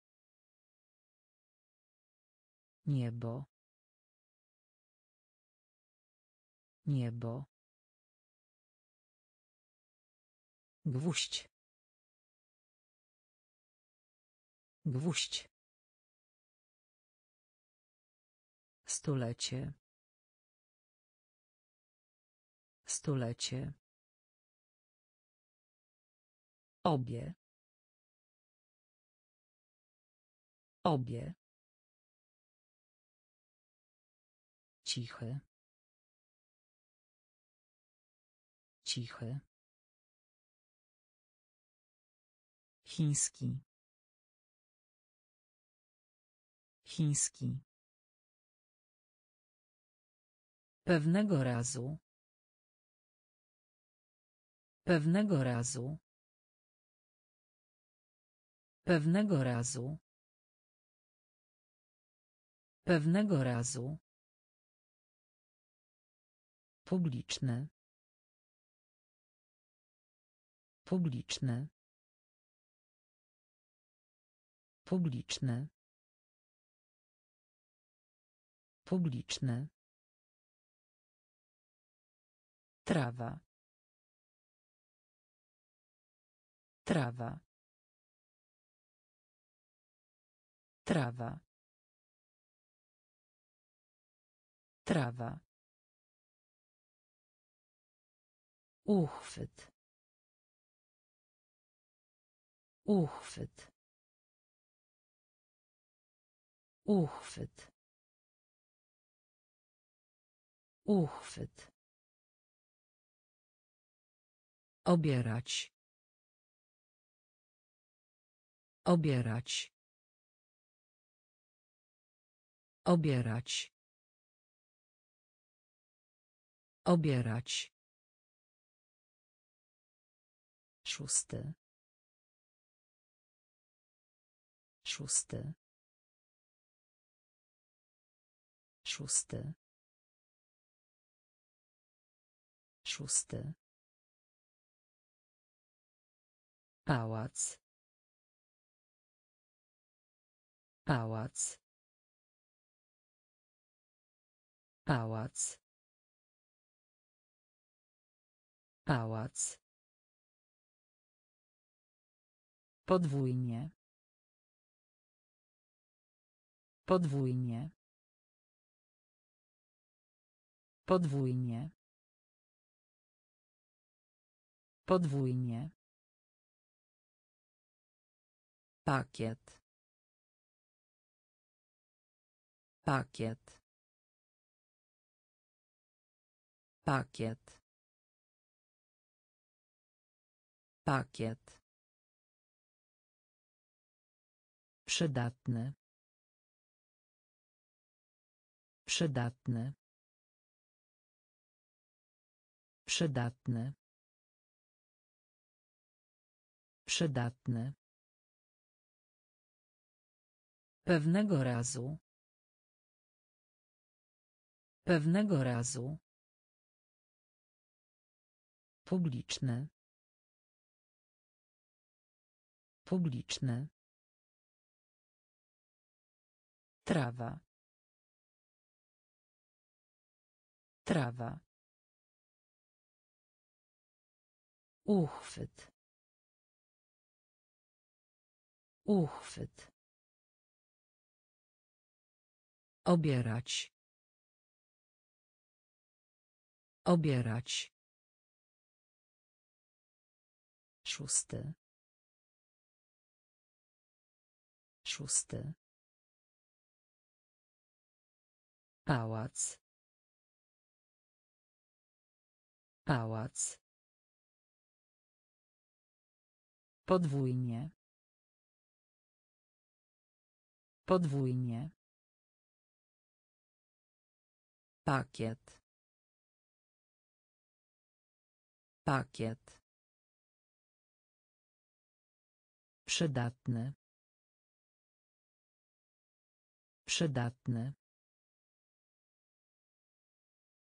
Niebo. Niebo. Gwóźdź. Gwóźdź. Stulecie. Stulecie. Obie. Obie. Cichy. Cichy. Chiński. Chiński. Pewnego razu. Pewnego razu. Pewnego razu. Pewnego razu. Publiczne. Publiczne. Publiczne. Publiczne. Trawa. Trawa. Trawa. Trawa. Uchwyt. Uchwyt. Uchwyt. Uchwyt. Obierać. Obierać. Obierać. Obierać. Szósty. Szósty. Szósty. Szósty. Pałac. Pałac. Pałac. Pałac. Podwójnie. Podwójnie. Podwójnie. Podwójnie. Pakiet. Pakiet. Pakiet. Pakiet. Przydatny. Przydatny. Przydatny. Przydatny. Pewnego razu. Pewnego razu. Publiczne. Publiczne. Trawa. Trawa. Uchwyt. Uchwyt. Obierać. Obierać. Szósty. Szósty. Pałac. Pałac. Podwójnie. Podwójnie. Pakiet. Pakiet. Przydatny. Przydatny.